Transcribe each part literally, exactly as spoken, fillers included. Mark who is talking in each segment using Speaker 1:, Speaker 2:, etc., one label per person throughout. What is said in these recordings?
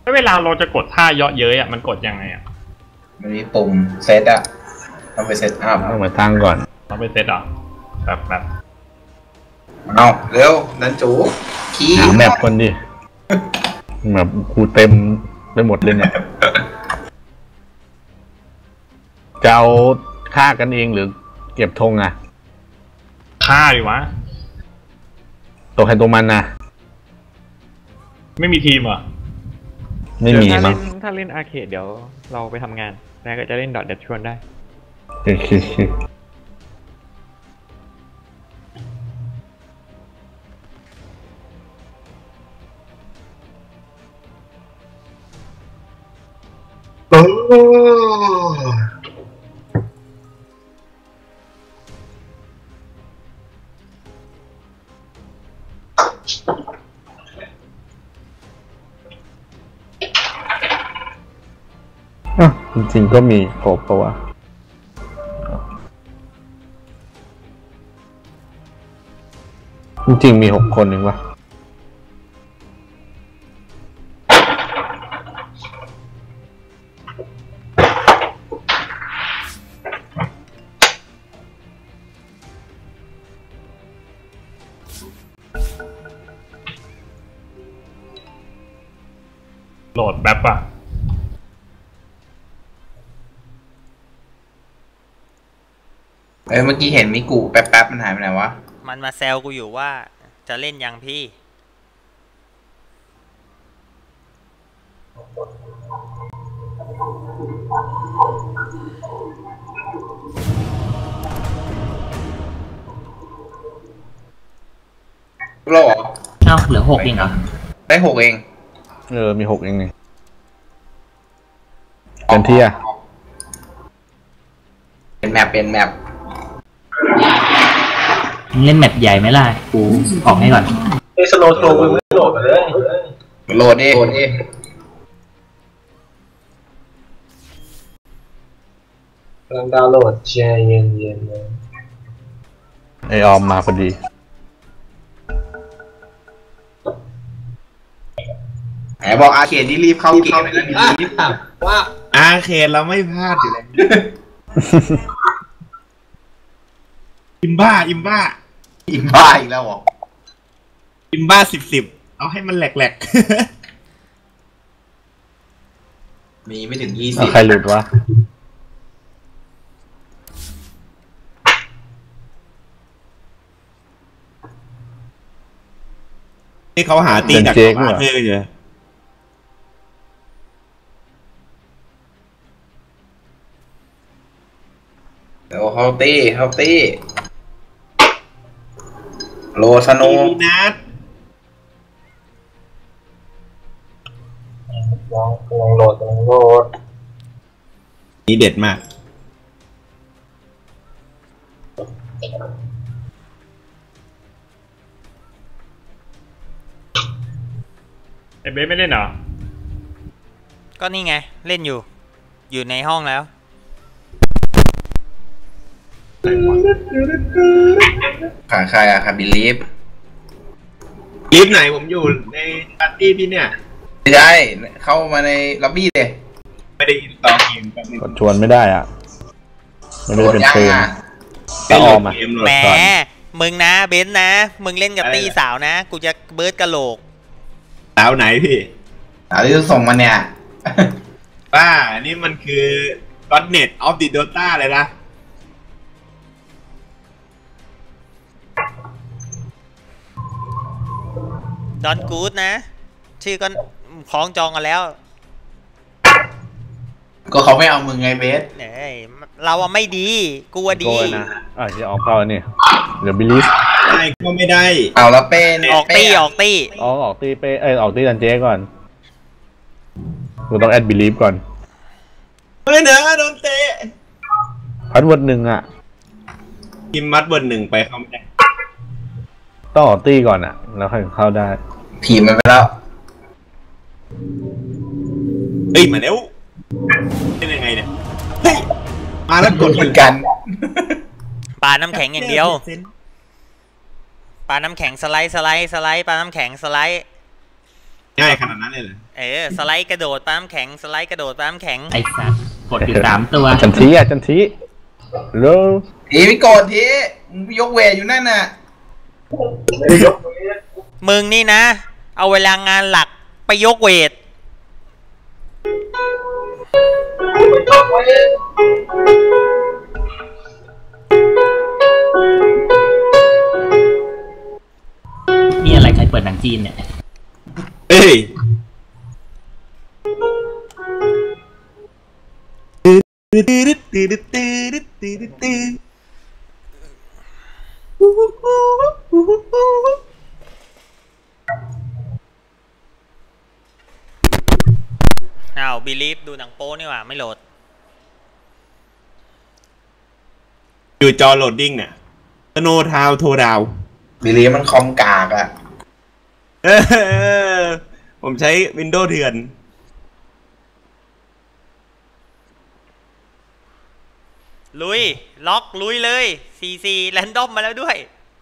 Speaker 1: แล้วเวลาเราจะกดท่าเยาะเย้ยอ่ะมันกดยังไงอ่ะ
Speaker 2: มันมีปุ่มเซตอ่ะต้องไปเซตอัพ
Speaker 3: ต้องมาตั้งก่อน
Speaker 1: ต้องไปเซตอ่ะแบบแบบ
Speaker 2: เอาเร็วดันจูขี้
Speaker 3: หาแมปคนดิแบบกูเต็มไปหมดเลยเนี่ยจะเอาฆ่ากันเองหรือเก็บธงอ่ะ
Speaker 1: ฆ่าดิวะ
Speaker 3: ตัวใครตัวมันนะ
Speaker 1: ไม่มีทีมเหรอ
Speaker 3: ไม่มีมั้ง
Speaker 4: ถ้าเล่นอาร์เคดเดี๋ยวเราไปทำงานแล้วก็จะเล่นดอทเด็ดชวนได้
Speaker 2: โอ้
Speaker 3: อ่ะจริงๆก็มีครบเพราะว่าจริงๆมีหกคนเองวะ
Speaker 1: โหลดแป๊บอ่ะ
Speaker 2: เอ้ยเมื่อกี้เห็นมิกุแป๊บๆมันหายไปไหนวะ
Speaker 5: มันมาแซวกูอยู่ว่าจะเล่นยังพี่
Speaker 2: โลเหรอ
Speaker 6: เอ้าเหลือหกเองเหรอ
Speaker 2: ได้หกเอง
Speaker 3: เออมีหกเองนี่เป็นที่อะ
Speaker 2: เป็นแมปเป็นแมป
Speaker 6: เล่นแมปใหญ่ไหมล่ะกูออกให้ก่อน
Speaker 7: ไอ้สโลว์โซมึงไม่โหลดมาเลย
Speaker 2: โหลดดิโหลดดิ
Speaker 7: กำลังดาวน์โหลดแช่เย็นเย็นเลย
Speaker 3: ไอออมมาพอดี
Speaker 2: แหมบอกอาร์เคดที่รีบเข้าเกมไปแล้วรีบ
Speaker 7: ว่า
Speaker 2: อาร์เคดเราไม่พลาดอยู่แล้วอิมบ้าอิมบ้าอิมบ้าอีกแล้วเหรออิมบ้าสิบสิบเอาให้มันแหลกๆมีไม่ถึงยี่สิบ
Speaker 3: ใครหลุดวะ
Speaker 2: นี่เขาหาตีดักมาเท่กันอยู่เดี๋ยวเขาตีเขาตีโลสโนนัด
Speaker 7: ลองลองโหลดลองโหลด
Speaker 2: นี่เด็ดมาก
Speaker 1: ไอเบสไม่เล่นเหรอ
Speaker 5: ก็นี่ไงเล่นอยู่อยู่ในห้องแล้ว
Speaker 2: ขาใครอะค่ะบิลีฟ
Speaker 7: ลิฟไหนผมอยู่ในปาร์ตี้พี่เนี่ย
Speaker 2: ไม่ใช่เข้ามาในล็อบบี้เลย
Speaker 7: ไม่ได้อินสตอลเกม
Speaker 3: กดชวนไม่ได้อ่ะไม่ได้เป็นเฟรมตาออมอ่ะ
Speaker 5: แหมมึงนะเบนนะมึงเล่นกับตี้สาวนะกูจะเบิร์ดกะโหลก
Speaker 7: สาวไหนพี่
Speaker 2: สาวที่ส่งมาเนี่ย
Speaker 7: ป้านี่มันคือ .net of the Dota เลยนะ
Speaker 5: ดอนกู๊ดนะชื่อก็คล้องจองกันแล้ว
Speaker 2: ก็เขาไม่เอามึงไงเบส
Speaker 5: เนี่ยเราอะไม่ดีกูว่าดี
Speaker 3: นะอ่ะจะออกเข้าเนี่ยเดี๋ยวบิลิส
Speaker 7: ได้ก็ไม่ได้
Speaker 2: เอาแล้วเป้
Speaker 5: ออกตี้ออกตี้
Speaker 3: อ๋อออกตี้เป้เอ้ยออกตี้ดันเจก่อนกูต้องแอดบิลิฟก่อน
Speaker 7: เฮ้ยเนอะโดนเตะ
Speaker 3: พัดวันหนึ่งอ่ะ
Speaker 7: พิมมัดวันหนึ่งไปเขาไม่ได้
Speaker 3: ต้องออกตี้ก่อนอ่ะแล้วค่อยเข้าได้
Speaker 2: ทีมมันไปแล้ว
Speaker 7: เฮ้ยมาเร็วเป็นยังไงเนี่ยเฮ้ยมาแล้วกดเหมือนกัน
Speaker 5: ปลาน้ำแข็งอย่างเดียวปลาน้ำแข็งสไลด์สไลด์สไลด์ปลาน้ำแข็งสไลด์
Speaker 7: ง่ายขนาดนั้นเลยเหรอ
Speaker 5: เออสไลด์กระโดดปั๊มแข็งสไลด์กระโดดปั๊มแข็ง
Speaker 6: ไอ้สัสกดอยู่สามตัว
Speaker 3: จันทีอ่ะจันทีเร็ว
Speaker 8: ทีไม่โกรธทีมึงยกเวทอยู่นั่นน่ะ
Speaker 5: มึงนี่นะ เอาเวลางานหลักไปยกเวท
Speaker 6: นี่อะไรใครเปิดหนังจีนเนี่ย
Speaker 7: เอ้ยตื้อตื้อตื้อตื้อตื้อตื้อตื้อ
Speaker 5: อ้าวบิลีฟดูหนังโป๊นี่หว่าไม่โหลด
Speaker 7: อยู่จอโหลดดิ้งเนี่ยสโนว์ทาวน์โทรดาว
Speaker 8: บิลีมันคอมกากอะ
Speaker 7: เออผมใช้ Windows เถื่อน
Speaker 5: ลุยล็อกลุยเลยซีซีแรนดอมมาแล้วด้วย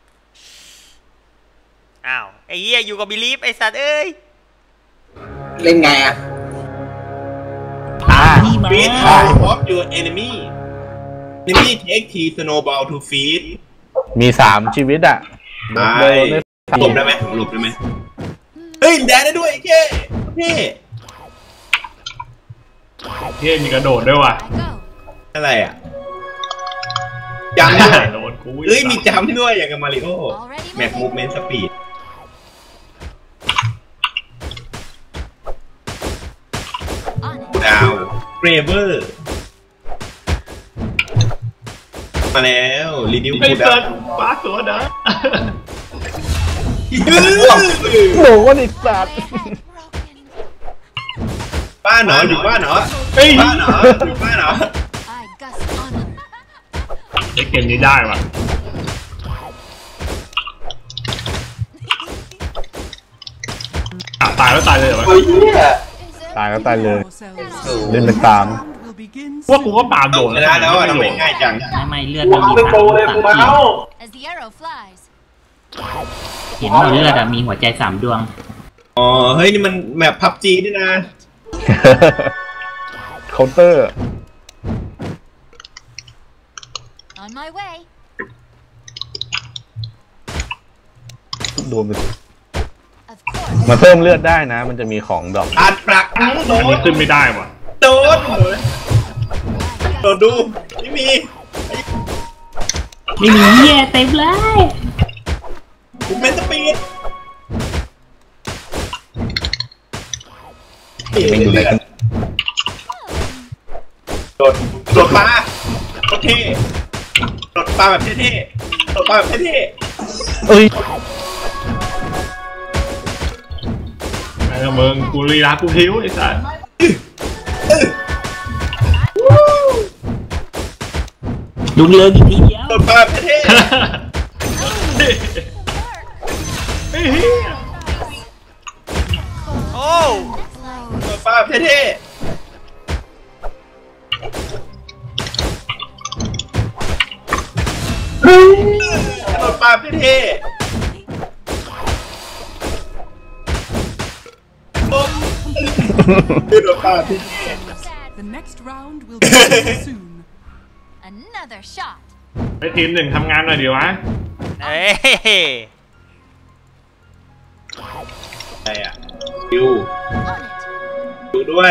Speaker 5: อ้าวไอ้เหี้ยอยู่กับบิลีฟไอ้สัตว์เอ้ย
Speaker 8: เล่นไงอะ
Speaker 6: ตามพี่มา
Speaker 7: Feed all of your enemy enemy take T snowball to feed
Speaker 3: มีสามชีวิตอ่ะ
Speaker 7: ตายหลบได้ไหมหลบได้ไหมเฮ้ยแดนได้ด้วยเท่เท่
Speaker 1: เท่มีกระโดดด้วยว่ะ
Speaker 7: อะไรอ่ะจำด้วย
Speaker 1: โดนกู
Speaker 7: เอ้ยมีจำด้วยอย่างกับมาริโอแม็กมูฟเมนต์สปีดดาวเกรเวอร์มาแล้วรีดิว
Speaker 1: ไม่
Speaker 7: กู
Speaker 1: เกิ
Speaker 7: ดาว
Speaker 1: นฟ้าสวนนะ
Speaker 3: โหก็ดิสัตว์
Speaker 7: บ้านเหรออยู่บ้านเหรอ
Speaker 1: เฮ้ย
Speaker 7: บ้านเหรออยู่บ้านเหรอ
Speaker 1: ไอ้เกมนี้ได้ว่ะอ่ะตายแล้วตายเลยเหรอวะ
Speaker 3: ตายก็ตายเลยเล่นไปตาม
Speaker 1: ว่ากูก็ปาโดน
Speaker 7: ไม่ได้แล้วอ่ะทำไมง่ายจัง
Speaker 6: ไม่ไม่เลือดมันมีสามสามขีดเห็นว่าเลือดอะมีหัวใจสามดวง
Speaker 7: อ๋อเฮ้ยนี่มันแมปพับจีด้วยนะ
Speaker 3: เคาน์เตอร์
Speaker 9: On my way.
Speaker 3: โดนไป
Speaker 9: Of course.
Speaker 3: มันเพิ่มเลือดได้นะ มันจะมีของดอก
Speaker 7: อัดปลักทั้งโด
Speaker 1: อันนี้
Speaker 7: น
Speaker 1: ขึ้นไม่ได้ว่ะ
Speaker 7: โดนโดนดูไม่มี
Speaker 6: ไม่มีเหี้ยเต็มเลย
Speaker 7: ผมเป็นสปีด
Speaker 3: ไม่อยู่ในกัน
Speaker 7: โดดโดดปลาโอเคโดดปลาแบบเท่ๆโดดปลาแบบเท่
Speaker 3: เอ้ย
Speaker 1: ไอ้มึงกูรีรักกูพิ้วไอ้สัส
Speaker 6: ลุงเลิกอีกทีเดียว
Speaker 7: ๆโดดปลาแบบเท่
Speaker 1: ไอ้เหี้ย
Speaker 5: โอ้
Speaker 7: ๆโดดปลาแบบเท่ๆโดดปลาแบบเท่ๆโดดโดดปลาแบบเท่
Speaker 9: The next round will begin soon. Another shot.
Speaker 1: ไอ้ทีมหนึ่งทำงานหน่อยดีวะ
Speaker 5: เอ้ย
Speaker 7: ๆอะไรอ่ะคิว
Speaker 9: On it.
Speaker 7: ดูด้วย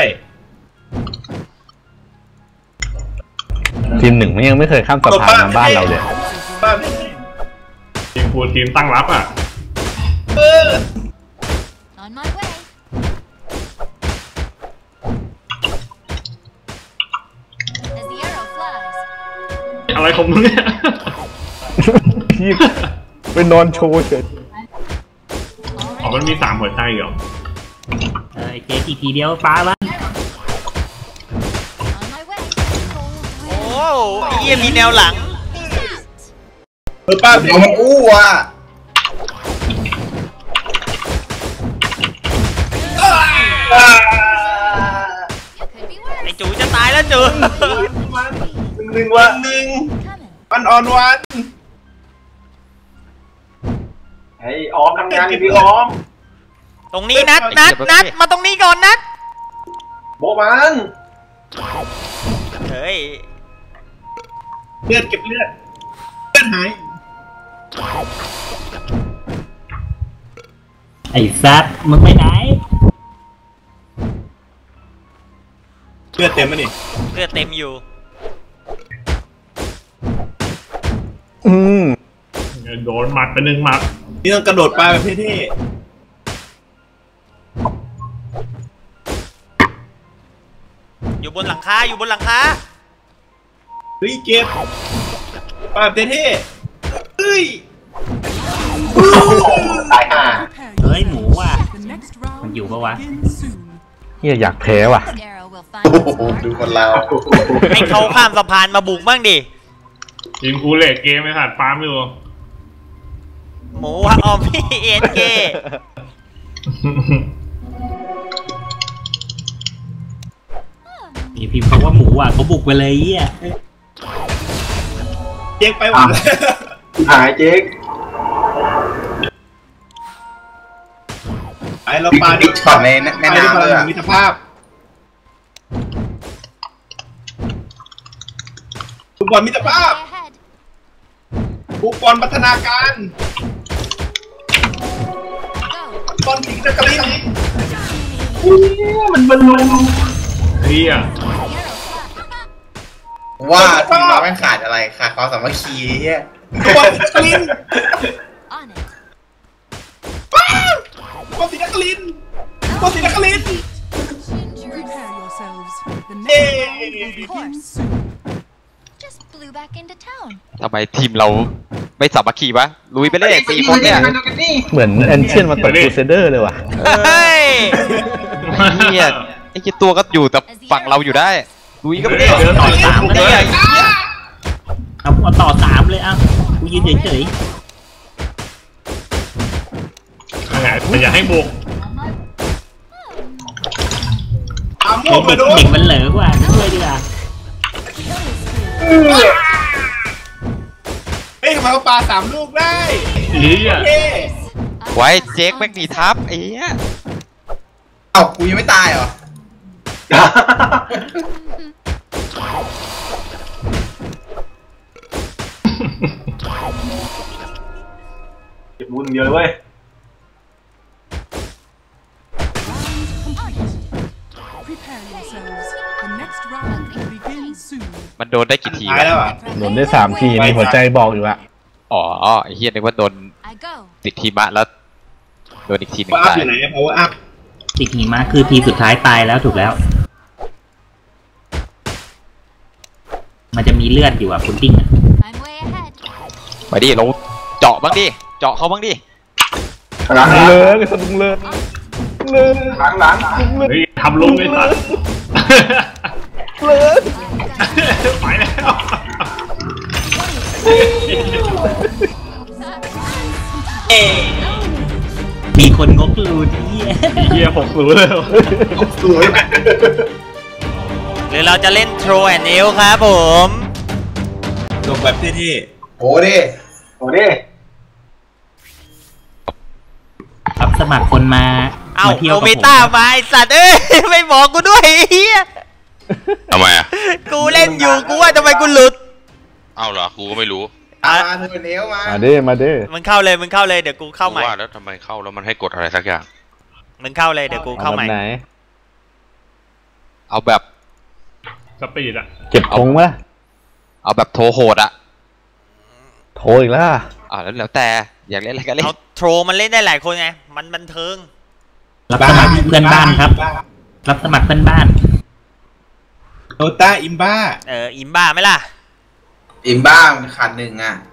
Speaker 3: ทีมหนึ่งมันยังไม่เคยข้ามสะพานมาบ้านเราเลย
Speaker 7: ปลาแบบเท่
Speaker 1: ทีมกูทีมตั้งรับอ่ะ
Speaker 7: ๆเออ
Speaker 9: On my way. As the arrow flies.
Speaker 1: อะไรของมึงเนี่ย
Speaker 3: พี่ไปนอนโชว์เฉย
Speaker 1: อ๋อมันมีสามหัวใจเหรอ
Speaker 6: เอ้ยเจ๊อีกทีเดียวป้าบ้าง
Speaker 9: On my way.
Speaker 5: โอ้ไอ้เหี้ยมีแนวหลัง
Speaker 7: เออปลาแบบ
Speaker 8: เดี๋ยวมันอู้อ่ะ
Speaker 9: Could be worse.
Speaker 5: ไอ้จูจะตายแล้วจู
Speaker 7: หนึ่งวันหนึ่ง
Speaker 9: Coming.
Speaker 7: วันออนวัน
Speaker 2: ไอ้ออมทำงานกับพี่ออม
Speaker 5: ตรงนี้นัดนัดนัดมาตรงนี้ก่อนนัด
Speaker 7: โบมัน
Speaker 5: เฮ้ย
Speaker 2: เลือดเก็บเลือดเลือดหาย
Speaker 6: ไอ้ซัดมึงไปไหน
Speaker 2: เลือดเต็มมั้ยนี่
Speaker 5: เลือดเต็มอยู่
Speaker 3: อืม
Speaker 1: โดนหมัดไปหนึ่งหมัด
Speaker 2: นี่ต้องกระโดดปลาแบบเท่
Speaker 5: อยู่บนหลังคาอยู่บนหลังคา
Speaker 2: ๆเฮ้ยเก็บปลาแบบเท่ๆเฮ้ย
Speaker 8: ตายห่า
Speaker 9: Prepare
Speaker 6: เฮ้ยหมูว่ะ
Speaker 9: The next round
Speaker 6: มันอยู่ปะวะ
Speaker 9: will begin soon.
Speaker 3: เฮียอยากแพ้ว่ะ
Speaker 8: โอ้โหดูคนเรา
Speaker 5: ให้เขาข้ามสะพานมาบุกบ้างดิ
Speaker 1: ทีมกูเล็กเกมไม่ขาดปาล์มอยู่
Speaker 5: หมูออมพี่เอ็นเก
Speaker 6: มีพิมพ์เขาว่าหมูอ่ะเขาบุกไปเลยเหี้ย
Speaker 2: เจ๊กไปหมดเลย
Speaker 8: หายเจ๊ก
Speaker 2: ไอ้เราปลา
Speaker 8: บิ๊กช็อตในแม่น้ำเลยอะ
Speaker 2: มิตรภาพฟุตบอลมิตรภาพฟุตบอลพัฒนาการฟุตบอลสิงห์นครินทร์มันบรรลุ
Speaker 1: เฮีย
Speaker 8: ว่าทีมเราแม่งขาดอะไรขาดความสามัคคีเฮีย
Speaker 2: ฟุตบอลสิงห์นครินทร์ฟุตบอลสิงห์นครินทร์ฟุตบอลสิงห์นครินทร์
Speaker 9: Prepare yourselves. The next round will begin soon.
Speaker 4: ทำไมทีมเราไม่สามัคคีวะลุยไปเลยสี่คนเนี่ย
Speaker 3: เหมือนแอนเชียนมาตบครูเซเดอร์เลยว่ะ
Speaker 5: เฮ้ย
Speaker 4: ไอ้เหี้ยไอ้เหี้ยตัวก็อยู่แต่ฝั่งเราอยู่ได้ลุยก็ไม่ได้
Speaker 1: เดินต่อสาม
Speaker 4: เล
Speaker 1: เลย ย
Speaker 6: เอาเอาต่อสามเลยอ่ะกูยืนเฉย
Speaker 1: แต่อย่าให้บุก
Speaker 2: ตาม
Speaker 6: ๆ
Speaker 2: โม่มาดู
Speaker 6: เด็กมันเหลอกว่าช่วยดีกว่า
Speaker 2: เฮ้ยทำไมเขาปลาสามลูกได้
Speaker 1: เฮีย
Speaker 2: เฮ้
Speaker 4: ไว้เจ๊กแม่งหนีทับไอ้เหี้ย
Speaker 8: เอ้ากูยังไม่ตายเหรอ
Speaker 2: เก็บมูลเดียวเลยเว้ย
Speaker 9: Prepare yourselves. The next round will begin soon.
Speaker 4: มันโดนได้กี่ที
Speaker 2: ตายแล้วอ่ะ
Speaker 3: โดนได้สามทีมีหัวใจบอกอยู่อะ
Speaker 4: อ๋อไอ้เหี้ยนึกว่าโดนติดทีมะแล้วโดนอีกทีหนึง
Speaker 2: ว่าอัพ
Speaker 4: ตาย
Speaker 2: อยู่ไหนเพราะว่าอัพ
Speaker 6: ติดหิมะคือทีสุดท้ายตายแล้วถูกแล้ว มันจะมีเลือดอยู่อ่ะคุณติ้งอ่ะ
Speaker 4: ไปดิเราเจาะบ้างดิเจาะเขาบ้างดิ
Speaker 3: หลังเลยสนุกเลยเลย
Speaker 8: หลังหลัง
Speaker 1: เฮ้ยทำลงเลยสัตว์ไปแล้ว
Speaker 6: มีคนงกรูที่เหี้ย
Speaker 1: เฮียหกศูนย์เลย
Speaker 2: สวย
Speaker 5: หรือเราจะเล่นโทรแอนเอลครับผม
Speaker 2: จบแบบเท่
Speaker 8: โหดิโหดิ
Speaker 6: รับสมัครคนมา
Speaker 5: เอา
Speaker 6: มาเที่ยว
Speaker 5: โอ
Speaker 6: กับ
Speaker 5: เม
Speaker 6: ผม
Speaker 5: ต้ามาไอสัตว์เอ้ย ไม่บอกกูด้วยไอ้เฮีย
Speaker 10: ทำไมอ่ะ
Speaker 5: กูเล่นอยู่กูว่าทำไมกูหลุด
Speaker 10: เอาเหรอกูก็ไม่รู้
Speaker 8: เอามาเธอเนี้ยวมา
Speaker 3: มาเด้มาเด้
Speaker 5: มึงเข้าเลยมึงเข้าเลยเดี๋ยวกูเข้าใหม่
Speaker 10: ว่าแล้วทำไมเข้าแล้วมันให้กดอะไรสักอย่าง
Speaker 5: มึงเข้าเลยเดี๋ยวกูเข้า
Speaker 3: เอา
Speaker 5: ให
Speaker 3: แบ
Speaker 5: ม่
Speaker 3: บไหน
Speaker 4: เอาแบบ
Speaker 1: สปีดอะ
Speaker 3: เก็บธงวะ
Speaker 4: เอาแบบโทรโหดอะ
Speaker 3: โทรอีกแล้ว
Speaker 4: อ่าแล้วแล้วแต่อยากเล่นอะไรก็เล่น
Speaker 5: เอาโทรมันเล่นได้หลายคนไงมันบันเทิง
Speaker 6: รับสมัครเพื่อนบ้านครับ รับสมัครเพื่อนบ้าน
Speaker 2: โนต้าอิมบ้า
Speaker 5: เอออิมบ้าไหมล่ะ
Speaker 8: อิมบ้ามันขาดหนึ่งอ่ะ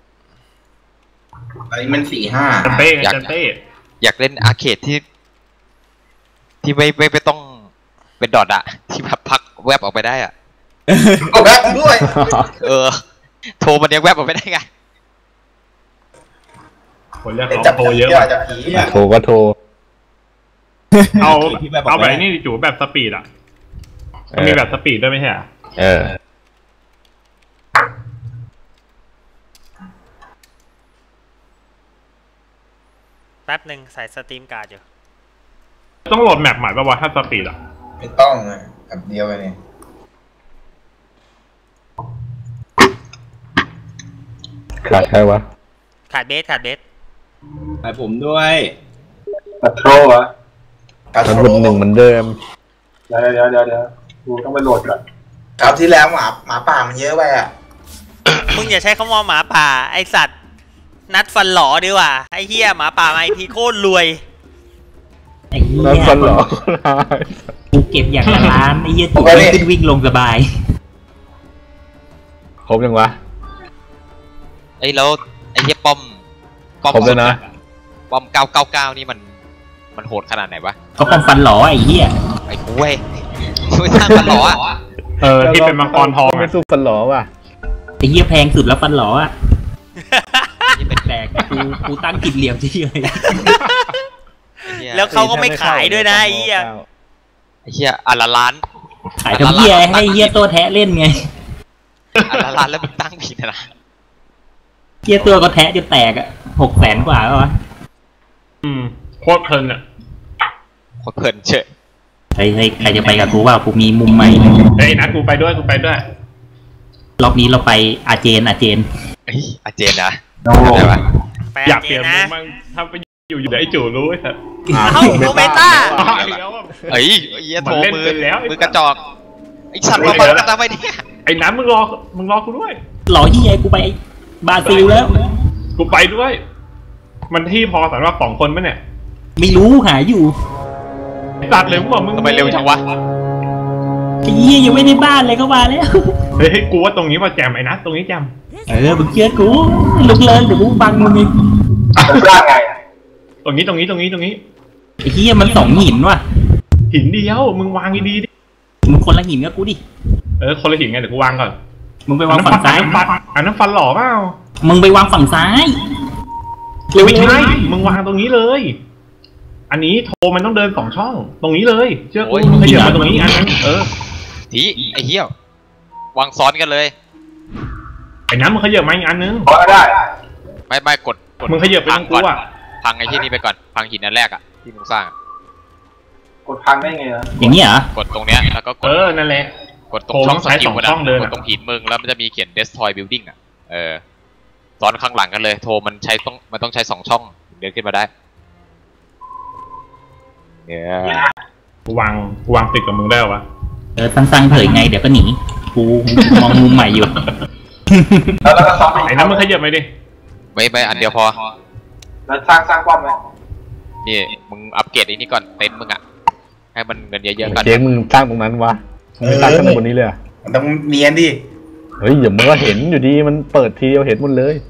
Speaker 8: ตอนนี้มันสี่ห้า
Speaker 1: จันเต้ไงจันเต้
Speaker 4: อยากเล่นอาร์เคดที่ ที่ไม่ไม่ไม่ต้องเป็นดอทอะที่แบบพักแวบออกไปได้อะ
Speaker 8: เอาแบบด้วย
Speaker 4: เออ โทรมันยังแวบออกไปได้ไง
Speaker 1: คนเรียกร้อง
Speaker 8: จับ
Speaker 1: โทรเยอะ
Speaker 8: เยอะ
Speaker 1: ว่ะ
Speaker 8: จับผี
Speaker 3: โทรก็โทร
Speaker 1: เอาเอาแบบนี้ดิจูแบบสปีดอะมันมีแบบสปีดด้วยไม่ใช่เหรอ
Speaker 3: เออ
Speaker 5: แป๊บหนึ่งใส่สตรีมการ์ดอยู่
Speaker 1: ต้องโหลดแมปใหม่ป่าวะถ้าสปีดอ่ะ
Speaker 8: ไม่ต้องอะแบบเดียวกันนี่
Speaker 3: ขาดใครวะ
Speaker 5: ขาดเบสขาดเบส
Speaker 2: ขาดผมด้วย
Speaker 11: ปัดโทรวะ
Speaker 3: มันบนหนึ่งเหมือนเดิม
Speaker 11: เดี๋ยวเดี๋ยวเดี๋ยวเดี๋ยวกูต้องไปโหลดก่อน
Speaker 8: คราวที่แล้วหมาหมาป่ามันเยอะไปอ่ะ
Speaker 5: มึงอย่าใช้คำว่าหมาป่าไอสัตว์นัดฟันหลอดีกว่าไอเฮียหมาป่ามาอีกทีโคตรรวย
Speaker 6: ไอ้เหี้ย
Speaker 3: นัดฟันหลอ
Speaker 6: กูเก็บอย่างละล้านไอ้เหี้ยถูกขึ้นวิ่งลงสบาย
Speaker 3: ครบยังวะ
Speaker 4: ไอ้แล้วไอ้เหี้ยป้อม
Speaker 3: ป้อมครบเลยนะ
Speaker 4: ป้อมเก้าเก้าเก้านี่มันมันโหดขนาดไหนวะ
Speaker 6: ก็ป้อมฟันหลอไอ้เหี้ย
Speaker 4: ไอ้กูเว้ยไม่สร้างฟันหลออ่ะ
Speaker 1: เออที่เป็นมังกรทอง
Speaker 3: ไม่สู้ฟันหลอว่ะ
Speaker 6: ไอ้เหี้ยแพงสุดแล้วฟันหลออ่ะนี่เป็นแปลกกูกูตั้งผิดเหลี่ยมเฉย
Speaker 5: แล้วเขาก็ไม่ขายด้วยนะไอ้เหี้ย
Speaker 4: ไอ้เหี้ยอันละล้าน
Speaker 6: ขายทำเหี้ยให้เหี้ยตัวแทะเล่นไง
Speaker 4: อันละล้านแล้วมึงตั้งผิดนะ
Speaker 6: เหี้ยตัวก็แทะจนแตกอ่ะหกแสนกว่าแล้ววะ
Speaker 1: อืมโคตรเพลินอ่ะ
Speaker 4: โคตรเพลินเฉย
Speaker 6: เฮ้ยเฮ้ยใครจะไปกับกูว่ากูมีมุมใหม่
Speaker 1: เฮ้ยนะกูไปด้วยกูไปด้วย
Speaker 6: รอบนี้เราไปอาเจนอาเจน
Speaker 4: เฮ้ยอาเจนนะ
Speaker 1: อยากเปลี่ยนมุมมั่งถ้าไปอยู่อยู่ไอ้จู่รู้ไอ้สัส
Speaker 5: เอ้าโมเมต้า
Speaker 4: เฮ้ยเหี้ยโทรมือมือกระจอกไอ้สัตว์มาบังกันทำไมเนี่ย
Speaker 1: ไอ้น้ำมึงรอมึงรอกูด้วย
Speaker 6: หล่อที่ไงกูไปบาซิลแล้ว
Speaker 1: กูไปด้วยมันที่พอสำหรับสองคนไหมเนี่ย
Speaker 6: ไม่รู้หาอยู่
Speaker 1: ตัดเลยมึงบอกมึง
Speaker 4: ทำไมเร็วจังวะ
Speaker 6: ไอ้เหี้ยยังไม่ได้บ้านเลยก็มาแล้ว
Speaker 1: เฮ้ยกูว่าตรงนี้มาแจมไอ้นัทตรงนี้แจม
Speaker 6: เออมึงเชื่อกูลุกเลยเดี๋ยวกูบังมึงเอง
Speaker 1: ตรงนี้ตรงนี้ตรงนี้ตรงนี้
Speaker 6: ไอ้เหี้ยมันสองหินว่ะ
Speaker 1: หินเดียวมึงวางดีดิ
Speaker 6: มึงคนละหินกับกูดิ
Speaker 1: เออคนละหินไงเดี๋ยวกูวางก่อน
Speaker 6: มึงไปวางฝั่งซ้าย
Speaker 1: อันนั้นฟันหล่อเปล่า
Speaker 6: มึงไปวางฝั่งซ้าย
Speaker 1: ไม่ใช่มึงวางตรงนี้เลยอันนี้โทรมันต้องเดินสองช่องตรงนี้เลยเชื่อกูขยับมาตรงนี้อันนั้นเออ
Speaker 4: ทีไอ้เหี้ยวางซ้อนกันเลย
Speaker 1: ไอ้น้ำมึงขยับมาอีกอันนึง
Speaker 11: ได้
Speaker 4: ไม่ไม่กดกด
Speaker 1: มึงขยับไปตรงกูอ่ะ
Speaker 4: พังไอ้ที่นี่ไปก่อนพังหินอันแรกอ่ะที่มึงสร้าง
Speaker 11: กดพังได้ไงอ่ะ
Speaker 6: อย่างนี้เหรอก
Speaker 4: ดตรงเนี้ยแล้วก็กด
Speaker 1: เออนั่นแหละ
Speaker 4: กดตรงช่องสกิลกดตรงหินมึงแล้วมันจะมีเขียน destroy building อ่ะเออซ้อนข้างหลังกันเลยโทรมันใช้ต้องมันต้องใช้สองช่องเดินขึ้นมาได้
Speaker 1: เนี่ยกูวางกูวางติดกับมึงได้วะ
Speaker 6: เออตั้งๆเถยไงเดี๋ยวก็หนีกูมองมุมใหม่อยู่
Speaker 1: ไอ้น้ำมึงขยับไปดิ
Speaker 4: ไม่ไม่อันเดียวพอ
Speaker 11: แล้วสร้างสร้างป้อมไหม
Speaker 4: นี่มึงอัปเกรดไอ้นี่ก่อนเต็นท์มึงอ่ะให้มันเงินเยอะๆก่อน
Speaker 3: เจ๊มึงสร้างตรงนั้นวะมึงสร้างข้างบนนี้เลย
Speaker 8: มันต้องเนียนดิ
Speaker 3: เฮ้ยอย่ามึงก็เห็นอยู่ดีมันเปิดทีเดียวเห็นหมดเลย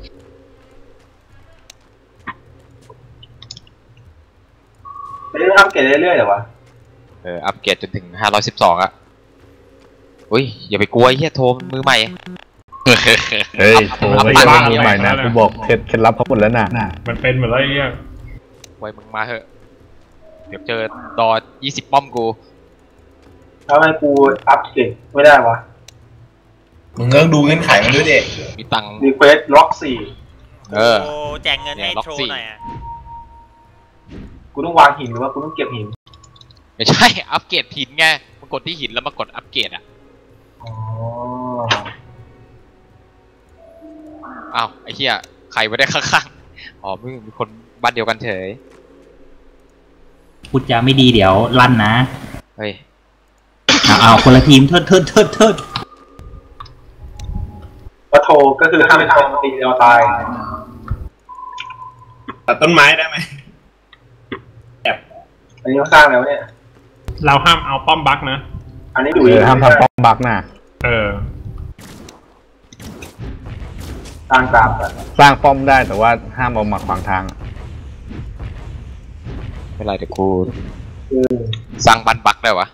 Speaker 11: ไปเรื่อยๆอัปเกรดเรื่อยๆเหรอวะ
Speaker 4: เอออัปเกรดจนถึงห้าร้อยสิบสองอ่ะอุ้ยอย่าไปกลัวเฮียโทรมือใหม่
Speaker 3: เฮ้ยโทรไม่ใช่มือใหม่นะกูบอกเคล็ดเคล็ดลับเขาหมดแล้วน่ะ
Speaker 1: มันเป็นเหมือนอะไรเงี้ย
Speaker 4: ไว้มึงมาเถอะเดี๋ยวเจอดอยี่สิบป้อมกู
Speaker 11: ทำไมกูอัปเกรดไม่ได้วะ
Speaker 8: มึงเงินดูเงินขายมันด้วยเด็ก
Speaker 4: มีตังค์
Speaker 11: รีเควสล็อกสี่
Speaker 4: เออ
Speaker 5: แจกเงินให้โทรหน่อยอ่ะ
Speaker 11: กูต้องวางหินหรือว่ากูต้องเก็บหิน
Speaker 4: ไม่ใช่อัปเกรดหินไงมากดที่หินแล้วมากดอัปเกรดอ่ะ
Speaker 11: อ๋อ
Speaker 4: อ้าวไอ้เหี้ยใครไม่ได้ข้างๆอ๋อมึงมีคนบ้านเดียวกันเฉย
Speaker 6: พูดจาไม่ดีเดี๋ยวลั่นนะ
Speaker 4: เฮ้ย
Speaker 6: เอาคนละทีมเทิดเทิดเทิดเทิด
Speaker 11: ปะโทก็คือห้ามไปทำตีเราตาย
Speaker 2: ตัดต้นไม้ได้ไหม
Speaker 11: แอบอันนี้เขาสร้างแล้วเนี่ย
Speaker 1: เราห้ามเอาป้อมบักนะ
Speaker 11: อันนี้ดู
Speaker 3: ห้ามทำป้อมบักนะ
Speaker 1: เออ
Speaker 11: สร้างตาม
Speaker 3: สร้างป้อมได้แต่ว่าห้ามเอามาขวางทาง
Speaker 4: ไม่ไรเดี๋ยวกูสร้างบันบักได้วะ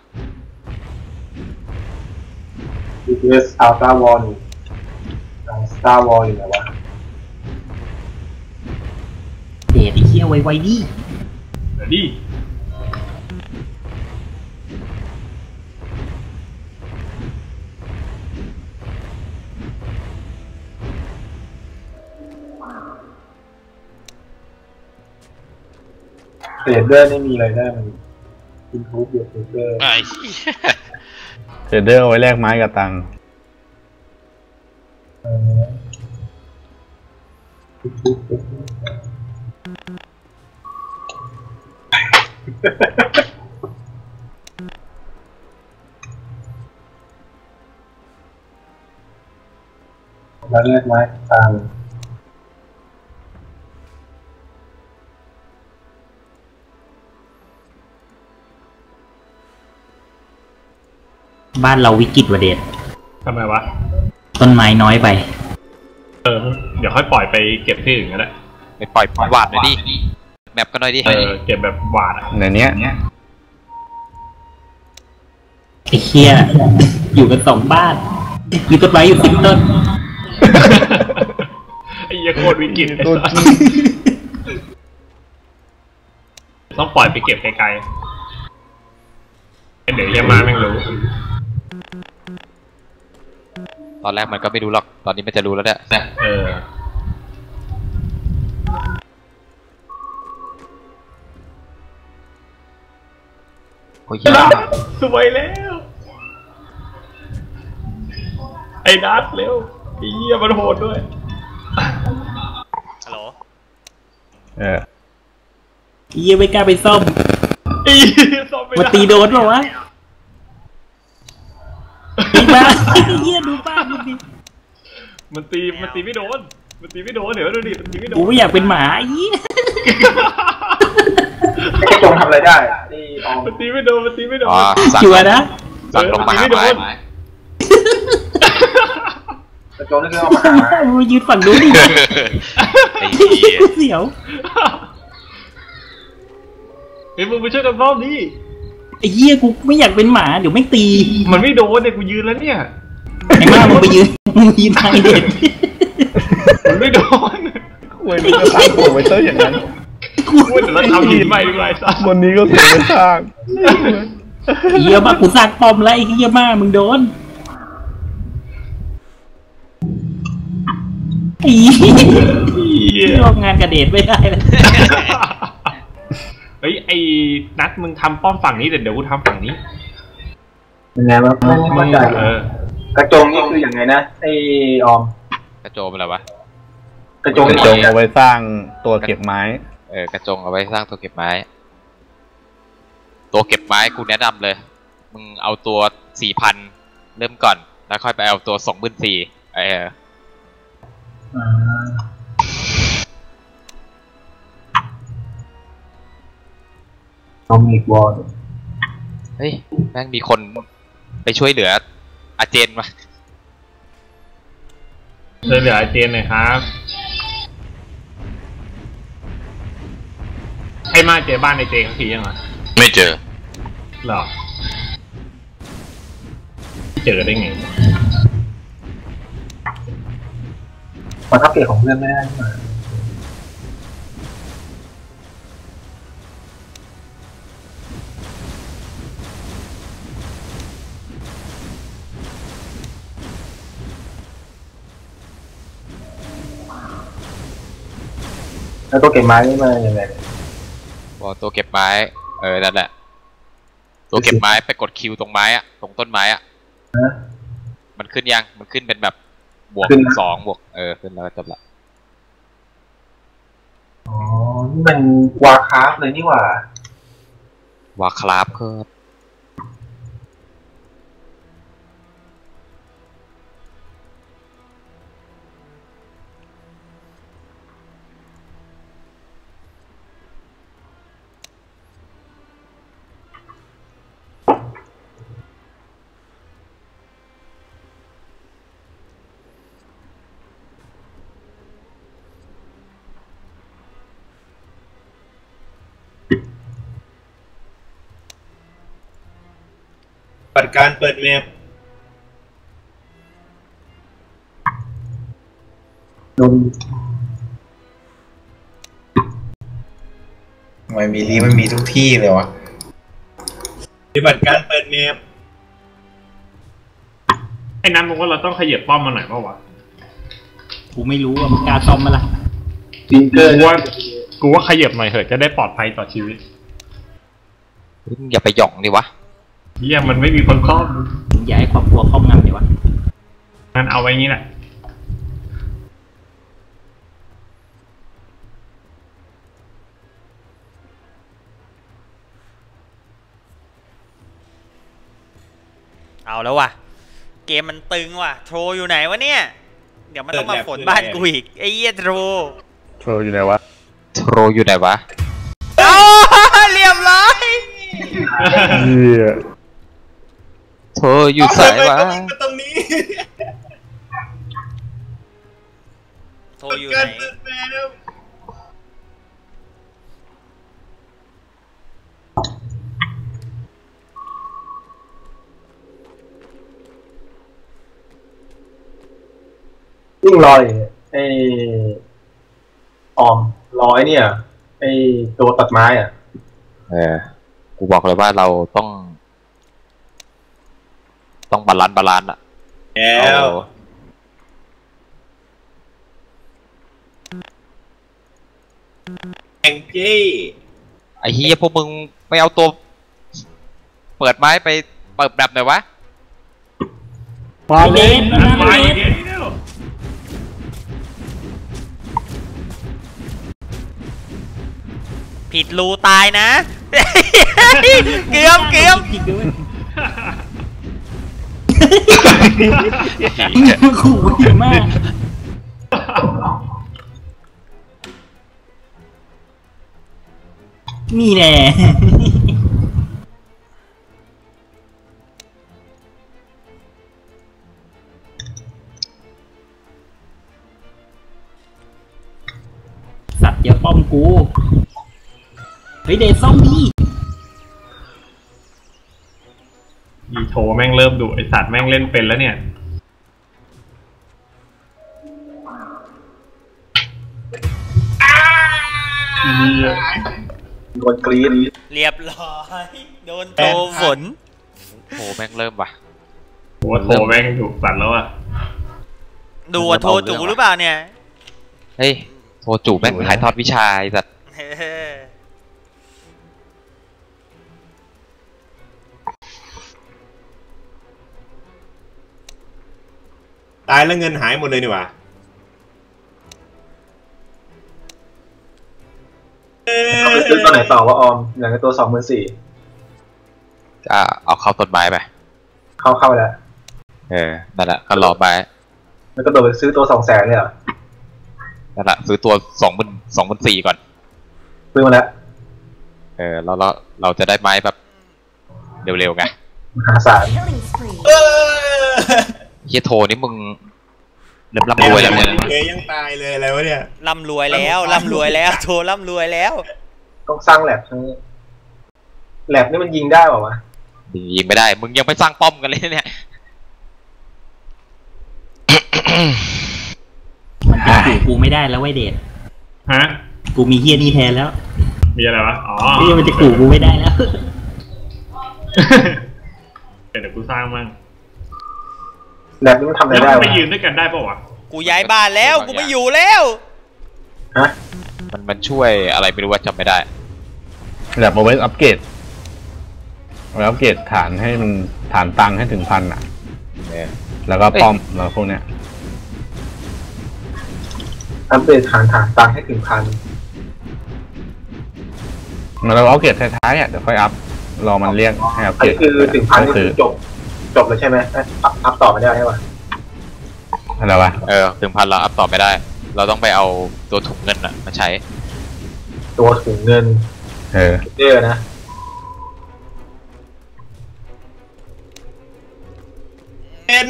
Speaker 11: ดี พี เอส Ultra Wall นี่Star Wall อยู่ไหนวะ
Speaker 6: เดี๋ยวไอ้เหี้ยไวๆดิ
Speaker 1: เดี๋ยวดิ
Speaker 11: เศษเลือดไม่มีอะไรได้มัน improve your paper
Speaker 10: ไอ้
Speaker 3: เทรดเดอร์เอาไว้แลกไม้กับตังค์
Speaker 11: เออ improve paper แล้วแลกไม้ตังค์
Speaker 6: บ้านเราวิกฤตว่ะเดช
Speaker 1: ทำไมวะ
Speaker 6: ต้นไม้น้อยไป
Speaker 1: เออเดี๋ยวค่อยปล่อยไปเก็บที่อื่นก็ได้
Speaker 4: ไปปล่อยหวาดหน่อยดิแมปก็หน่อยดิ
Speaker 1: เออเก็บแบบหวานอะ
Speaker 3: ในเนี้ย
Speaker 6: ไอ้เคียอยู่กันสองบ้าน มีต้นไม้อยู่สิบต้น
Speaker 1: ไอ้เหี้ยโคตรวิกฤตไอ้สัสต้องปล่อยไปเก็บไกลๆเดี๋ยวเฮียมาแม่งรู้
Speaker 4: ตอนแรกมันก็ไม่รู้หรอกตอนนี้มันจะรู้แล้วเนี่ย
Speaker 1: เออ
Speaker 4: โอ้ยเหี้ย
Speaker 1: สวยแล้ว ไอ้นัทเร็วไอ้เหี้ยมันโหดด้วย
Speaker 5: ฮัลโหล
Speaker 3: เออ
Speaker 6: เยี่ยไม่กล้าไปซ่อม
Speaker 1: ไอ้เหี้ยซ่อมไม่
Speaker 6: มา
Speaker 1: ได้
Speaker 6: ตีโดนเปล่าวะตีบ้านไอ้เยี่ยดูบ้านมึงดิ
Speaker 1: มันตีมันตีไม่โดนมันตีไม่โดนเดี๋ยวดูดิมันตีไม่โด
Speaker 6: กู
Speaker 1: น
Speaker 6: ไม่อยากเป็นหมาไอ้เยี่ย
Speaker 11: ไอ้จงทำอะไรได้ที่ออม
Speaker 1: มันตีไม่โดนมันตีไม่โดน
Speaker 4: อ๋อสั่ง
Speaker 6: ชัวร์นะ
Speaker 4: สั่งลงมาหาไม้
Speaker 11: ไอ้จงนี่คือเอามาหา
Speaker 6: มึงยืนฝั่งนู้นดิ
Speaker 10: ไอ้เหี้ย
Speaker 6: เสียว
Speaker 1: เฮ้ยมึงไปช่วยกันซ่อมดิ
Speaker 6: ไอ้เยี่ยกูไม่อยากเป็นหมาเดี๋ยวไม่ตี
Speaker 1: มันไม่โดนเนี่ยกูยืนแล้วเนี่ย
Speaker 6: ไอ้บ้ามึงไปยืนมึงยืนทางเด็ด
Speaker 1: มันไม่โดน
Speaker 3: เว้ยมึงก็สร้างโปรไวเตอร์อย่างนั้น
Speaker 1: กูว่าเดี๋ยวเราทำหินใหม่ดีกว่าไอ้สัส
Speaker 3: วันนี้ก็เสียไปสร้าง
Speaker 6: เยี่ยมากกูสร้างปอมแล้วไอ้เยี่ยมากมึงโดนไอ้เหี้ยร่วมงานกับเดทไม่ได้เลย
Speaker 1: เฮ้ยไอ้นัทมึงทำป้อมฝั่งนี้เดี๋ยวเดี๋ยวกูทำฝั่งนี้
Speaker 11: ยังไงวะไม่เข้าใจ
Speaker 1: เออ
Speaker 11: กระจงนี่คืออย่างไงนะไอ้ออม
Speaker 4: กระโจมอะไรวะ
Speaker 11: กระจง
Speaker 3: กระจงเอาไว้สร้างตัวเก็บไม้
Speaker 4: เออกระจงเอาไว้สร้างตัวเก็บไม้ ตัวเก็บไม้กูแนะนำเลย มึงเอาตัวสี่พันเริ่มก่อน แล้วค่อยไปเอาตัวสองหมื่นสี่เออ
Speaker 11: อ่าโดมินิกวอร์ด
Speaker 4: เฮ้ยแม่งมีคนไปช่วยเหลืออาเจนมา
Speaker 1: ช่วยเหลือไอ้เจนหน่อยครับไอ้มาเจอบ้านไอ้เจนเขาทียังไง
Speaker 10: ไม่เจอ
Speaker 1: หรอเจอได้ไง
Speaker 11: ขอทับเกตของเพื่อนไม่ได้ใช่ไหมแล้วตัวเก็บไม้นี่มาอย่างไรเนี่ย
Speaker 4: บอกตัวเก็บไม้ เออ นั่นแหละ ตัวเก็บไม้ไปกดคิวตรงไม้อะตรงต้นไม้อะมันขึ้นยัง มันขึ้นเป็นแบบบวกสองบวก เออ ขึ้นแล้วจบละ
Speaker 11: อ๋อ นี่มันวาคราฟเลยนี่หว่า
Speaker 4: วาคราฟครับ
Speaker 2: ปฏิบัติการเปิดแมป
Speaker 11: โดน
Speaker 8: ทำไมมีลีมันมีทุกที่เลยวะ
Speaker 2: ปฏิบัติการเปิดแมป
Speaker 1: ไอ้นั้นมึงว่าเราต้องขยับป้อมมาหน่อยเปล่าวะ
Speaker 6: กูไม่รู้ว่ามึงกล้าซ่อมมาละ
Speaker 11: ฟิงเกอร์
Speaker 1: กูว่ากูว่าขยับหน่อยเถอะจะได้ปลอดภัยต่อชีวิต
Speaker 4: อย่าไปหย่องดิวะ
Speaker 1: เฮียมันไม่มีคนครอบ
Speaker 6: อย่าให้ครอบครัวครอบงำเดี๋ยววะ
Speaker 1: งั้นเอาไว้งี้แหละ
Speaker 5: เอาแล้วว่ะเกมมันตึงว่ะโทรอยู่ไหนวะเนี่ยเดี๋ยวมันต้องมาฝนบ้านกูอีกไอ้เหี้ยโทร
Speaker 3: โทรอยู่ไหนวะ
Speaker 4: โทรอยู่ไหนวะ
Speaker 5: เอาเรียบร้อย
Speaker 3: เหี้ย
Speaker 4: โทรอยู่สายวะ
Speaker 7: ตรงนี้
Speaker 5: โทรอยู่ไหน
Speaker 11: ยิ่งรอยไอ้ออมร้อยเนี่ยไอ้ตัวตัดไม้อ่ะ
Speaker 4: เออกูบอกเลยว่าเราต้อง ต้องบาลานซ์บาลานซ์อะ
Speaker 7: แล้ว แองจี้
Speaker 4: ไอ้เฮียพวกมึงไปเอาตัว เปิดไม้ไปเปิดแบบหน่อยวะ
Speaker 6: มาเล่นมา
Speaker 1: ไป
Speaker 6: เล่น
Speaker 1: เดี๋ยวเดี๋ยว
Speaker 5: ผิดรูตายนะ เกือบเกือบ
Speaker 6: จริงด้วย
Speaker 10: เหี้ย
Speaker 6: ขู่เยอะมาก นี่แน่สัตว์อย่าป้อมกูเฮ้ยเดซซอมบี้
Speaker 1: อีโทแม่งเริ่มดุไอสัตว์แม่งเล่นเป็นแล้วเนี่ย
Speaker 11: โดนกรีด
Speaker 5: เรียบร้อยโดนโทรฝน
Speaker 4: โหแม่งเริ่มว่ะ
Speaker 1: โอ้โทแม่งดุสัตว์แล้วอ่ะ
Speaker 5: ดูว่าโทรจูหรือเปล่าเนี่ย
Speaker 4: เฮ้ยโทรจูบแม่งถ่ายทอดวิชาไอ้สัตว์
Speaker 7: ตายแล้วเงินหายหมดเลยนี่หว่า
Speaker 11: เขาไปซื้อตัวไหนต่อว่าออมอย่างในตัวสองหมื่นสี่
Speaker 4: ก็เอาเข้าต้นไม้ไป
Speaker 11: เข้าเข้าไปแล้ว
Speaker 4: เออนั่นแหละก็รอไป
Speaker 11: แล้วก็โดดไปซื้อตัวสองแสนเลยเหรอ
Speaker 4: นั่นแหละซื้อตัวสองหมื่นสองหมื่นสี่ก่อน
Speaker 11: ซื้อมาแล้ว
Speaker 4: เออเราเราเราจะได้ไม้แบบเร็วๆไง
Speaker 11: มหาศาล
Speaker 4: เฮียโทนี่มึงเริ่มร่ำรวยแล้วเนี่ย
Speaker 7: เกยังตายเลยอะไรวะเนี่ย
Speaker 5: ร่ำรวยแล้วร่ำรวยแล้วโทรร่ำรวยแล้ว
Speaker 11: ต้องสร้างแลบใช่ไหมแลบนี่มันยิงได้เปล่าวะ
Speaker 4: ยิงไม่ได้มึงยังไม่สร้างป้อมกันเลยเนี่ย
Speaker 6: มันจะขู่กูไม่ได้แล้วไว้เดช
Speaker 1: ฮะ
Speaker 6: กูมีเฮียนี่แทนแล้ว
Speaker 1: มีอะไรวะอ๋อ
Speaker 6: เฮียมันจะขู่กูไม่ได้แล้ว
Speaker 1: เดี๋ยวกูสร้างมั่ง
Speaker 11: แลบนี่มันทำอะไร
Speaker 1: แล้ว
Speaker 11: ได้
Speaker 1: มัน
Speaker 11: วะ
Speaker 1: ไปยืนด้วยกันได้ป่าวะ
Speaker 5: กูย้ายบ้านแล้วกูไม่อยู่แล้ว
Speaker 11: ฮะ
Speaker 4: มันมันช่วยอะไรไม่รู้ว่าจำไม่ได้
Speaker 3: แบบเอาไว้อัปเกรดเอาไว้อัปเกรดฐานให้มันฐานตังให้ถึงพันอ่ะ
Speaker 4: เออ
Speaker 3: แล้วก็ป้อมแล้วพวกเนี้ย
Speaker 11: อัปเดตฐานฐานตังให้ถึงพัน
Speaker 3: มันเราอัปเกรดท้ายๆอ่ะเดี๋ยวค่อยอัพรอมันเรียกให้อัป
Speaker 11: อัน
Speaker 3: เกรด
Speaker 11: นี้คือถึงพันนี่
Speaker 3: คื
Speaker 11: คือ อจบจบเลยใช่ไหมอัพอัพต่อไม่ได้ใช่ปะ
Speaker 3: อะไรวะ
Speaker 4: เออถึงพันเราอัพต่อไม่ได้ เราต้องไปเอาตัวถุงเงินอะมาใช้
Speaker 11: ตัวถุงเงิน
Speaker 3: เออ
Speaker 11: เยอะนะ
Speaker 7: เป็น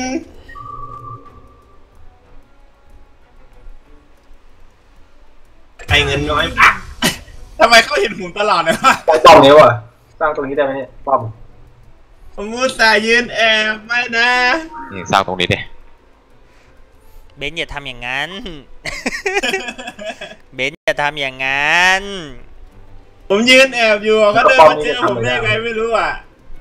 Speaker 7: ไอเงินน้อยอ่ะทำไมเขาเห็นหุ่นตลอดเลยวะ
Speaker 11: สร้างป้อมนี้วะสร้างตรงนี้ได้ไหมเนี่ยป้อม
Speaker 7: ผมมูสาห์ยืนแอบไม่นะ
Speaker 4: นี่สร้างตรงนี้ดิ
Speaker 5: เบนอย่าทำอย่างนั้น เบนอย่าทำอย่างนั้น
Speaker 7: ผมยืนแอบอยู่ก็เดินมาเจอผมได้ไงไม่รู้อ่ะ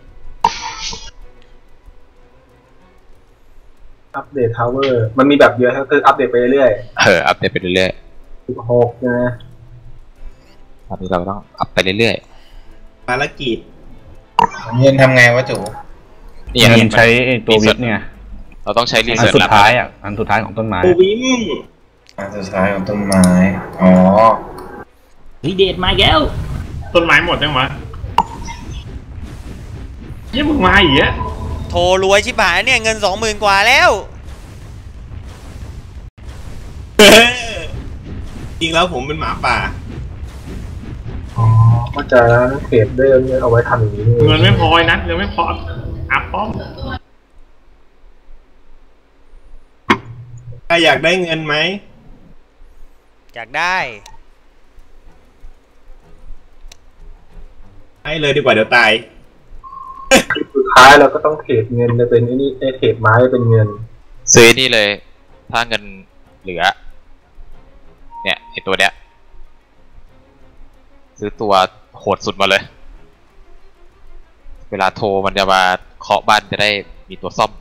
Speaker 11: อัปเดตทาวเวอร์มันมีแบบเดียวก็คืออัปเดตไปเรื่อย
Speaker 4: เอออัพเดตไปเรื่อย
Speaker 11: ๆสิบหกนะ
Speaker 4: ๆตอนนี้เราต้องอัพไปเรื่อย
Speaker 7: ภารกิจ
Speaker 8: เงินทำไงวะจู
Speaker 4: นี่
Speaker 3: เงิ
Speaker 4: เห็
Speaker 3: น
Speaker 4: นไหม
Speaker 3: ใช้ไอ้ตัววิทย์เนี่ย
Speaker 4: เราต้องใช้รี
Speaker 3: อัน
Speaker 4: เสิร์ช
Speaker 3: สุด
Speaker 4: ลับ
Speaker 3: ท้ายอ่ะอันสุดท้ายของต้นไม้
Speaker 2: โอวิม
Speaker 8: อันสุดท้ายของต้นไม้อ๋อ
Speaker 6: เฮ้ยเดทมาแก้ว
Speaker 1: ต้นไม้หมดยังวะเยี่ยมึงมาอีกอ่ะ
Speaker 5: โทรรวยชิบหายเนี่ยเงินสองหมื่นกว่าแล้ว
Speaker 2: จริงแล้วผมเป็นหมาป่า
Speaker 11: อ๋อเข้าใจแล้วเก็บได้เงินเอาไว้ทำอย่างนี้
Speaker 1: เงินไม่พอนะเงินไม่พออัพป้อม
Speaker 2: ใครอยากได้เงินไหม
Speaker 5: อยากได้
Speaker 2: ให้เลยดีกว่าเดี๋ยวตาย
Speaker 11: สุดท้ายเราก็ต้องเทรดเงินจะเป็นไอ้นี่ไอ้เทรดไม้เป็นเงิน
Speaker 4: ซื้อนี่เลย ถ้าเงินเหลือ เนี่ยไอตัวเนี้ยซื้อตัวโหดสุดมาเลย เวลาโทรมันจะมาเคาะบ้านจะได้มีตัวซ่อม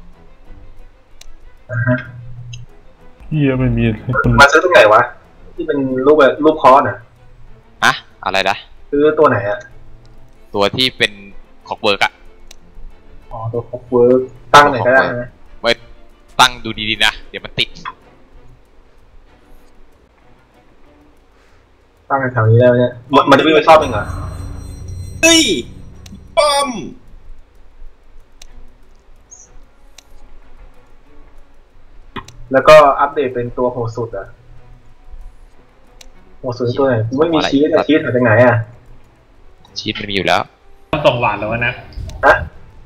Speaker 3: เฮียไม่มีคน
Speaker 11: มาซื้อตรงไหนวะที่เป็นรูปแบบรูปคอร์น่ะ
Speaker 4: อะอะไรนะ
Speaker 11: ซื้อตัวไหนอ่ะ
Speaker 4: ตัวที่เป็นคอกเบิร์กอะ
Speaker 11: อ๋อตัวคอร์เวิร์กตั้งไหนก็ได้นะ
Speaker 4: ไว้ตั้งดูดีๆนะ เดี๋ยวมันติด
Speaker 11: ตั้งแถวนี้แล้วเนี่ยมันมันจะวิ่งไปชอบเองเหรอ
Speaker 2: เฮ้ยป้อม
Speaker 11: แล้วก็อัปเดตเป็นตัวโหดสุดอ่ะโหดสุดตัวไหนไม่มีชีสอะชีสมาจากไหนอ่ะ
Speaker 4: ชีตมันมีอยู่แล้ว
Speaker 1: ส่งหวานแล้วนะ
Speaker 11: ฮะ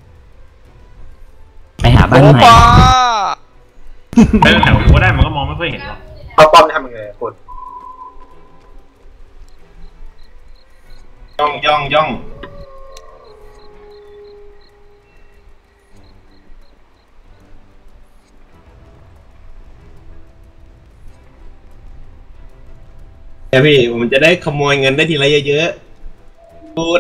Speaker 6: ไปหาบ้าน
Speaker 4: โอ้
Speaker 6: ใหม่
Speaker 4: ป้า
Speaker 1: เดินแถวกูก็ได้มันก็มองไม่ค่อยเห็นหรอก
Speaker 11: เอาป้อมทำยังไงกด
Speaker 2: ย่องย่องย่องเดี๋ยวพี่ผมจะได้ขโมยเงินได้ทีละเยอะๆพูด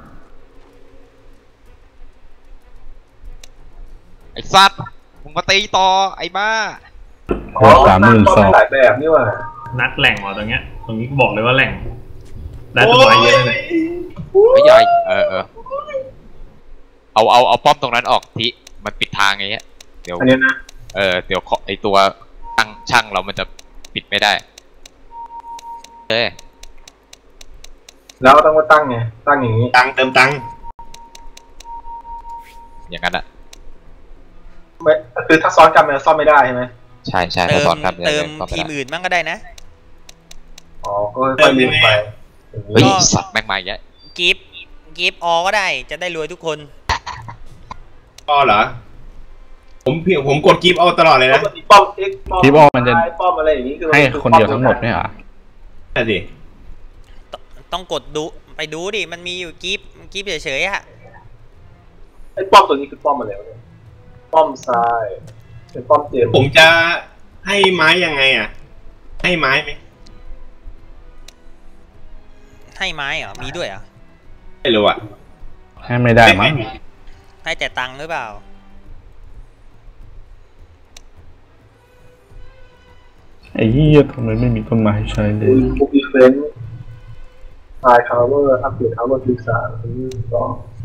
Speaker 4: ไอ้สัตว์มึงมาตีต่อไอ้บ้า
Speaker 11: อ๋อสามหมื่นสองหลายแบบนี่ว่ะ
Speaker 1: นัดแหล่งเหรอตรงเนี้ยตรงนี้บอกเลยว่าแหล่งได้ต้นไม้เยอะเลย
Speaker 4: ไม่ใหญ่เออเออเอาเอาเอาป้อมตรงนั้นออกทีมันปิดทางไงเงี้ยเดี๋ยว
Speaker 11: อันนี้นะ
Speaker 4: เออเดี๋ยวไอตัวช่างช่างเรามันจะปิดไม่ได้เอ้ย
Speaker 11: แล้วต้องมาตั้งไงตั้งอย่างนี้
Speaker 2: ตังค์เติมตังค์
Speaker 4: อย่างนั้นอะ
Speaker 11: ไม่คือถ้าซ้อนกันมันซ่อมไม่ได้ใช่ไหม
Speaker 4: ใช่ใช่
Speaker 5: เติ
Speaker 4: ถ้าม ซ้อนกัน
Speaker 5: เติม
Speaker 4: ซ่อ
Speaker 5: ทีม
Speaker 4: ไได้
Speaker 5: อื่นบ้างก็ได้นะ
Speaker 11: อ๋อก็ค่อยๆลืมไป
Speaker 4: เฮ้ยสัตว์แม่งมาอย่างเงี้ย
Speaker 5: กิฟกิฟออก็ได้จะได้รวยทุกคน
Speaker 2: พอเหรอผมเพียงผมกดกิฟต์เอาตลอดเลยนะ
Speaker 11: ป้อมเอ็กป้อม
Speaker 3: ที่บอกมันจะ
Speaker 11: ป้อมอะไรอย่างนี้คือ
Speaker 3: ให้คนเดียวทั้งหมดไม่เหรอ
Speaker 2: ใช่สิ
Speaker 5: ต้องกดดูไปดูดิมันมีอยู่กิฟกิฟเฉยๆอะ
Speaker 11: ไอ้ป้อมตัวนี้คือป้อมอะไรวะเนี่ยป้อมซ้ายเป็นป้อมเตรียม
Speaker 2: ผมจะให้ไม้ยังไงอ่ะ ให้ไม้ไหม
Speaker 5: ให้ไม้เหรอมีด้วยเหรอ
Speaker 2: ไม่รู้อ่ะ
Speaker 3: ให้ไม่ได้มั้ง
Speaker 5: ให้แต่ตังค์หรือเปล่า
Speaker 3: ไอ้เหี้ยทำไมไม่มีต้นไม้ให้ใช้เลย
Speaker 11: บุกดีเฟนส์ไฮทาวเวอร์อัปเดตทาวเวอร์ทีสามนี่ก็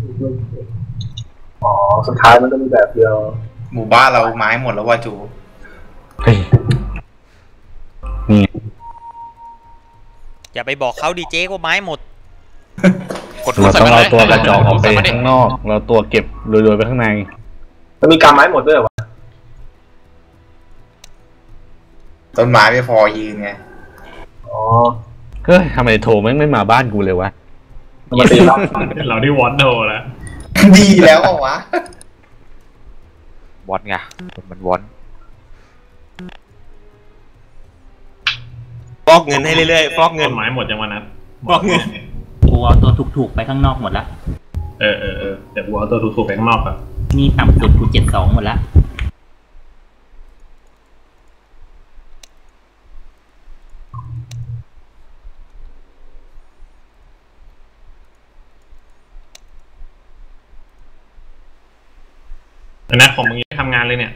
Speaker 11: อ๋อสุดท้ายมันก็มีแบบเดียว
Speaker 8: หมู่บ้านเราไม้หมดแล้วว่าจู
Speaker 3: เฮ้ยนี่
Speaker 5: อย่าไปบอกเขาดีเจว่าไม้หมด
Speaker 4: กด
Speaker 3: เราต้องเอาตัวกระจอกออกไป
Speaker 4: ใส่มันดิ
Speaker 3: ข้างนอก เราตัวเก็บรวยๆไปข้างใน
Speaker 11: มันมีการไม้หมดด้วยเหรอวะ
Speaker 8: ต้นไม้ไม่พอยืนไง
Speaker 11: อ๋อ
Speaker 3: เฮ้ยทำไมโทรแม่งไม่มาบ้านกูเลยวะ
Speaker 11: มันตีรับ
Speaker 1: เราได้วอตโดแล้ว
Speaker 8: ดีแล้วเหรอวะ
Speaker 4: วอนไงมันวอน
Speaker 2: ฟอกเงินให้เรื่อยๆฟอกเงิ
Speaker 1: ต้
Speaker 2: น
Speaker 1: นไม้หมดยังวันนั้น
Speaker 2: ฟอกเงิน
Speaker 6: กูเอาตัวถูกๆไปข้างนอกหมดละ
Speaker 1: เออเออเออแต่กูเอาตัวถูกๆไปข้างนอกอะ
Speaker 6: นี่ต่ำสุดกูเจ็ดสองหมดละ
Speaker 1: แต่นะของมึงยังไม่ทำงานเลยเนี่ย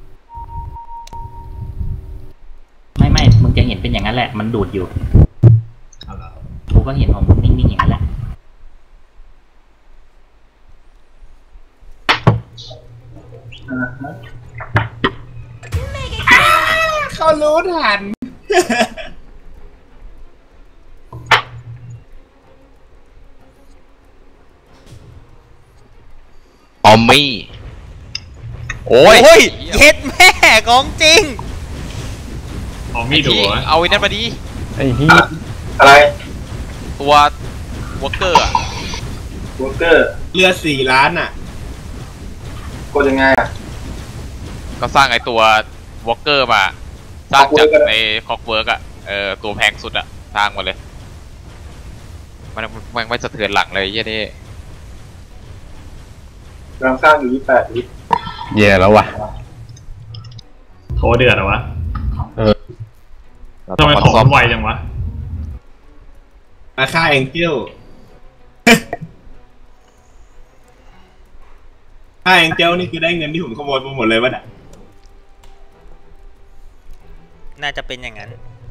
Speaker 6: ไม่ไม่มึงจะเห็นเป็นอย่างนั้นแหละมันดูดอยู่
Speaker 1: เอาละ
Speaker 6: กูก็เห็นของมึงนิ่งๆอย่างนั้นแหละ
Speaker 2: เขารู้ทัน
Speaker 10: ออมมี่โอ้ย
Speaker 5: โอ้ยเย็ดแม่ของจริง
Speaker 1: อ๋อมีดู
Speaker 4: ที่เอาไอ้นั่นมาดี
Speaker 3: ไอ้เหี้ย
Speaker 11: อะไร
Speaker 4: ตัววอลเกอร์อะ
Speaker 11: วอลเกอร์
Speaker 2: เรือสี่ล้านอ่ะ
Speaker 11: กดยังไงอ่ะ
Speaker 4: ก็สร้างไอ้ตัววอลเกอร์มาสร้างจากในคอกเวิร์กอะเออตัวแพงสุดอะสร้างมาเลยมันมันไม่สะเทือนหลังเลยยี่นี่
Speaker 11: กำลังสร้างอยู่ยี่แปดวิ
Speaker 3: แย่แล้ววะ
Speaker 1: โทรเดือดเหรอวะ
Speaker 3: เออ
Speaker 1: ทำไมของมันไวจังวะ
Speaker 2: มาฆ่าแองเจิล ฆ่าแองเจิลนี่คือได้เงินที่ผมขโมยไปหมดเลยวะเนี่ย
Speaker 5: น่าจะเป็นอย่างนั้น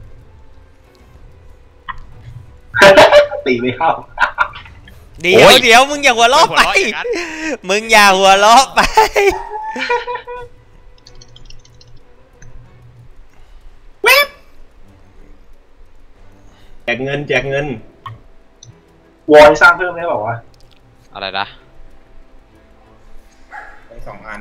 Speaker 11: ตีไม่เข้า
Speaker 5: เดี๋ยวเดี๋ยวมึงอย่าหัวเราะไป มึงอย่าหัวเราะไป
Speaker 2: แจกเงินแจกเงิน
Speaker 11: วอลสร้างเพิ่มได้เปล่าวะ
Speaker 4: อะไรนะ
Speaker 8: ได้สองอัน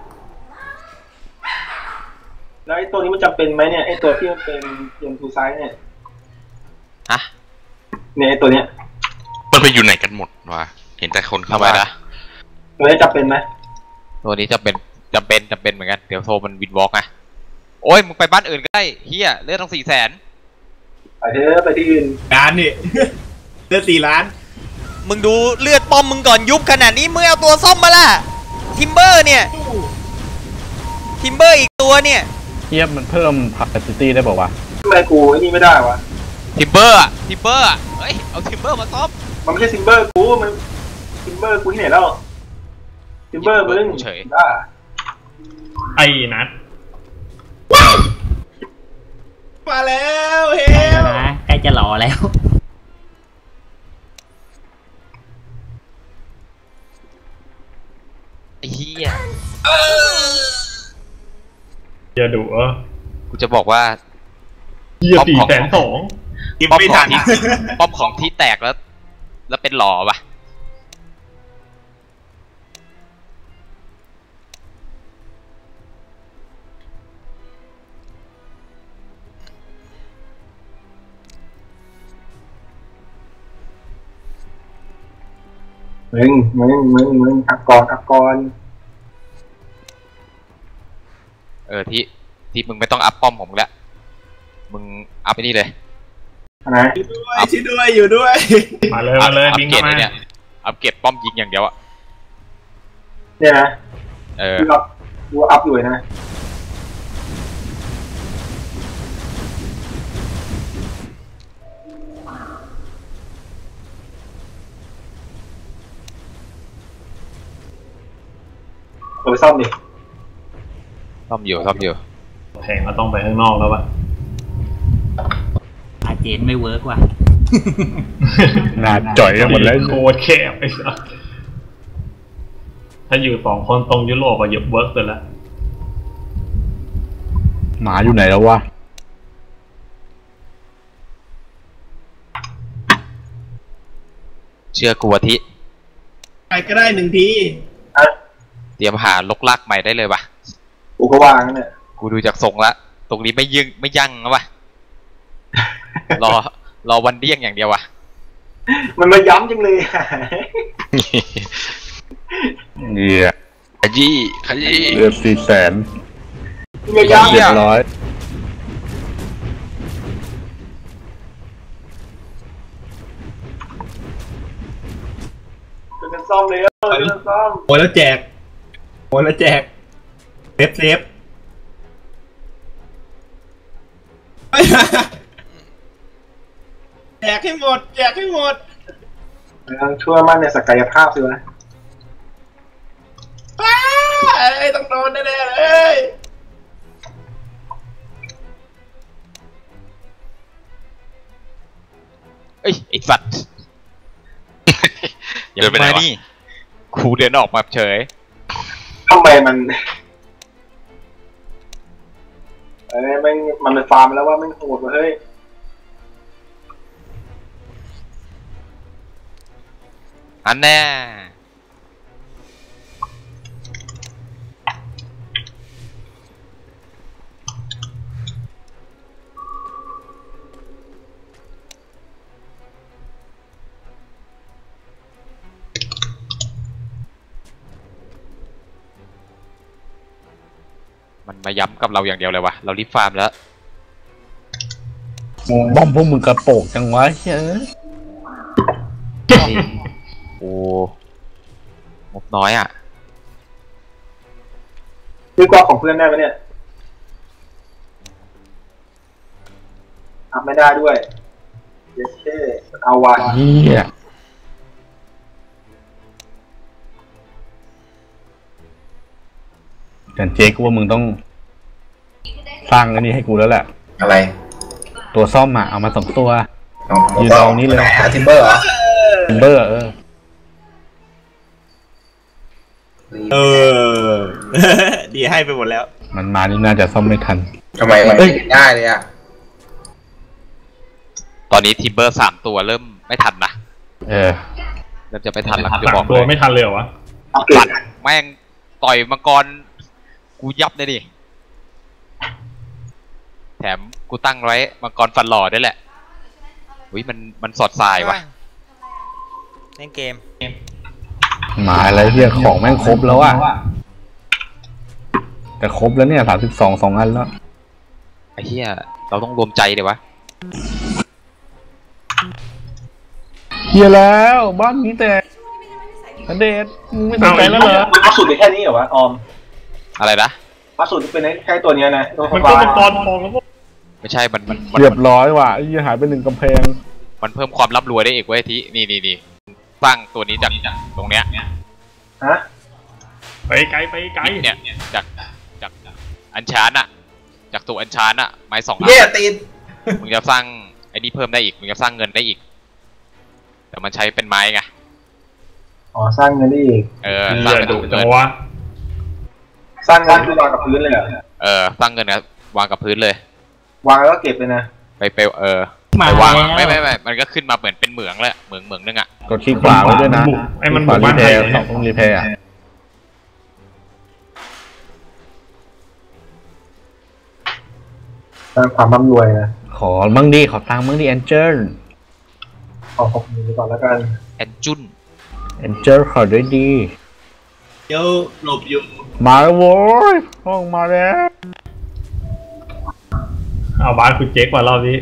Speaker 11: แล้วไอ้ตัวนี้มันจำเป็นไหมเนี่ยไอ้ตัวที่มันเป็นเกมทูไซส์เนี่ย
Speaker 4: ฮะ
Speaker 11: เนี่ยไอ้ตัวเนี้ย
Speaker 10: มันไปอยู่ไหนกันหมดวะเห็นแต่คนเข้า
Speaker 4: ทำไม
Speaker 10: มา
Speaker 4: นะ
Speaker 11: ตัวนี้จำเป็นไหม
Speaker 4: ตัวนี้จะเป็นจำเป็นจำเป็นเหมือนกันเดี๋ยวโทรมันวินวอล์กไงโอ้ยมึงไปบ้านอื่นก็ได้เฮียเลือดต้องสี่แสน
Speaker 11: ไปเถอะไปที่อื่น
Speaker 2: การนี่ เรือสี่ล้าน
Speaker 5: มึงดูเลือดป้อมมึงก่อนยุบขนาดนี้มึงเอาตัวส้มมาล่ะทิมเบอร์เนี่ยทิมเบอร์อีกตัวเนี่ย
Speaker 3: เทียบมันเพิ่ม capacity ได้ป่าวะ
Speaker 11: ทำไมกูไอ้นี่ไม่ได้วะ
Speaker 4: ทิมเบอร์อะทิมเบอร์อะเฮ้ยเอาทิมเบอร์มาซ่อม
Speaker 11: มันไม่ใช่ซิมเบอร์กูมันซิมเบอร์กูที่ไหนแล้วซิมเบอร์มึงได้
Speaker 1: ไอ้นัท
Speaker 2: มาแล้วเฮ
Speaker 6: ใกล้แล้ว
Speaker 2: ล
Speaker 6: นะใกล้จะหล่อแล้ว
Speaker 4: ไอ้เฮีย
Speaker 1: อย่าดุเออ
Speaker 4: กูจะบอกว่า
Speaker 1: เหี้ยสี่แสนสอง
Speaker 2: กิน
Speaker 4: ป้อม
Speaker 2: ไม่
Speaker 4: ขอ
Speaker 2: ทั
Speaker 4: ง
Speaker 2: น
Speaker 4: ที่ป้อมของที่แตกแล้ว แล้วเป็นหล่อปะ
Speaker 11: มึงมึงมึงมึงอักกรอักกร
Speaker 4: เออที่ที่มึงไม่ต้องอัพป้อมของมึงแล้วมึงอัพไปนี่เลย
Speaker 11: อะไร
Speaker 2: ด้วยช่วยด้วยอยู่ด้วย
Speaker 1: มาเลยมาเลย
Speaker 4: อัพ
Speaker 1: บิง
Speaker 4: เกร
Speaker 1: เข้า
Speaker 4: ด
Speaker 1: มา
Speaker 4: เนี่ยอัพเกรดป้อมยิงอย่างเดียวอะ
Speaker 11: เนี่ยนะ
Speaker 4: เออ
Speaker 11: กูอัพกูอัพอยู่นะเอาไปซ่อมดิ
Speaker 4: ซ่อมอยู่ซ่อมอยู่
Speaker 1: แพงก็ต้องไปข้างนอกแล้วปะ
Speaker 6: อาเจนไม่เวิร์กว่ะ
Speaker 3: หนาจ่อยกันหมดแล้ว
Speaker 1: โคตรแคบไอ้สัสถ้าอยู่สองคนตรงยุโรปอะเหยียบเวิร์กเลยละ
Speaker 3: หมาอยู่ไหนแล้ววะ
Speaker 4: เชื่อกูอาทิ
Speaker 2: ใครก็ได้หนึ่งที
Speaker 11: อ่ะ
Speaker 4: เตรียมหาลกลากใหม่ได้เลยปะ
Speaker 11: กูก็วางนั่นแหละ
Speaker 4: กูดูจากทรงละตรงนี้ไม่ยึงไม่ยั่งนะวะ รอรอวันเดี้ยงอย่างเดียววะ
Speaker 11: มันมาย้ำจังเลยอะ
Speaker 3: เหี้ย
Speaker 10: ขยี้ขยี้
Speaker 3: เลือดสี่แสน
Speaker 11: มันมาย้ำ
Speaker 3: เรียบร้อย
Speaker 11: เป็นซ่อมเลยเป็นซ่อม
Speaker 2: โอ้ยแล้วแจกโอ้ยแล้วแจกเซฟเซฟแจกให้หมดแจกให้หมด
Speaker 11: ต้องเชื่อมั่นในศักยภาพสิวะ
Speaker 2: อ้าไอ้ต้องโดนแน่ๆเลย
Speaker 4: เอ้ยไอ้สัตว์
Speaker 10: เดินไปไหนวะ
Speaker 4: นี่กูเดินออกมาเฉย
Speaker 11: ทำไมมันเอ้ยมันมันเป็นฟาร์มแล้วว่าไม่โหดเฮ้ย
Speaker 4: อันแน่มันมาย้ำกับเราอย่างเดียวเลยวะเรารีบฟาร์มแล้ว
Speaker 3: บอมพวกมึงกระโปกจังวะเฮ้ย
Speaker 4: โอ้งบน้อยอ่ะ
Speaker 11: ซื้อกรอบของเพื่อนได้ไหมเนี่ยทำไม่ได้ด้วยเยสเช่เอาวะ
Speaker 3: เฮียแต่เจ๊กูว่ามึงต้องสร้างอันนี้ให้กูแล้วแหละ
Speaker 8: อะไร
Speaker 3: ตัวซ่อมอ่ะเอามาสองตัวยืนรอนี้เลย
Speaker 8: ทิมเบอร์เหรอ
Speaker 3: ทิมเบอร์เออ
Speaker 7: เออดีให้ไปหมดแล้ว
Speaker 3: มันมานี่น่าจะซ่อมไม่ทัน
Speaker 8: ทำไมมันได้เลยอ่ะ
Speaker 4: ตอนนี้ทิมเบอร์สามตัวเริ่มไม่ทันนะ
Speaker 3: เออ
Speaker 4: เริ่มจะไม่ทันแล้วจะบอกเลย
Speaker 1: ตัวไม่ทันเลยเหรอวะ
Speaker 4: ปัดแม่งต่อยมังกรกูยับเลยดิแถมกูตั้งไว้มังกรฟันหล่อได้แหละอุ้ยมันมันสอดทรายวะ
Speaker 5: เล่นเกม
Speaker 3: มาอะไรเฮียของแม่งครบแล้วอะแต่ครบแล้วเนี่ยสามสิบสองสองอันแล้ว
Speaker 4: ไอ้เฮียเราต้องรวมใจเดี๋ยววะ
Speaker 3: เฮียแล้วบ้านนี้แต่เดชมึงไม่สนใจแล้วเหรอ
Speaker 11: ล่าสุดเป็นแค่นี้เหรอวะออม
Speaker 4: อะไรนะ
Speaker 11: ล่าสุดเป็นแค่ตัวนี้นะ
Speaker 1: มันก็เป็นตอนมองแล้ว
Speaker 4: ไม่ใช่มันมัน
Speaker 3: เรียบร้อยว่ะไอ้ยี่หายไปหนึ่งกำแพง
Speaker 4: มันเพิ่มความร่ำรวยได้อีกเว้ยทีนี่นี่นี่สร้างตัวนี้จากตรงเนี้ย
Speaker 11: ฮะ
Speaker 1: ไปไกลไปไกล
Speaker 4: เนี่ยจากจากอัญชานอะจากตัวอัญชานอะไม้สองอัน
Speaker 8: เย่ตีน
Speaker 4: มึงจะสร้างไอ้นี่เพิ่มได้อีกมึงจะสร้างเงินได้อีกแต่มันใช้เป็นไม้ไง
Speaker 11: อ๋อสร้างเงินได้อีก
Speaker 4: เออสร้างเป็นเงิน
Speaker 11: สร้างเงินคือวางกับพื้นเลยเหรอ
Speaker 4: เออสร้างเงินนะวางกับพื้นเลยว
Speaker 11: างแล้วก็เก็บเลยนะ
Speaker 4: ไปไปเออไปวางไม่ไม่ไม่มันก็ขึ้นมาเหมือนเป็นเหมืองเลยเหมืองเหมืองนึงอ่ะ
Speaker 3: กดคลิกขวาไว้ด้วยนะ
Speaker 1: ไอ้มันบุก
Speaker 3: รีเพย์สองต้องรีเพย์อ่ะ
Speaker 11: สร้างความร่ำรวยนะ
Speaker 3: ขอมั่งดีขอตังค์มั่งดีแอนเจล
Speaker 11: ขอขอบคุณก่อนแล้วกัน
Speaker 4: แอนจุน
Speaker 3: แอนเจลขอด้วยดี
Speaker 7: เดี๋ยวหลบอยู่
Speaker 3: มาแล้วโว้ยห้องมาแล้ว
Speaker 1: เอาบ้านคุณเจ๊กว่ารอบนี้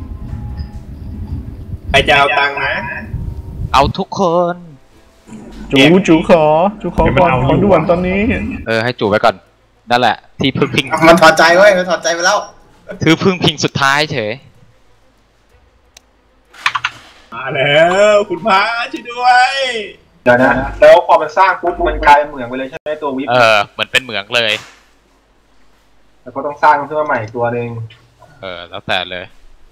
Speaker 7: ใครจะเอาตังค์นะ
Speaker 4: เอาทุกคน
Speaker 3: จูจูขอจูขอก่อนขอด่วนตอนนี้
Speaker 4: เออให้จูไว้ก่อนนั่นแหละที่พึ่งพิง
Speaker 8: มันถอดใจไว้มันถอดใจไปแล้ว
Speaker 4: คือพึ่งพิงสุดท้ายเฉย
Speaker 7: มาแล้วคุณพระช่วยด้วย
Speaker 11: เดี๋ยวนะแล้วพอมันสร้างปุ๊บมันกลายเป็นเหมืองไปเลยใช่ไหมตัววิป
Speaker 4: เออเหมือนเป็นเหมืองเลย
Speaker 11: แล้วก็ต้องสร้างขึ้นมาใหม่ตัวหนึ่ง
Speaker 4: เออแล้วแต่เลย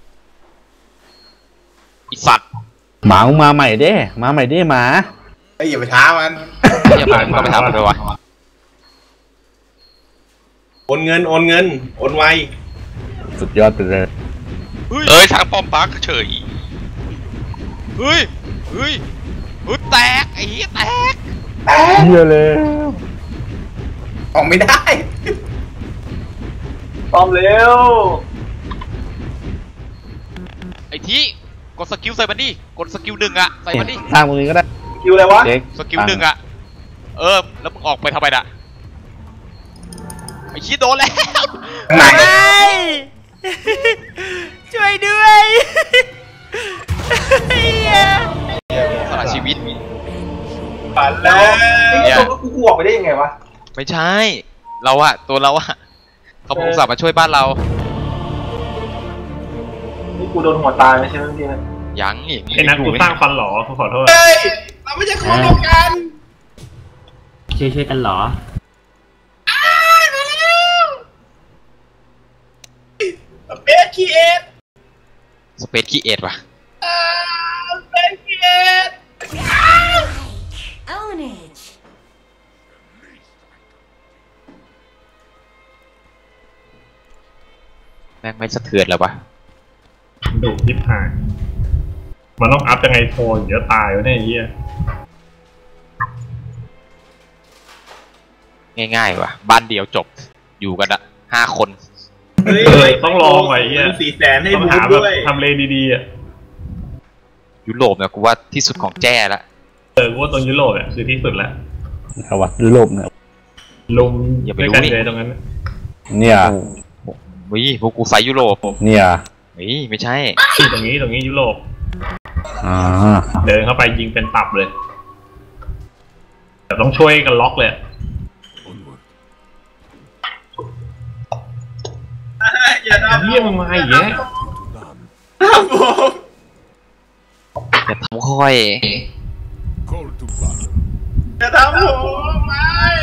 Speaker 4: อีสัตว์
Speaker 3: หมามาใหม่เด้มาใหม่เด้หมา
Speaker 8: ไอ้อย่าไปท้ามัน
Speaker 4: อย่าไปก็ไปท้ามันเลยวะ
Speaker 7: โอนเงินโอนเงินโอนไว
Speaker 3: สุดยอดไปเลย
Speaker 4: เอ้ยทางป้อมปักเฉยเฮ้ยเฮ้ยเฮ้ยแตกไอ้เหี้ยแตก
Speaker 3: เหี้ยเลย
Speaker 8: ออกไม่ได้
Speaker 11: ป้อมเร็ว
Speaker 4: ไอ้ที่กดสกิลใส่มันดิกดสกิลหนึ่งอะใส่มันดิ
Speaker 3: สร้างตรงนี้ก็ได้
Speaker 11: สกิลอะไรวะ
Speaker 4: สกิลหนึ่งอะเออแล้วมึงออกไปทำไมน่ะไอ้ชี้โดนแล้ว
Speaker 5: ไหนช่วยด้วย
Speaker 4: สละชีวิต
Speaker 11: ปั่นแล้วไอ้ตัวก็กูออกไปได้ยังไงวะ
Speaker 4: ไม่ใช่เราอะตัวเราอะเขาอุตส่าห์มาช่วยบ้านเรา
Speaker 11: นี่กูโดนหัวตายไม่ใช่เมื่อกี้นะ
Speaker 4: ยังอีก
Speaker 1: ไอ้นัทกูสร้างฟันหรอขอโทษ
Speaker 7: เฮ้ยเราไม่ใช่คนเดียวกัน
Speaker 6: ช่วยช่วยกันหรอ
Speaker 7: สเปซคีเอท
Speaker 4: สเปซคีเอทว่ะ
Speaker 7: สเปซคีเอท
Speaker 4: แม่งไม่สะเทือนแล้วปะ
Speaker 1: ดุยิบหายมันต้องอัพยังไงโทรเดี๋ยวตายวะเนี่ยไอ้เหี้ย
Speaker 4: ง่ายๆว่ะบ้านเดียวจบอยู่กันอะห้าคน
Speaker 1: เออต้องลองไว้เนี่ย
Speaker 2: สี่แสนให้
Speaker 1: ต้อง
Speaker 2: บู
Speaker 1: หา
Speaker 2: ธ
Speaker 1: แบบ
Speaker 2: ด้วย
Speaker 1: ทำเลดีๆอ่ะ
Speaker 4: ยุโรปเนี่ยกูว่าที่สุดของแจ้ละ
Speaker 1: เออกูว่าตรงยุโรปเนี่ยคือที่สุดแล้ว
Speaker 3: ครับว่ายุโรปเนี่ย
Speaker 1: ลงอย่าไปดูนี่ตรงนั้น
Speaker 3: เนี่ย
Speaker 4: วิพวกกูไซยุโรป
Speaker 3: เนี่ย
Speaker 4: วิไม่ใช่
Speaker 1: ที่ตรงนี้ตรงนี้ยุโรป
Speaker 3: อ่า
Speaker 1: เดินเข้าไปยิงเป็นตับเลยแต่ต้องช่วยกันล็อกเลย
Speaker 2: อย่าทำ
Speaker 1: เยี่ยมมาอีกแล้ว
Speaker 2: ครับผม
Speaker 4: อย่าทำค่อย
Speaker 2: อย่าทำผมไม่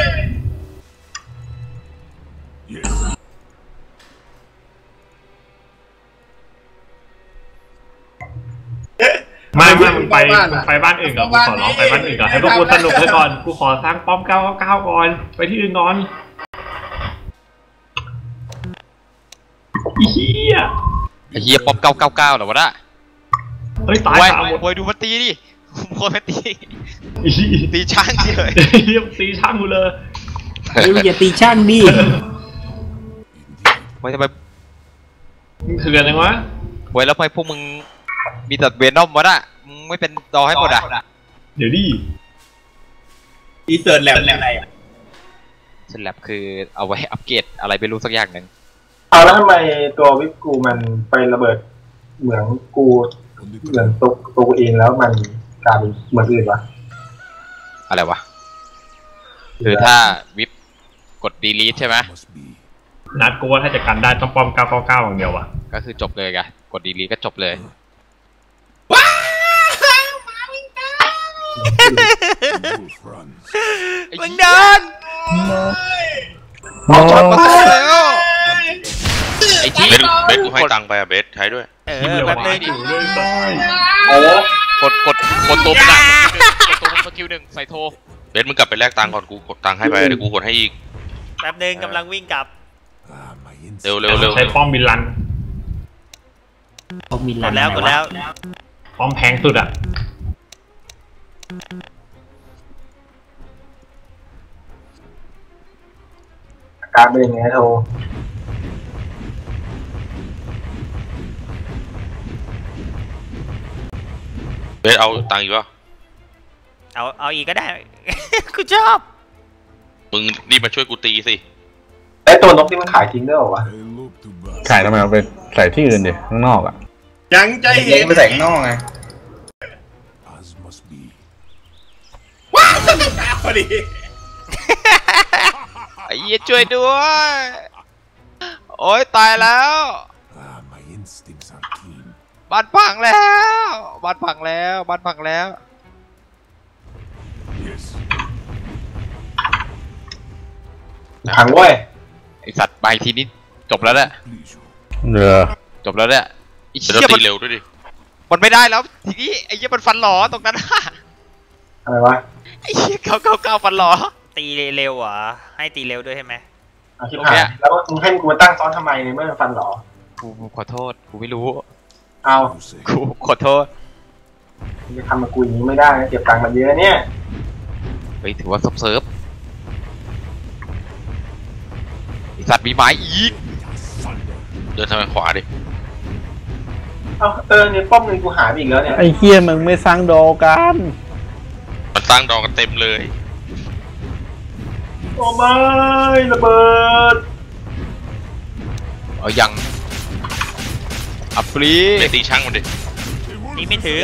Speaker 1: ไม่ไม่มึงไปมึงไปบ้านอื่นก่อนกูขอร้องไปบ้านอื่นก่อนให้พวกกูสนุกเลยก่อนกูขอสร้างป้อมเก้าเก้าเก้าก่อนไปที่อื่นก่อนเฮีย
Speaker 4: เฮียป๊อปเก้าเก้าเก้าเหรอวะน่ะ
Speaker 1: เฮ้ยตายสาม
Speaker 4: โวยดูมันตีดิโวยมันตีตีช่างดิเลย
Speaker 1: เฮียตีช่างกูเลย
Speaker 6: อย่าตีช่างดิ
Speaker 4: โวยทำไม
Speaker 1: เถื่อนจังวะ
Speaker 4: โวยแล้วทำไมพวกมึงมีแต่เวนอมวะน่ะมึงไม่เป็นดอให้หมดอ่ะ
Speaker 1: เดี๋ยวดิ
Speaker 2: อีเซิร์ชแลบอะไรอ่ะ
Speaker 4: เซิร์ชแลบคือเอาไว้อัปเกรดอะไรไม่รู้สักอย่างหนึ่ง
Speaker 11: เอาแล้วทำไมตัววิปกูมันไประเบิดเหมือนกูเหมือนตัวตัวเองแล้วมันกลายเป็นเหมือนอื่นวะ
Speaker 4: อะไรวะคือถ้าวิปกด delete ใช่ไหม
Speaker 1: นัดกูว่าถ้าจะกันได้ต้องป้อมเก้าเก้าเก้าอย่างเดียววะ
Speaker 4: ก็คือจบเลยไงกด delete ก็จบเลย
Speaker 5: มึงเดิน
Speaker 4: เอาจอดมาแล้ว
Speaker 10: ไอ้ที่เบสเบสกูให้ตังค์ไปอะเบสใช้ด้วย
Speaker 5: เออแบบนึง
Speaker 4: โอ้กดกดกดตัวมันอ่ะกดตัวมันสกิลหนึ่งใส่โทร
Speaker 10: เบสมึงกลับไปแลกตังค์ก่อนกูกดตังค์ให้ไปเดี๋ยวกูกดให้อีก
Speaker 5: แบบนึงกำลังวิ่งกลับ
Speaker 10: เร็วเร็วเร็ว
Speaker 1: ใช้ป้อมบินลัน
Speaker 6: ป้อมบินลั
Speaker 5: นแล้วกดแล้ว
Speaker 1: ป้อมแพงสุดอ่ะ
Speaker 11: การเป็นยังไงโทร
Speaker 10: เบสเอาตังค์อีกป่ะ
Speaker 5: เอาเอาอีกก็ได้กูชอบ
Speaker 10: มึงรีบมาช่วยกูตีสิ
Speaker 11: ไอตัวนกที่มันขายทิ้งได้หรอวะ
Speaker 3: ขายทำไมเอาไปใส่ที่อื่นดิข้างนอกอ่ะ
Speaker 2: ยังใจเย็น
Speaker 8: ไปใส่ข้างนอกไง
Speaker 2: ว้าวพอดี
Speaker 4: ไอ้เหี้ยช่วยด้วยโอ๊ยตายแล้วบ้านพังแล้วบ้านพังแล้วบ้านพังแล้ว
Speaker 11: พังเว้ย
Speaker 4: ไอสัตว์ไปทีนี้จบแล้วแหละ
Speaker 3: เรือ
Speaker 4: จบแล้วเนี่ย
Speaker 10: ไอ้เหี้ยมันเร็วด้วยดิ
Speaker 4: มันไม่ได้แล้วทีนี้ไอ้เหี้ยมันฟันหลอตรงนั้น
Speaker 11: อะไรวะ
Speaker 4: ไอ้เหี้ยเก้าเก้าเก้าฟันหลอ
Speaker 5: ตีเร็วเหรอให้ตีเร็วด้วยใช่ไหม
Speaker 11: เอาชิบหายแล้วมึงให้กูมาตั้งซ้อนทำไมเนี่ยเมื่อฟันหรอ
Speaker 4: กูขอโทษกูไม่รู้
Speaker 11: เอา
Speaker 4: กูขอโทษ
Speaker 11: มึงจะทำมากูอย่างนี้ไม่ได้นะเก็บตังค์มาเยอะเนี่ย
Speaker 4: เฮ้ยถือว่าซับเซิร์ฟไอสัตว์มีไม้อีก
Speaker 10: เดินทางขวาดิ
Speaker 11: เอาเออเนี่ยป้อมหนึ่งกูหายไปอีกแล้วเนี่ย
Speaker 3: ไอ้เฮียมึงไม่สร้างดอกัน
Speaker 10: มันสร้างดอกันเต็มเลย
Speaker 11: โอ้ไม่ระเบิด
Speaker 4: เอายังอัปรี
Speaker 10: ไปตีช่างมันดิ
Speaker 5: ตีไม่ถือ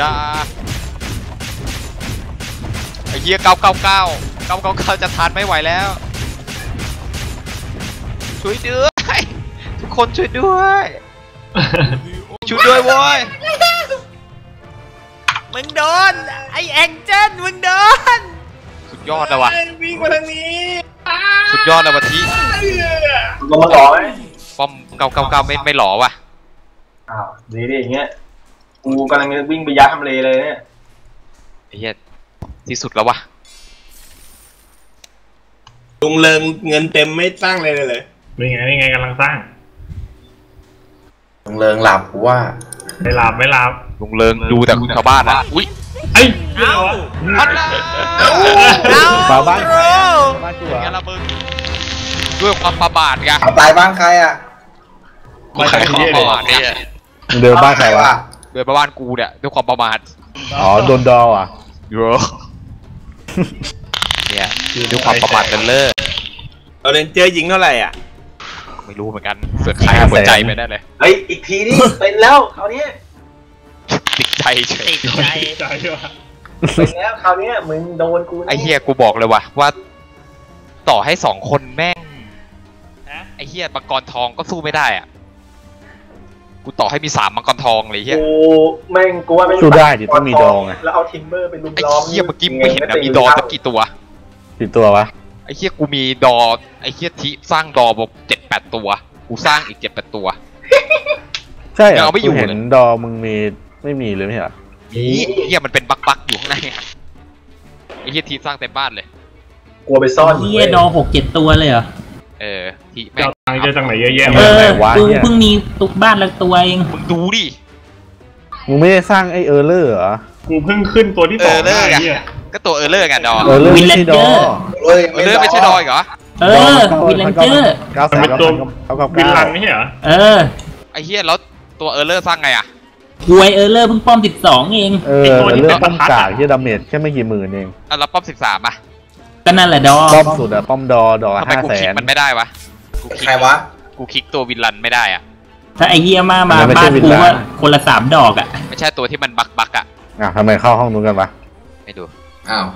Speaker 4: ไอ้เหี้ยเก้าเก้าเก้าเก้าเก้าเก้าจะทานไม่ไหวแล้วช่วยด้วยทุกคนช่วยด้วยช่วยด้วยโว้ย
Speaker 5: มึงโดนไอแองเจิลมึงโดน
Speaker 4: สุดยอดแล้ววะ
Speaker 2: วิ่งมาทางนี้
Speaker 4: สุดยอดแล้ววะที
Speaker 11: ลงมาหล่อไหม
Speaker 4: ป้อมเก้าเก้าเก้าไม่ไม่หล่อวะ
Speaker 11: อ้าวดีดิอย่างเงี้ยกูกำลังวิ่งไปยัดทำเลเลยเนี่ย
Speaker 4: ไอ้เหี้ยที่สุดแล้ววะ
Speaker 2: ลุงเริงเงินเต็มไม่สร้างเลยเลย
Speaker 1: นี่ไงนี่ไงกำลังสร้าง
Speaker 8: ลุงเริงหลับกูว่า
Speaker 1: ไม่หลับไม่หลับ
Speaker 4: ลุงเริงดูแต่ชาวบ้านนะอุ้ย
Speaker 1: ไอ้
Speaker 5: เอ้าพัดแล้ว
Speaker 3: ชาวบ้าน
Speaker 4: บ้านกูเหรองั้นละมึงด้วยความประมาทไง
Speaker 8: ตายบ้านใครอ่ะ
Speaker 4: กูใครความประมาทเนี่ย
Speaker 3: เดินบ้านใครวะ
Speaker 4: เดินบ้านกูเนี่ยด้วยความประมาท
Speaker 3: อ๋อโดนดออ่ะ
Speaker 4: โยเนี่ยด้วยความประมาทกันเลย
Speaker 7: เราเล่นเจอหญิงเท่าไหร่อ่ะ
Speaker 4: ไม่รู้เหมือนกันเสือกขายหัวใจไปได้เลย
Speaker 11: เฮ้ยอีกทีนี่เป็นแล้วคราวนี้
Speaker 4: ติดใจเฉย
Speaker 5: ติดใจ
Speaker 11: เป็นแล้วคราวนี้มึงโดนกู
Speaker 4: ไอ้เฮียกูบอกเลยว่ะว่าต่อให้สองคนแม่งไอ้เฮียมังกรทองก็สู้ไม่ได้อ่ะกูต่อให้มีสามมังกรทองเลยเฮีย
Speaker 11: กูแม่งกูว่าไม่
Speaker 3: สู้ได้ดิต้องมีดองไง
Speaker 11: แล้วเอาทิมเบอร์เป็นลุมล้อม
Speaker 4: ไอ้เฮียเมื่อกี้ไม่เห็นนะมีดอสักกี่ตัว
Speaker 3: กี่ตัววะ
Speaker 4: ไอ้เฮียกูมีดอไอ้เฮียที่สร้างดอบอกเจ็ดแปดตัวกูสร้างอีกเจ็ดแปดตัว
Speaker 3: ใช่เหรอกูเห็นดอมึงมีไม่มีเลยไม่เหรอ
Speaker 4: มีเฮียมันเป็นบักบักอยู่ข้างในไอ้เฮียทีสร้างเต็มบ้านเลย
Speaker 11: กลัวไปซ่อน
Speaker 6: เฮียดอหกเจ็ดตัวเลยเหรอ
Speaker 4: เออที่
Speaker 1: แม่งตังจะจังไหนเยอะแยะ
Speaker 6: เออกูเพิ่งมีตุกบ้านละตัวเอง
Speaker 4: มึงดูดิ
Speaker 3: มึงไม่ได้สร้างไอเออร์เลอร์เหรอ
Speaker 1: กูเพิ่งขึ้นตัวที่สองได้เนี่ย
Speaker 4: ก็ตัวเออร์เลอร์ไงดอ
Speaker 6: วินเลนเจอร์
Speaker 4: เออร์เลอร์ไม่ใช่ดอเหรอ
Speaker 6: เออวินเลนเจอร์
Speaker 1: เป็นตัววินลันไม่ใช่เหรอ
Speaker 6: เออ
Speaker 4: ไอเฮียแล้วตัวเออร์เลอร์สร้างไงอ่ะ
Speaker 6: หวยเออร์เลอร์เพิ่งป้อมสิบสองเอง
Speaker 3: เออเออร์เลอร์ป้อมกากที่ดาเมจแค่ไม่กี่หมื่นเอง
Speaker 4: อ่ะแล้วป้อมสิบสามอ่ะ
Speaker 6: ก็นั่นแหละดอ
Speaker 3: ป้อมสุดอะป้อมดอดอห้าแสน
Speaker 4: มันไม่ได้วะ
Speaker 8: ใครวะ
Speaker 4: กูคลิกตัววินลันไม่ได้อ่ะ
Speaker 6: ถ้าไอเฮียมามาบ้านกูว่าคนละสามดอกอ่ะ
Speaker 4: ไม่ใช่ตัวที่มันบักบักอ่ะ
Speaker 3: อ่ะทำไมเข้าห้องนู้นกันวะ
Speaker 4: ไม่ดู
Speaker 8: อ้าว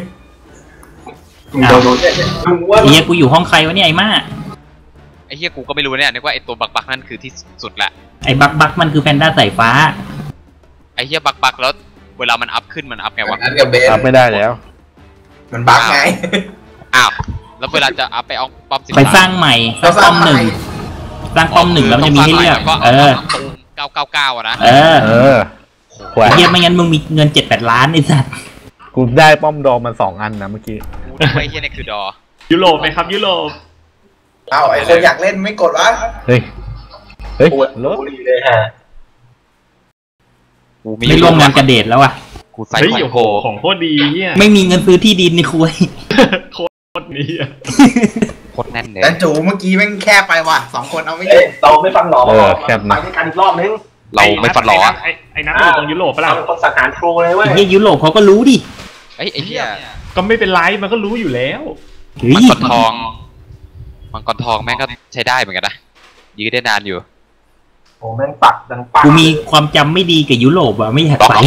Speaker 6: เฮียกูอยู่ห้องใครวะเนี่ยไอ้มา
Speaker 4: ไอ้เฮียกูก็ไม่รู้เนี่ยนึกว่าไอ้ตัวบักบักนั่นคือที่สุดแหละ
Speaker 6: ไอ้บักบักมันคือแพนด้าสายฟ้า
Speaker 4: ไอ้เฮียบักบักแล้วเวลามันอัพขึ้นมันอัพไงวะ
Speaker 3: อัพไม่ได้แล้ว
Speaker 8: มันบักไง
Speaker 4: อ้าวแล้วเวลาจะอัพไปเอาป้อมสิบ
Speaker 6: ไปสร้างใหม่สร้างป้อมหนึ่งสร้างป้อมหนึ่งแล้วมันจะมีให้เลือกเออ
Speaker 4: เก้าเก้าเก้าอะนะ
Speaker 6: เออ
Speaker 3: เออ
Speaker 6: เฮียไม่งั้นมึงมีเงินเจ็ดแปดล้านไอ้สัส
Speaker 3: กูได้ป้อมดอมันสองอันนะเมื่อกี้
Speaker 4: ไอ้เฮียนี่คือดอ
Speaker 1: ยุโรปไหมครับยุโรป
Speaker 8: อ้าวไอ้คนอยากเล่นไม่กดวะ
Speaker 3: เฮ้ยเฮ้ย
Speaker 11: รถดีเลยฮะ
Speaker 6: ไม่ร่วมงานกระเดดแล้วอ่ะ
Speaker 4: กูใส่
Speaker 1: โอ้โหของโคตรดีเนี่ย
Speaker 6: ไม่มีเงินซื้อที่ดินในคุย
Speaker 1: โคตรนี้
Speaker 4: โคตรแน่นเลย
Speaker 8: แต่จูเมื่อกี้แม่งแคบไปว่ะสองคนเอาไม่
Speaker 11: เล่นเราไม่ฟังหรอ
Speaker 3: แคบนะ
Speaker 11: ไปด้วยกันอีกรอบนึง
Speaker 4: เราไม่ฟังหรอ
Speaker 1: ไอ้ไอ้นัทอยู่ตรงยุโรปปะล่ะ
Speaker 11: ต้องสังหารโทรเลยเว้ย
Speaker 6: เฮียยุโรปเขาก็รู้ดิ
Speaker 4: ไอ้ไอ้เฮีย
Speaker 1: ก็ไม่เป็นไรมันก็รู้อยู่แล้ว
Speaker 4: มังกรทองมังกรทองแม่งก็ใช้ได้เหมือนกันนะยื้อได้นานอยู่
Speaker 11: โอ้แม่งปักดังปัก
Speaker 6: กูมีความจำไม่ดีกับยุโรปอะไม่อยากไป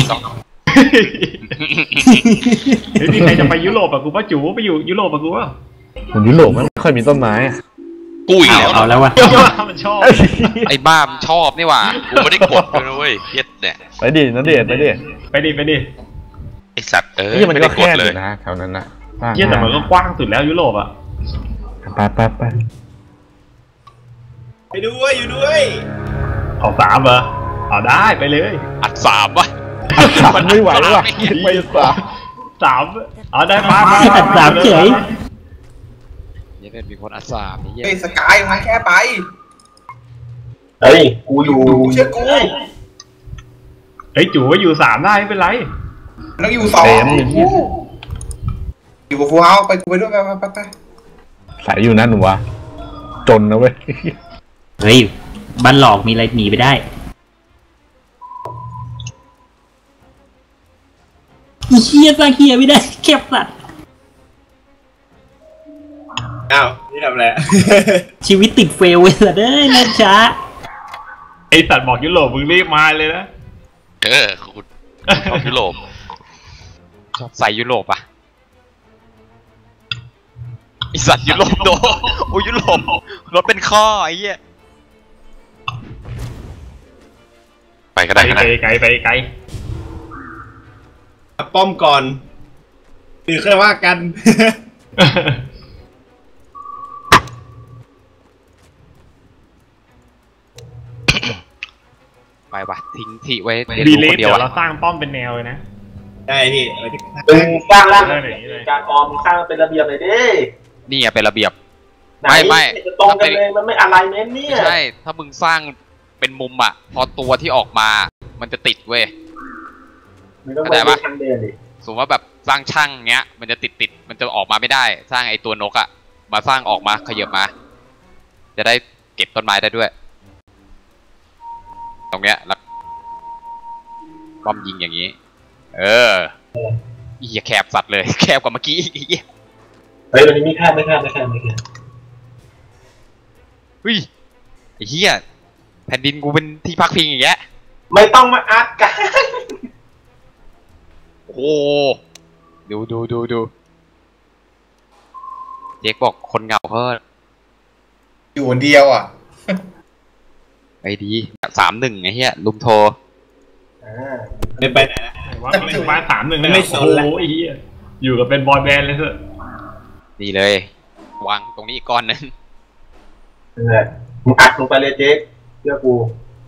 Speaker 1: เฮ้ยนี่ใครจะไปยุโรปอะกูว่าจูไปอยู่ยุโรปอะกูว่า
Speaker 3: คนยุโรปไม่ค่อยมีต้นไม้
Speaker 4: กูอีกแล้ว
Speaker 6: เอาแล้ววะ
Speaker 1: มันชอบ
Speaker 4: ไอ้บ้ามันชอบนี่ว่ะกูไม่ได้กดเลยเว้ยเย็ดเนี่ย
Speaker 3: ไปดินั่นเดชไปดิ
Speaker 1: ไปดิไปดิ
Speaker 4: ไอสัตว์เออ
Speaker 3: มันก็แค่เลยนะแถวนั้นนะ
Speaker 1: เยี่ยแต่มันก็กว้างสุดแล้วยุโรปอะ
Speaker 3: ไปไปไป
Speaker 7: ไปด้วยอยู่ด้วย
Speaker 1: ขอสามเหรอเอาได้ไปเลย
Speaker 4: อัดสามวะ
Speaker 3: มันไม่ไหวว่ะไม่สาม
Speaker 1: สามเอาได้มา
Speaker 6: อัดสามเฉย
Speaker 4: ยังเป็นมีคนอัดสามนี่
Speaker 8: เฮ้ยสกายมาแค่ไป
Speaker 11: เฮ้ยกูอยู่
Speaker 8: เชื่อกู
Speaker 1: เฮ้ยจูว่าอยู่สามได้ไม่เป็นไร
Speaker 8: ต้องอยู่สองอยู่กับฟูเฮาไปกูไปด้วยไปไปไป
Speaker 3: สายอยู่นั่นหนูวะจนนะเว้ย
Speaker 6: เฮ้ยบ้านหลอกมีอะไรหนีไปได้อีเคียสร้างเคียไม่ได้แคบสัตว์
Speaker 7: อ้าวนี่ทำอะไร
Speaker 6: ชีวิตติดเฟลเว้ยสัตว์เอ้ยนะจ๊ะ
Speaker 1: ไอสัตว์บอกยุโรปมึงรีบมาเลยนะ
Speaker 4: เออคุณชอบยุโรปชอบใส่ยุโรปอ่ะไอสัตว์ยุโรปโดโอ้ยุโรปรถเป็นข้อไอ้เหี้ยไปก็ได้
Speaker 1: ไกลไกลไปไกล
Speaker 7: ป้อมก่อนหรือแค่ว่ากัน
Speaker 4: ไปวะทิ้งที่ไว้
Speaker 1: ดีเลสเดี๋ยวเราสร้างป้อมเป็นแนวเลยนะ
Speaker 7: ได้พี่
Speaker 11: มึงสร้างร่างการออมสร้างเป็นระเบียบเลยดิ
Speaker 4: นี่ไงเป็นระเบียบไม่ไม่
Speaker 11: จะตรงกันเลยมันไม่อะไรเม้นเนี่ย
Speaker 4: ใช่ถ้ามึงสร้างเป็นมุมอ่ะพอตัวที่ออกมามันจะติดเว้ย
Speaker 11: เข้าใจปะ
Speaker 4: สมมติว่าแบบสร้างช่างเงี้ยมันจะติดติดมันจะออกมาไม่ได้สร้างไอ้ตัวนกอ่ะมาสร้างออกมาขยับมาจะได้เก็บต้นไม้ได้ด้วยตรงเนี้ยแล้วป้อมยิงอย่างนี้เอออีแคบสัตว์เลยแคบกว่าเมื่อกี้อีก
Speaker 11: เฮ้ยวันนี้ไม่แคบไม่แคบไม่แคบไม่แคบ
Speaker 4: เฮ้ยไอ้เหี้ยแผ่นดินกูเป็นที่พักพิงอย่างเงี้ย
Speaker 11: ไม่ต้องมาอัดกัน
Speaker 4: โอ้ดูดูดูดูเจ๊กบอกคนเงาเพิ่ม
Speaker 8: อยู่คนเดียวอ่ะ
Speaker 4: ไอ้ดีสามหนึ่งไอ้เหี้ยลุมโทร
Speaker 2: ไม่ไปไหนนะ
Speaker 1: ว่าไม่มาสามหนึ่งไม่สนแล้วไอ้เหี้ยอยู่กับเป็นบอยแบนด์เลยเถอะ
Speaker 4: ดีเลยวางตรงนี้อีกก้อนนึง
Speaker 11: เนี่ยมึงอัดลงไปเลยเจ๊กเชื่อกู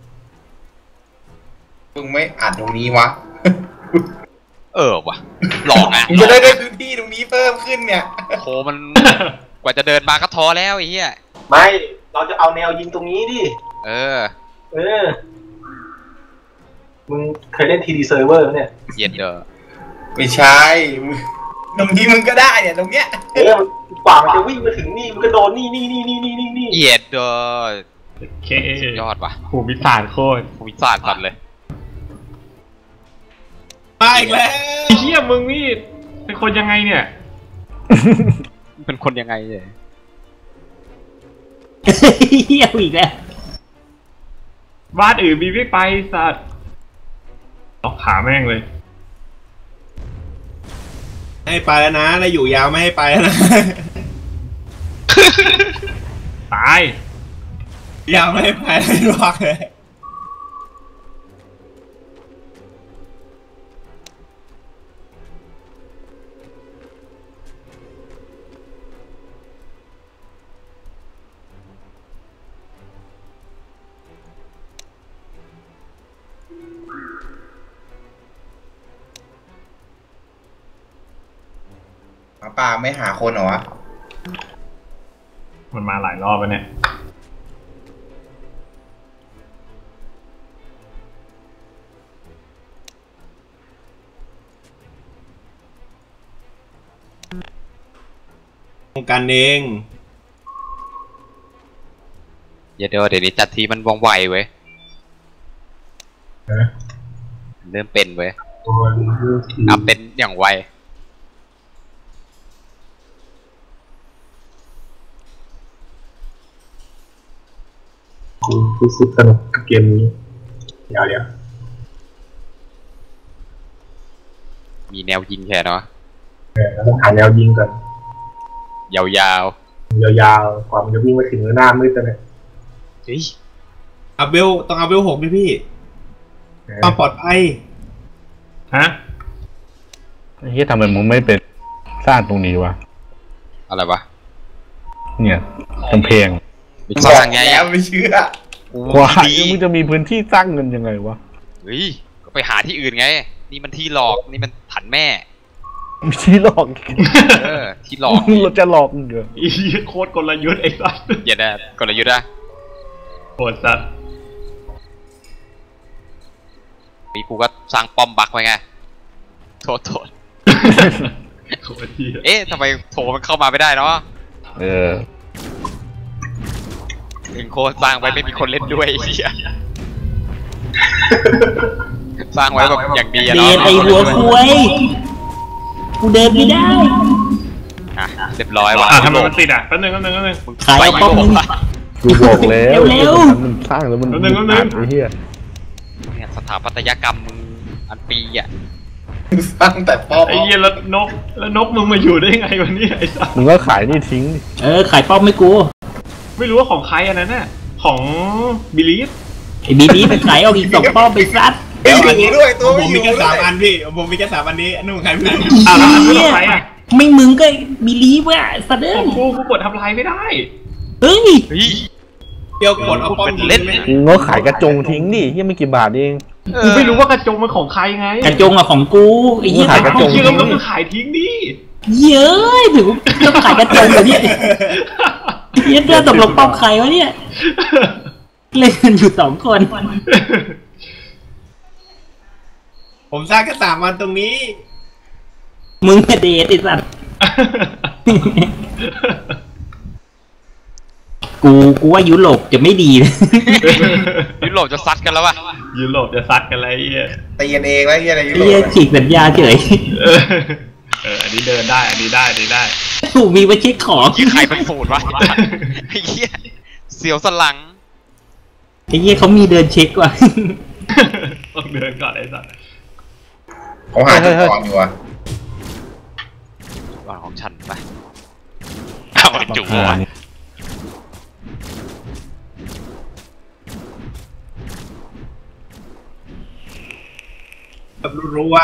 Speaker 8: มึงไม่อัดตรงนี้วะ
Speaker 4: เออวะหลอกอ่ะ
Speaker 8: จะได้ได้พื้นที่ตรงนี้เพิ่มขึ้นเนี่ย
Speaker 4: โหมันกว่าจะเดินมาก็ท้อแล้วไอ้เหี้ย
Speaker 11: ไม่เราจะเอาแนวยิงตรงนี้ดิ
Speaker 4: เออ
Speaker 11: เออมึงเคยเล่นทีดีเซิร์ฟเวอร์เนี่ย
Speaker 4: เย็นเด้อ
Speaker 8: ไม่ใช่ตรงนี้มึงก็ได้เนี่ยตรงเนี้ย
Speaker 11: เออป่ามันจะวิ่งมาถึงนี่มันก็โดนนี่นี่นี่นี่นี่นี่นี่
Speaker 4: เย็นเด้อ
Speaker 1: เค
Speaker 4: ยอดว่ะ
Speaker 1: ภูมิศาสตร์โคตร
Speaker 4: ภูมิศาสตร์ตัดเลย
Speaker 2: มาอีกแล้ว
Speaker 1: เฮียมึงนี่เป็นคนยังไงเนี่ย
Speaker 4: เป็นคนยังไงเนี่ย
Speaker 6: เฮียอีกแล้ว
Speaker 1: บ้านอื่นมีไม่ไปสัตว์ล็อกขาแม่งเลย
Speaker 2: ให้ไปแล้วนะแล้วอยู่ยาวไม่ให้ไปแล้วนะ
Speaker 1: ตาย
Speaker 2: ยาวไม่ให้ไปเลยบอกเลย
Speaker 8: หมาป่าไม่หาคนเหรอวะ
Speaker 1: มันมาหลายรอบแล้วเนี่ย
Speaker 2: กันเอง
Speaker 4: อย่าเดี๋ยวเดี๋ยวนี้จัดทีมันว่องไวเว้ยเริ่มเป็นเว้ยนับเป็นอย่างไว
Speaker 11: รู้สึกสนุกกับเกมนี้เดี๋ยวเดี๋ยว
Speaker 4: มีแนวยิงแค่เนาะ
Speaker 11: เออเราต้องหาแนวยิงก่อน
Speaker 4: ยาวๆย
Speaker 11: าวๆกว่ามันจะวิ่งมาถึงหน้ามืดเลย
Speaker 4: เฮ้ย
Speaker 2: อัพเวลต้องอัพเวลหกดิพี่ความปลอดภัย
Speaker 1: ฮะ
Speaker 3: เฮ้ยทำไมมึงไม่เป็นสร้างตรงนี้วะ
Speaker 4: อะไรวะ
Speaker 3: เนี่ยกำแพง
Speaker 4: สร้างไงอ่ะ
Speaker 8: ไม่เชื่อ
Speaker 3: ว่ามึงจะมีพื้นที่สร้างเงินยังไงวะ
Speaker 4: เฮ้ยก็ไปหาที่อื่นไงนี่มันที่หลอกนี่มันผันแม่
Speaker 3: มีที่หลอก
Speaker 4: เออที่หลอก
Speaker 3: เราจะหลอกมึงเหรอ
Speaker 1: อีโคตรกลยุทธ์ไอ้สัส
Speaker 4: อย่าได้กลยุทธ์นะ
Speaker 1: โคตรสัส
Speaker 4: นี่กูก็สร้างป้อมบักไว้ไงโทษโทษเอ๊ะทำไมโถมันเข้ามาไม่ได้เนาะ
Speaker 3: เออ
Speaker 4: เองโคสร้างไว้ไม่มีคนเล่นด้วยเฮียสร้างไว้แบบอย่างดีอะเนาะ
Speaker 6: เดินไอหัวคุยกูเดินไม่ได้
Speaker 4: อ่ะเรียบร้อยว่ะ
Speaker 1: ทำไมมันติดอ่ะแป๊บนึงแป๊บนึงแป๊บนึง
Speaker 6: ขายป้อม
Speaker 3: กูบอกแล้วเร็วมันสร้างแล้วมัน
Speaker 1: แป๊บนึงแป๊บนึง
Speaker 3: ไอ้เหี้ย
Speaker 4: เนี่ยสถาปัตยกรรมมึงอันปีอ่ะ
Speaker 8: สร้างแต่ป้อม
Speaker 1: ไอ้เหี้ยแล้วนกแล้วนกมึงมาอยู่ได้ไงวันนี้ไอ้สัส
Speaker 3: มึงก็ขายนี่ทิ้ง
Speaker 6: เออขายป้อมไม่กู
Speaker 1: ไม่รู้ว่าของใครอันนั้นน่ะของบิลีฟ
Speaker 6: ไอ้บิลีฟไปขายเอาอีกสองป้อมไปซัด
Speaker 8: เดี๋ยวอันนี้ด้วยตัว
Speaker 2: ผมมีแค่สามอันพี่ผมมีแค่สามอันนี้นุ่งใครไม่รู้
Speaker 1: อ่ะแล้วอันนี้ใครอ่ะ
Speaker 6: ไม่มึงก็บิลีฟว่ะสัตว์เด้อ
Speaker 1: กูกูกดทำลายไม่ได้
Speaker 6: เฮ้ย
Speaker 2: เดี๋ยวกดเอาป้อม
Speaker 3: เล่นมึงก็ขายกระจงทิ้งดิที่ไม่กี่บาทเอง
Speaker 1: กูไม่รู้ว่ากระจงมันของใครไง
Speaker 6: กระจงอะของกูไอ้เหี้ย
Speaker 3: ขายกระจง
Speaker 1: เชื่อมึงมึงขายทิ้งดิ
Speaker 6: เย้ยถึงต้องขายกระจงแบบนี้เหี้ยเรื่องตกลงป้อมใครวะเนี่ยเล่นอยู่สองคน
Speaker 2: ผมสร้างแค่สามวันตรงนี้
Speaker 6: มึงกระเดทไอ้สัตว์ กูกูว่ายุโรปจะไม่ดีนะ
Speaker 4: ยุโรปจะซัดกันแล้ววะ
Speaker 1: ยุโรปจะซัดกันอะไรเงี้ย
Speaker 8: ตีกันเองแล้วเฮียอะไรยุโร
Speaker 6: เฮีย
Speaker 8: ป
Speaker 6: ฉีกสัญญาเฉย
Speaker 1: เออเอออันนี้เดินได้อันนี้ได้อันนี้ได้
Speaker 6: ถูกมีไว้เช็คของ
Speaker 4: ยี่ใครเป็นสูตรวะไอ้เหี้ยเสียวสลัง
Speaker 6: ไอ้เฮียเขามีเดินเช็คว่ะ
Speaker 1: ต้องเดินก่อนไอ้สัส
Speaker 8: เขาหาจุดอ่อนอยู่อะ
Speaker 4: วางของฉันไปเอาไอ้จุ๋วะ
Speaker 2: แบบรู้ๆว่า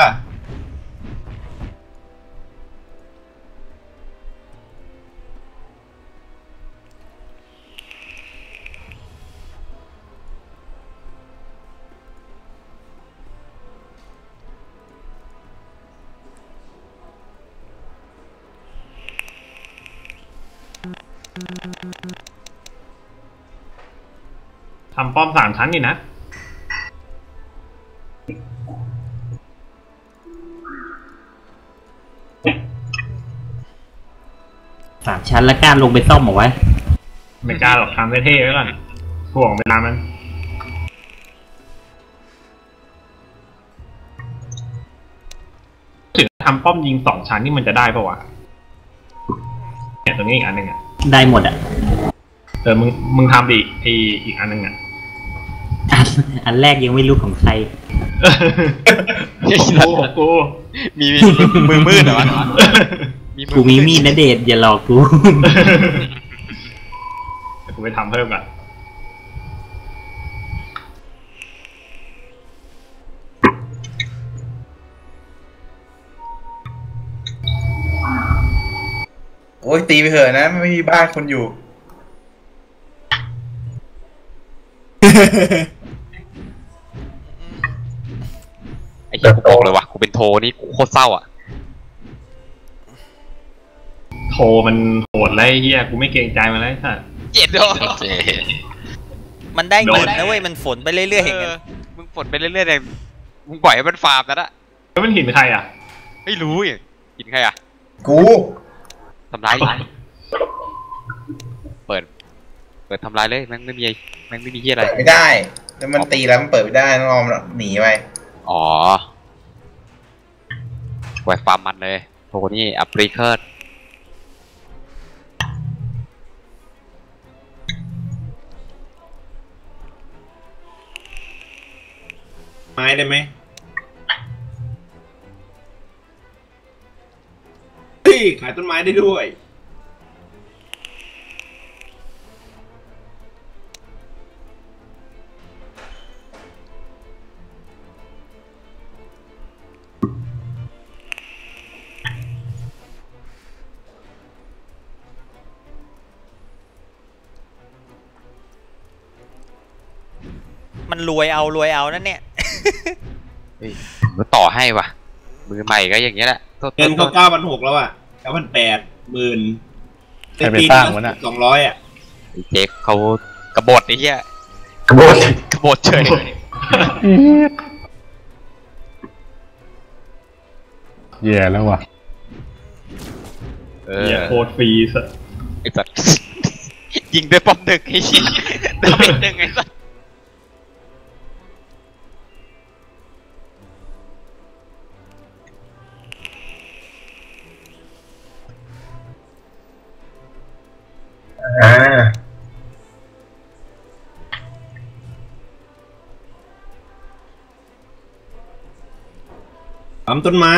Speaker 1: ทำป้อมสามชั้นนี่นะ
Speaker 6: สามชั้นแล้วการลงไปซ่อมเอาไว้
Speaker 1: ไม่กล้าหรอกทำเท่ๆไว้ก่อนห่วงเวลามันถึงทำป้อมยิงสองชั้นนี่มันจะได้ปะวะเนี่ยตรงนี้อีกอันหนึ่งอ่ะ
Speaker 6: ได้หมดอ่ะ
Speaker 1: เออมึงมึงทำดิไออีกอันหนึ่งอ่ะ
Speaker 6: อันอันแรกยังไม่รู้ของใคร
Speaker 1: กูกู
Speaker 4: มีมือมืดเหรอวะ
Speaker 6: กูมีมีดนะเดชอย่าหลอกกู
Speaker 1: กูไปทำเพิ่มก่อน
Speaker 8: โอ้ยตีไปเถอะนะไม่มีบ้านคนอยู่
Speaker 4: ไอ้เหี้ยกูบอกเลยว่ะกูเป็นโทนี่กูโคตรเศร้าอ่ะ
Speaker 1: โทรมันโหดไรเฮียกูไม่เกรงใจมันแล้วสัส
Speaker 4: เจ็ดโด
Speaker 5: มันได้เงินนะเว้ยมันฝนไปเรื่อยๆอย่างนั้น
Speaker 4: มึงฝนไปเรื่อยๆเลยมึงปล่อยให้มันฟาร์มแล้วนะ
Speaker 1: แล้วมันหินใครอ่ะ
Speaker 4: ไม่รู้อ่ะกินใครอ่ะ
Speaker 8: กู
Speaker 4: ทำร้ายเปิดเปิดทำร้ายเลยแม่งไม่มีแม่งไม่มีเหี้ยอะไร
Speaker 8: เปิดไม่ได้แล้วมันตีแล้วมันเปิดไม่ได้ต้องรอมันหนีไป
Speaker 4: อ๋อปล่อยฟาร์มมันเลยโทนี่อัปรีเคิร์ด
Speaker 2: ไม้ได้ไหมเฮ้ยขายต้นไม้ได้ด้วย
Speaker 5: มันรวยเอารวยเอานั่นเนี่ย
Speaker 4: เฮ้ยมือต่อให้ว่ะมือใหม่ก็อย่างเงี้ยแหละ
Speaker 2: เงินเขาเก้าพันหกแล้วอ่ะเก้าพันแปดหมื่น
Speaker 3: ใครไปสร้างวะน่ะ
Speaker 2: สองร้อยอ่ะ
Speaker 4: ไอ้เจ๊เขากบฏไอ้เหี้ย
Speaker 8: กบฏ
Speaker 4: กบฏเฉย
Speaker 3: แย่แล้วว่ะ
Speaker 4: เอ
Speaker 1: เฮีย
Speaker 4: อ
Speaker 1: โคตรฟรีสัส
Speaker 4: ไอ้สัตว์ ยิงด้วยป้อมหนึ่งไอ้เหี้ยด้วยป้อมหนึ่งไอ้สัตว์
Speaker 8: อ่า
Speaker 2: ทำต้นไม้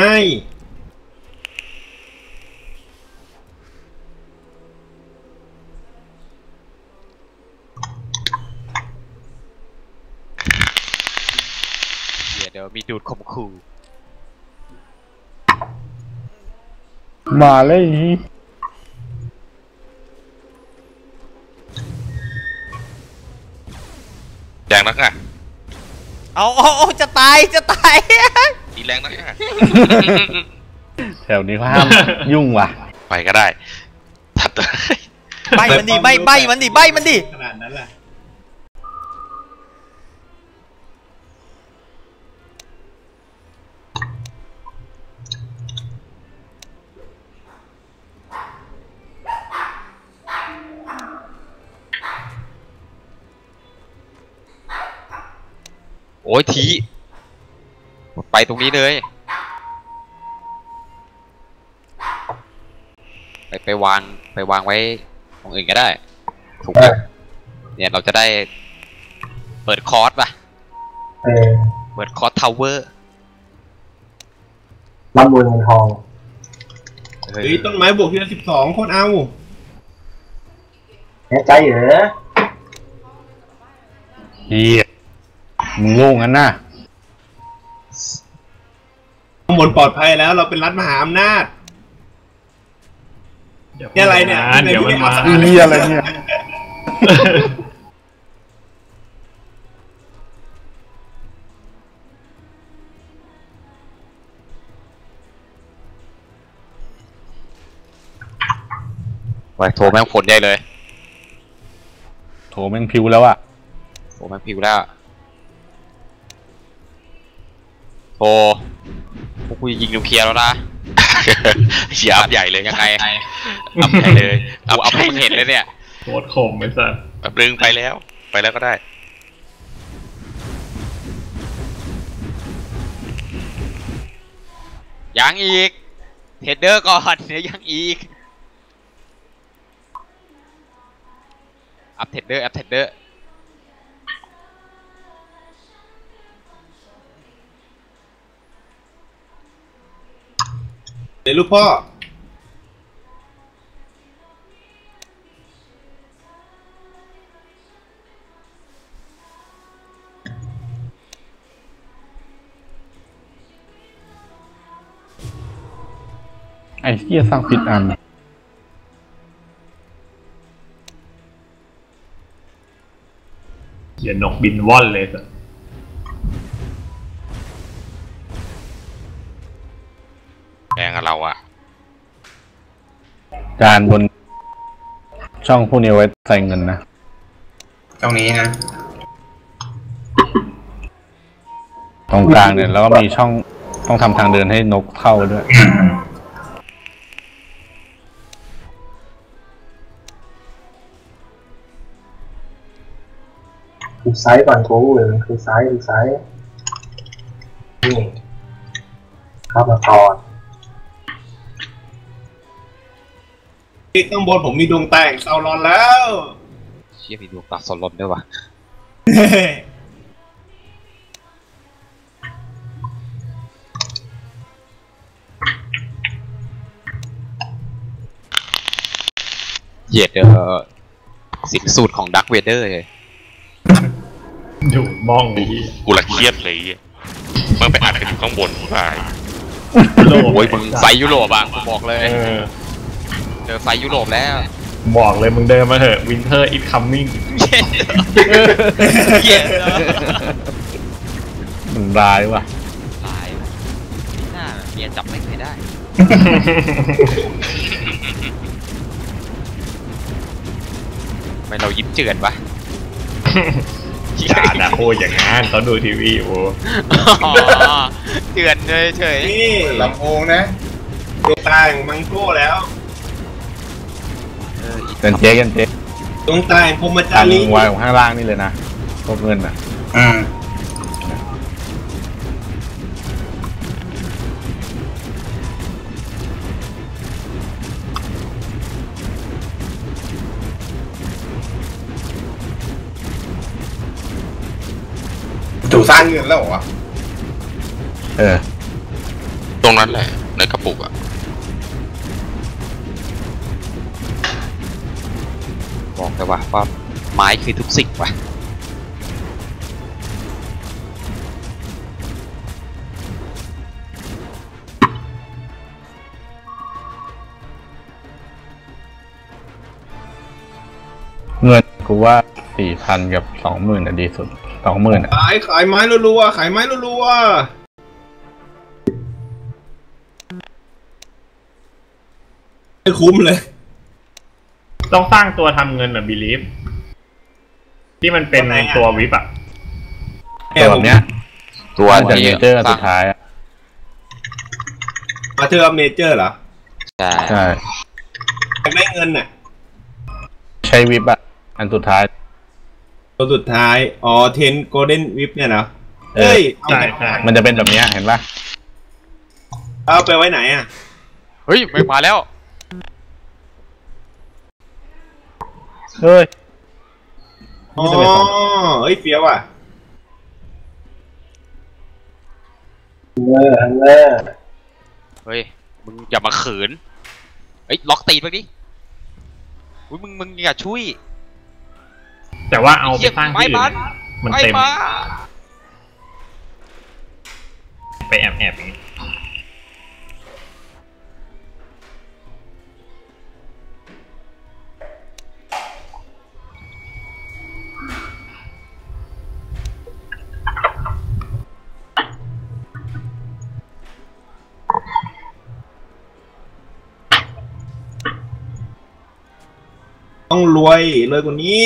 Speaker 4: เดี๋ยวเดี๋ยวมีดูดข่มขู่
Speaker 3: มาเลย
Speaker 10: แรงนักอ่ะ
Speaker 5: เอาเอาเอาจะตายจะตาย
Speaker 10: ดีแรงนักอ่ะ
Speaker 3: แถวนี้เขาห้ามยุ่งว่ะ
Speaker 10: ไปก็ได้ถัดเลย
Speaker 5: ใบมันดิใบใบมันดิใบมันดิ
Speaker 2: ขนาดนั้นแหละ
Speaker 4: โอ้ยทีไปตรงนี้เลยไปไปวางไปวางไว้ตรงอื่นก็ได้ถูกไหมเนี่ยเราจะได้เปิดคอร์สป่ะเปิดคอร์สทาวเวอร์
Speaker 11: ร่ำรวยเงินทอง
Speaker 2: เฮ้ยต้นไม้บวกทีละสิบสองคนเอา
Speaker 11: แน่ใจเหรอ
Speaker 3: เฮียมึงโง่งั้นน่ะ
Speaker 2: ข้างบนปลอดภัยแล้วเราเป็นรัฐมหาอำนาจนี่อะไรเนี่ย
Speaker 1: เดี๋ยวมันมา
Speaker 3: เฮียอะไรเนี่ย
Speaker 4: ไปโทรแม่งผลได้เลย
Speaker 3: โทรแม่งพิวแล้วอะ
Speaker 4: โทรแม่งพิวแล้วโทรพวกกูยิงนิวเคลียร์แล้วนะเสียอัพใหญ่เลยยังไงอัพใหญ่เลยอัพอัพให้เห็นเลยเนี่ย
Speaker 1: โคตรคมไอ้สัส
Speaker 4: แบบดึงไปแล้วไปแล้วก็ได้ยังอีกเฮดเดอร์ก่อนเดี๋ยวยังอีกอัพเทดเดอร์อัพเทดเดอร์
Speaker 2: เดี๋ยวลูกพ่อ
Speaker 3: ไอ้เหี้ยสร้างผิดอัน
Speaker 1: อย่านกบินว่อนเลยสิ
Speaker 4: แรงกับเราอะ
Speaker 3: จานบนช่องพวกนี้ไว้ใส่เงินนะ
Speaker 8: ตรงนี้นะ
Speaker 3: ตรงกลางเนี่ยแล้วก็มีช่องต้องทำทางเดินให้นกเข้าด้วย
Speaker 11: ดูไซส์ก่อนกูเลยคือไซส์ดูไซส์นี่เข้ามาก่อน
Speaker 2: ที่ข้างบนผมมีดวงแตกเซาร้อนแล้ว
Speaker 4: เชี่ยมีดวงตาสลอนด้วยวะเหยียดเออสินสูตรของดักเวเดอร์เลย
Speaker 1: อยู่มองดี
Speaker 10: กูละเครียดเลยมันไปอัดกันอยู่ข้างบนไป
Speaker 4: โอ้ยมึงไซยุโรปอ่ะกูบอกเลยเจอไซยุโรปแล้ว
Speaker 1: บอกเลยมึงเดินมาเถอะวินเทอร์อิทคัมมิ่ง
Speaker 4: เย็น
Speaker 3: มึงร้ายว่ะ
Speaker 4: ร้ายหน้าเมียจับไม่เคยได้ไม่เรายิ้มเจือนปะ
Speaker 1: อย่าด่าโคอย่างงั้นเขาดูทีวีโอ้
Speaker 4: เจือนเลยเฉย
Speaker 2: นี่ลำโพงนะตัวตาอย่างมังโก้แล้ว
Speaker 3: กันเจ๊กันเจ๊
Speaker 2: ตรงตาอย่างพรหมจารี
Speaker 3: วายของข้างล่างนี่เลยนะพวกเงินอ่ะอืม
Speaker 8: จู่สร้างเงินแล้วเหรอ
Speaker 3: เออ
Speaker 10: ตรงนั้นแหละในกระปุกอ่ะ
Speaker 4: บอกเลยว่าว่าไม้คือทุกสิ่งว่ะ
Speaker 3: เงินกูว่าสี่พันกับสองหมื่นอ่ะดีสุดสองหมื่น
Speaker 2: ขายขายไม้รัวๆขายไม้รัวๆไม่คุ้มเลย
Speaker 1: ต้องสร้างตัวทำเงินแบบบิลีฟที่มันเป็นตัววิปอะ
Speaker 3: ตัวแบบเนี้ย
Speaker 4: ตัว
Speaker 3: จากเมเจอร์สุดท้ายอะ
Speaker 2: มาเจอเมเจอร์เหรอ
Speaker 4: ใช่
Speaker 3: ใช่
Speaker 2: ได้เงินน่ะ
Speaker 3: ใช้วิปอะอันสุดท้าย
Speaker 2: ตัวสุดท้ายอ๋อเทนโกลเด้นวิปเนี่ยนะ
Speaker 3: เอ้ยใช่ใช่มันจะเป็นแบบนี้เห็นปะ
Speaker 7: เอาไปไว้ไหนอ่ะ
Speaker 4: เฮ้ยไม่มาแล้ว
Speaker 3: เฮ้ย
Speaker 7: อ๋อเฮ้ยเฟี้ยวอ่ะ
Speaker 11: เออเออ
Speaker 4: เฮ้ยมึงอย่ามาขืนเฮ้ยล็อกตีนไปดิอุ้ยมึงมึงอย่าช่วย
Speaker 1: แต่ว่าเอาไปสร้างที่อื่นมันเต็มไปแอบแอบอย่างนี้
Speaker 7: ต้องรวยเลยกว่านี้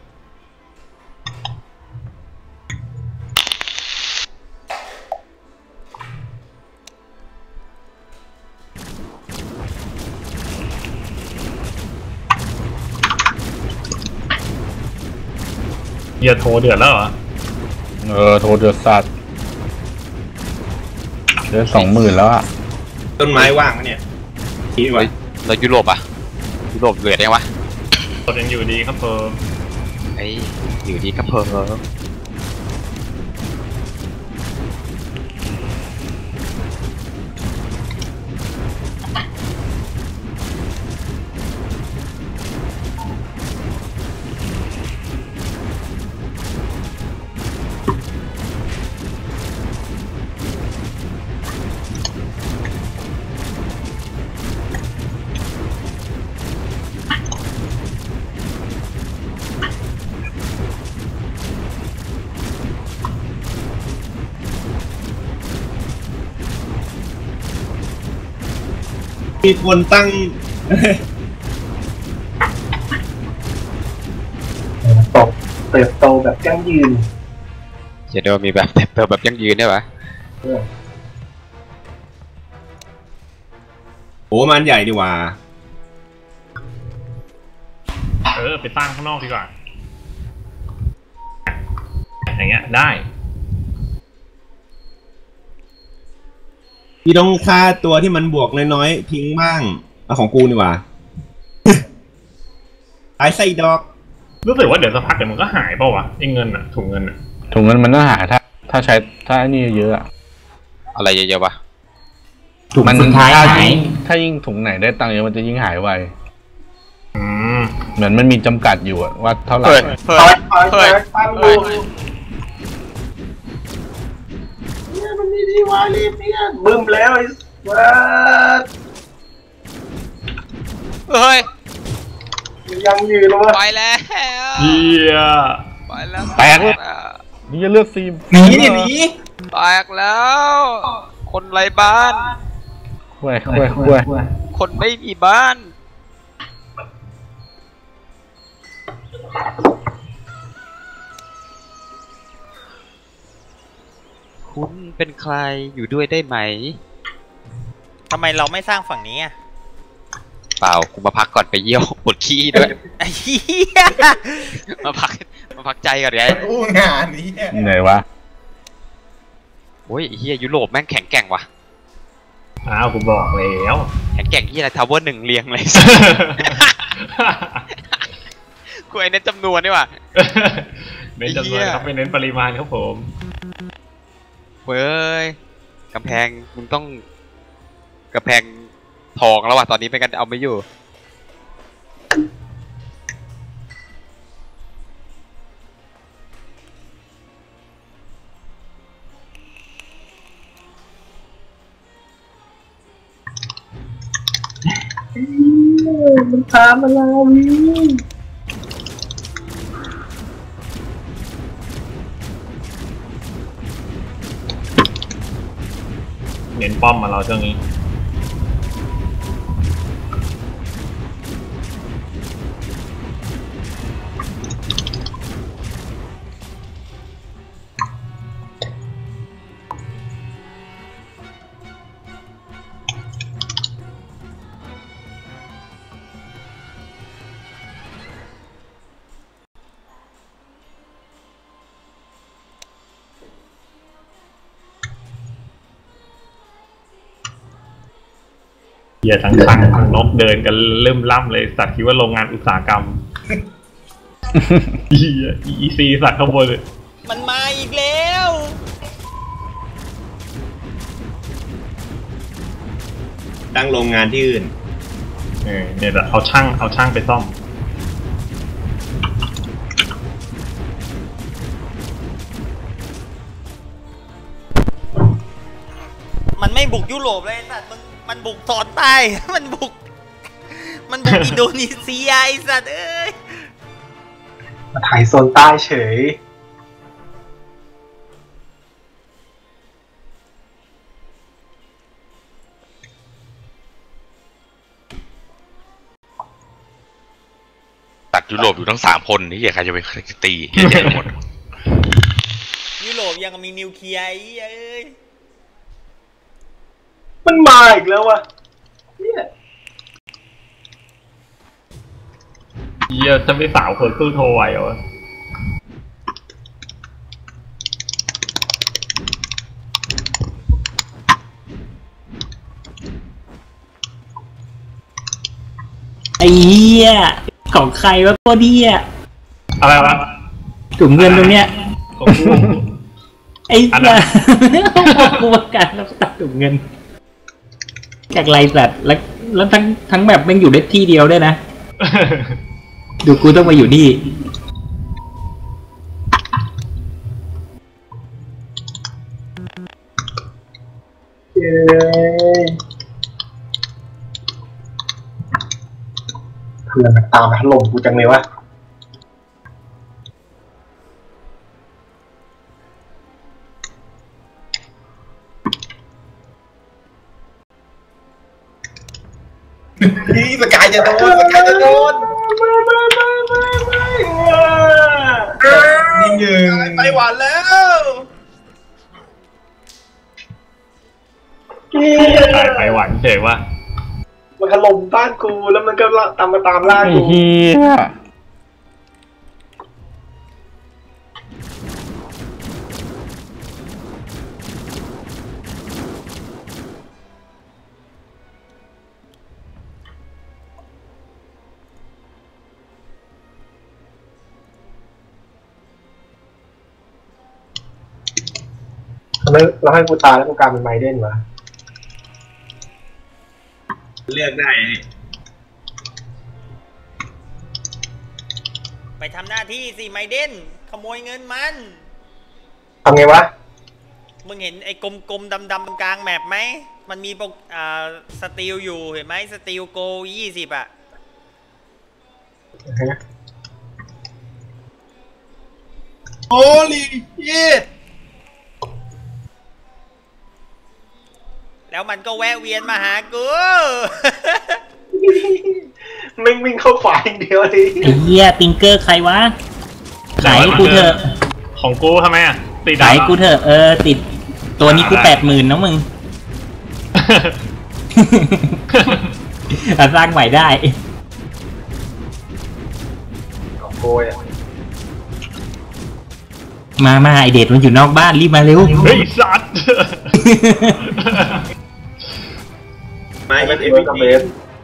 Speaker 1: เฮียโทรเดือดแล้วเหรอ
Speaker 3: เออโทรเดือดสัตว์เดือดสองหมื่นแล้วอะ
Speaker 7: ต้นไม้ว่างไหมเนี่ยที่ไว้
Speaker 4: เรายุโรปอะยุโรปเดือดยังวะ
Speaker 1: ตอนยังอยู่ดีครับเพิ่ม
Speaker 4: ไอ้อยู่ดีครับเพิ่ม
Speaker 7: มีคนตั้ง
Speaker 11: ตกเติบโตแบบยั่งยืน
Speaker 4: เดี๋ยวมีแบบเติบโตแบบยั่งยืนได้ปะ
Speaker 7: โอ้มันใหญ่ดีว่า
Speaker 1: เออไปตั้งข้างนอกดีกว่าอย่างเงี้ยได้
Speaker 7: พี่ต้องฆ่าตัวที่มันบวกน้อยๆทิ้งบ้างเอาของกูนี่ว่าไอ้ไส้ดอก
Speaker 1: รู้สึกว่าเดี๋ยวสักพักเดี๋ยวมันก็หายเปล่าวะไอ้เงินอะถุงเงินอะ
Speaker 3: ถุงเงินมันต้องหายถ้าถ้าใช้ถ้านี่เยอะอะ
Speaker 4: อะไรเยอะๆปะ
Speaker 3: มันถ้ายิ่งถ้ายิ่งถุงไหนได้ตังค์เยอะมันจะยิ่งหายไวเหมือนมันมีจำกัดอยู่ว่าเท่าไหร่
Speaker 11: เฮ้ยเฮ้ยเฮ้ยเนี่ยมันมีที่วารีเนี่ยบึ้มแล้วไอ้สัส
Speaker 4: เฮ้ย
Speaker 11: ยังยืนวะ
Speaker 4: ไปแล้ว
Speaker 1: เฮีย
Speaker 4: ไปแล้ว
Speaker 3: แตกเลยนี่จะเลือกซีม
Speaker 7: หนีหนี
Speaker 4: แตกแล้วคนไร้บ้าน
Speaker 3: คุยคุยคุย
Speaker 4: คนไม่มีบ้านคุณเป็นใครอยู่ด้วยได้ไหม
Speaker 5: ทำไมเราไม่สร้างฝั่งนี้อ่ะ
Speaker 4: เปล่ากูมาพักก่อนไปเยี่ยวปวดขี้ด้วย
Speaker 5: ไอ้เหี้ย
Speaker 4: มาพักมาพักใจก่อนไง
Speaker 8: อู้งานนี้
Speaker 3: ไหนวะ
Speaker 4: โอ้ยเฮียยุโรปแม่งแข็งแกร่งว่ะ
Speaker 1: อ้าวกูบอกแล้ว
Speaker 4: แข็งแกร่งที่อะไรทาวเวอร์หนึ่งเรียงเลยกูไอ้เน้นจำนวนนี่ว่ะ
Speaker 1: เน้นจำนวนครับไม่เน้นปริมาณครับผม
Speaker 4: เว้ยกำแพงมึงต้องกำแพงทองแล้วว่ะตอนนี้ไม่กันเอาไม่อยู่
Speaker 11: มันพามาแล้วนี่
Speaker 1: เน้นป้อมมาเราช่วงนี้เหี้ยทั้งคลังทั้งนกเดินกันเริ่มล่ำเลยสัตว์คิดว่าโรงงานอุตสาหกรรมเหี้ยอีซีสัตว์ข้างบนเลย
Speaker 5: มันมาอีกแล้ว
Speaker 7: ตั้งโรงงานที่อื่น
Speaker 1: เออเนี่ยแต่เอาช่างเอาช่างไปซ่อม
Speaker 5: มันไม่บุกยุโรปเลยสัตว์มันมันบุกตอนใต้มันบุกมันบุกอินโดนีเซียไอ้สัตว์เอ้ย
Speaker 11: มาถ่ายโซนใต้เฉย
Speaker 10: ตัดยุโรปอยู่ทั้งสามคนนี่ใครจะไปตีเยอะแยะหมด
Speaker 5: ยุโรปยังมีนิวเคลียร์ไอ้เอ้ย
Speaker 11: มันมาอีกแล้ววะเนี่ย
Speaker 1: เหี้ยจะไม่สาวคนสู้โทรไหวเหรอ
Speaker 6: ไอ้เหี้ยของใครวะตัวเหี้ย
Speaker 1: อะไรวะ
Speaker 6: ถุงเงินตรงเนี้ย
Speaker 1: ของกู
Speaker 6: ไอ้เหี้ยกูประกาศรับตัดถุงเงินจากไรสัตว์แล้วแล้วทั้งทั้งแบบมันอยู่ได้ที่เดียวด้วยนะดูกูต้องมาอยู่นี่
Speaker 11: เย้เพื่อนมันตามมาถล่มกูจังเลยวะ
Speaker 8: นี่สกายจะโดนสกายจะโดนนี่หนึ่งไปหวานแล้ว
Speaker 1: ตายไปหวานเฉยว่า
Speaker 11: มันถล่มบ้านกูแล้วมันก็ตามมาตามล่ากู
Speaker 3: เฮีย
Speaker 11: ทำไมเราให้กูตายแล้วกูกลายเป็นไมเดนวะ
Speaker 7: เลือกได้
Speaker 5: ไปทำหน้าที่สิไมเดนขโมยเงินมัน
Speaker 11: ทำไงวะ
Speaker 5: มึงเห็นไอ้กลมๆดำๆตรงกลางแมปไหมมันมีปกอ่าสตีลอยู่เห็นไหมสตีลโกยี่สิบอ่ะ
Speaker 8: โอ้ลีเย็ด
Speaker 5: แล้วมันก็แวะเวียนมาหากู
Speaker 11: ไม่วิ่งเข้าฝ่ายอย่างเดียวดิ
Speaker 6: ไอ้เหี้ยติงเกอร์ใครวะขายกูเถอะ
Speaker 1: ของกูทำไมอ่ะติด
Speaker 6: ขายกูเถอะเออติดตัวนี้กูแปดหมื่นนะมึงสร้างใหม่ได้
Speaker 11: ของโกย
Speaker 6: มามาไอเดดมันอยู่นอกบ้านรีบมาเร็ว
Speaker 1: เฮ้ยสัตว์
Speaker 11: ไม่เป็นเอฟเอส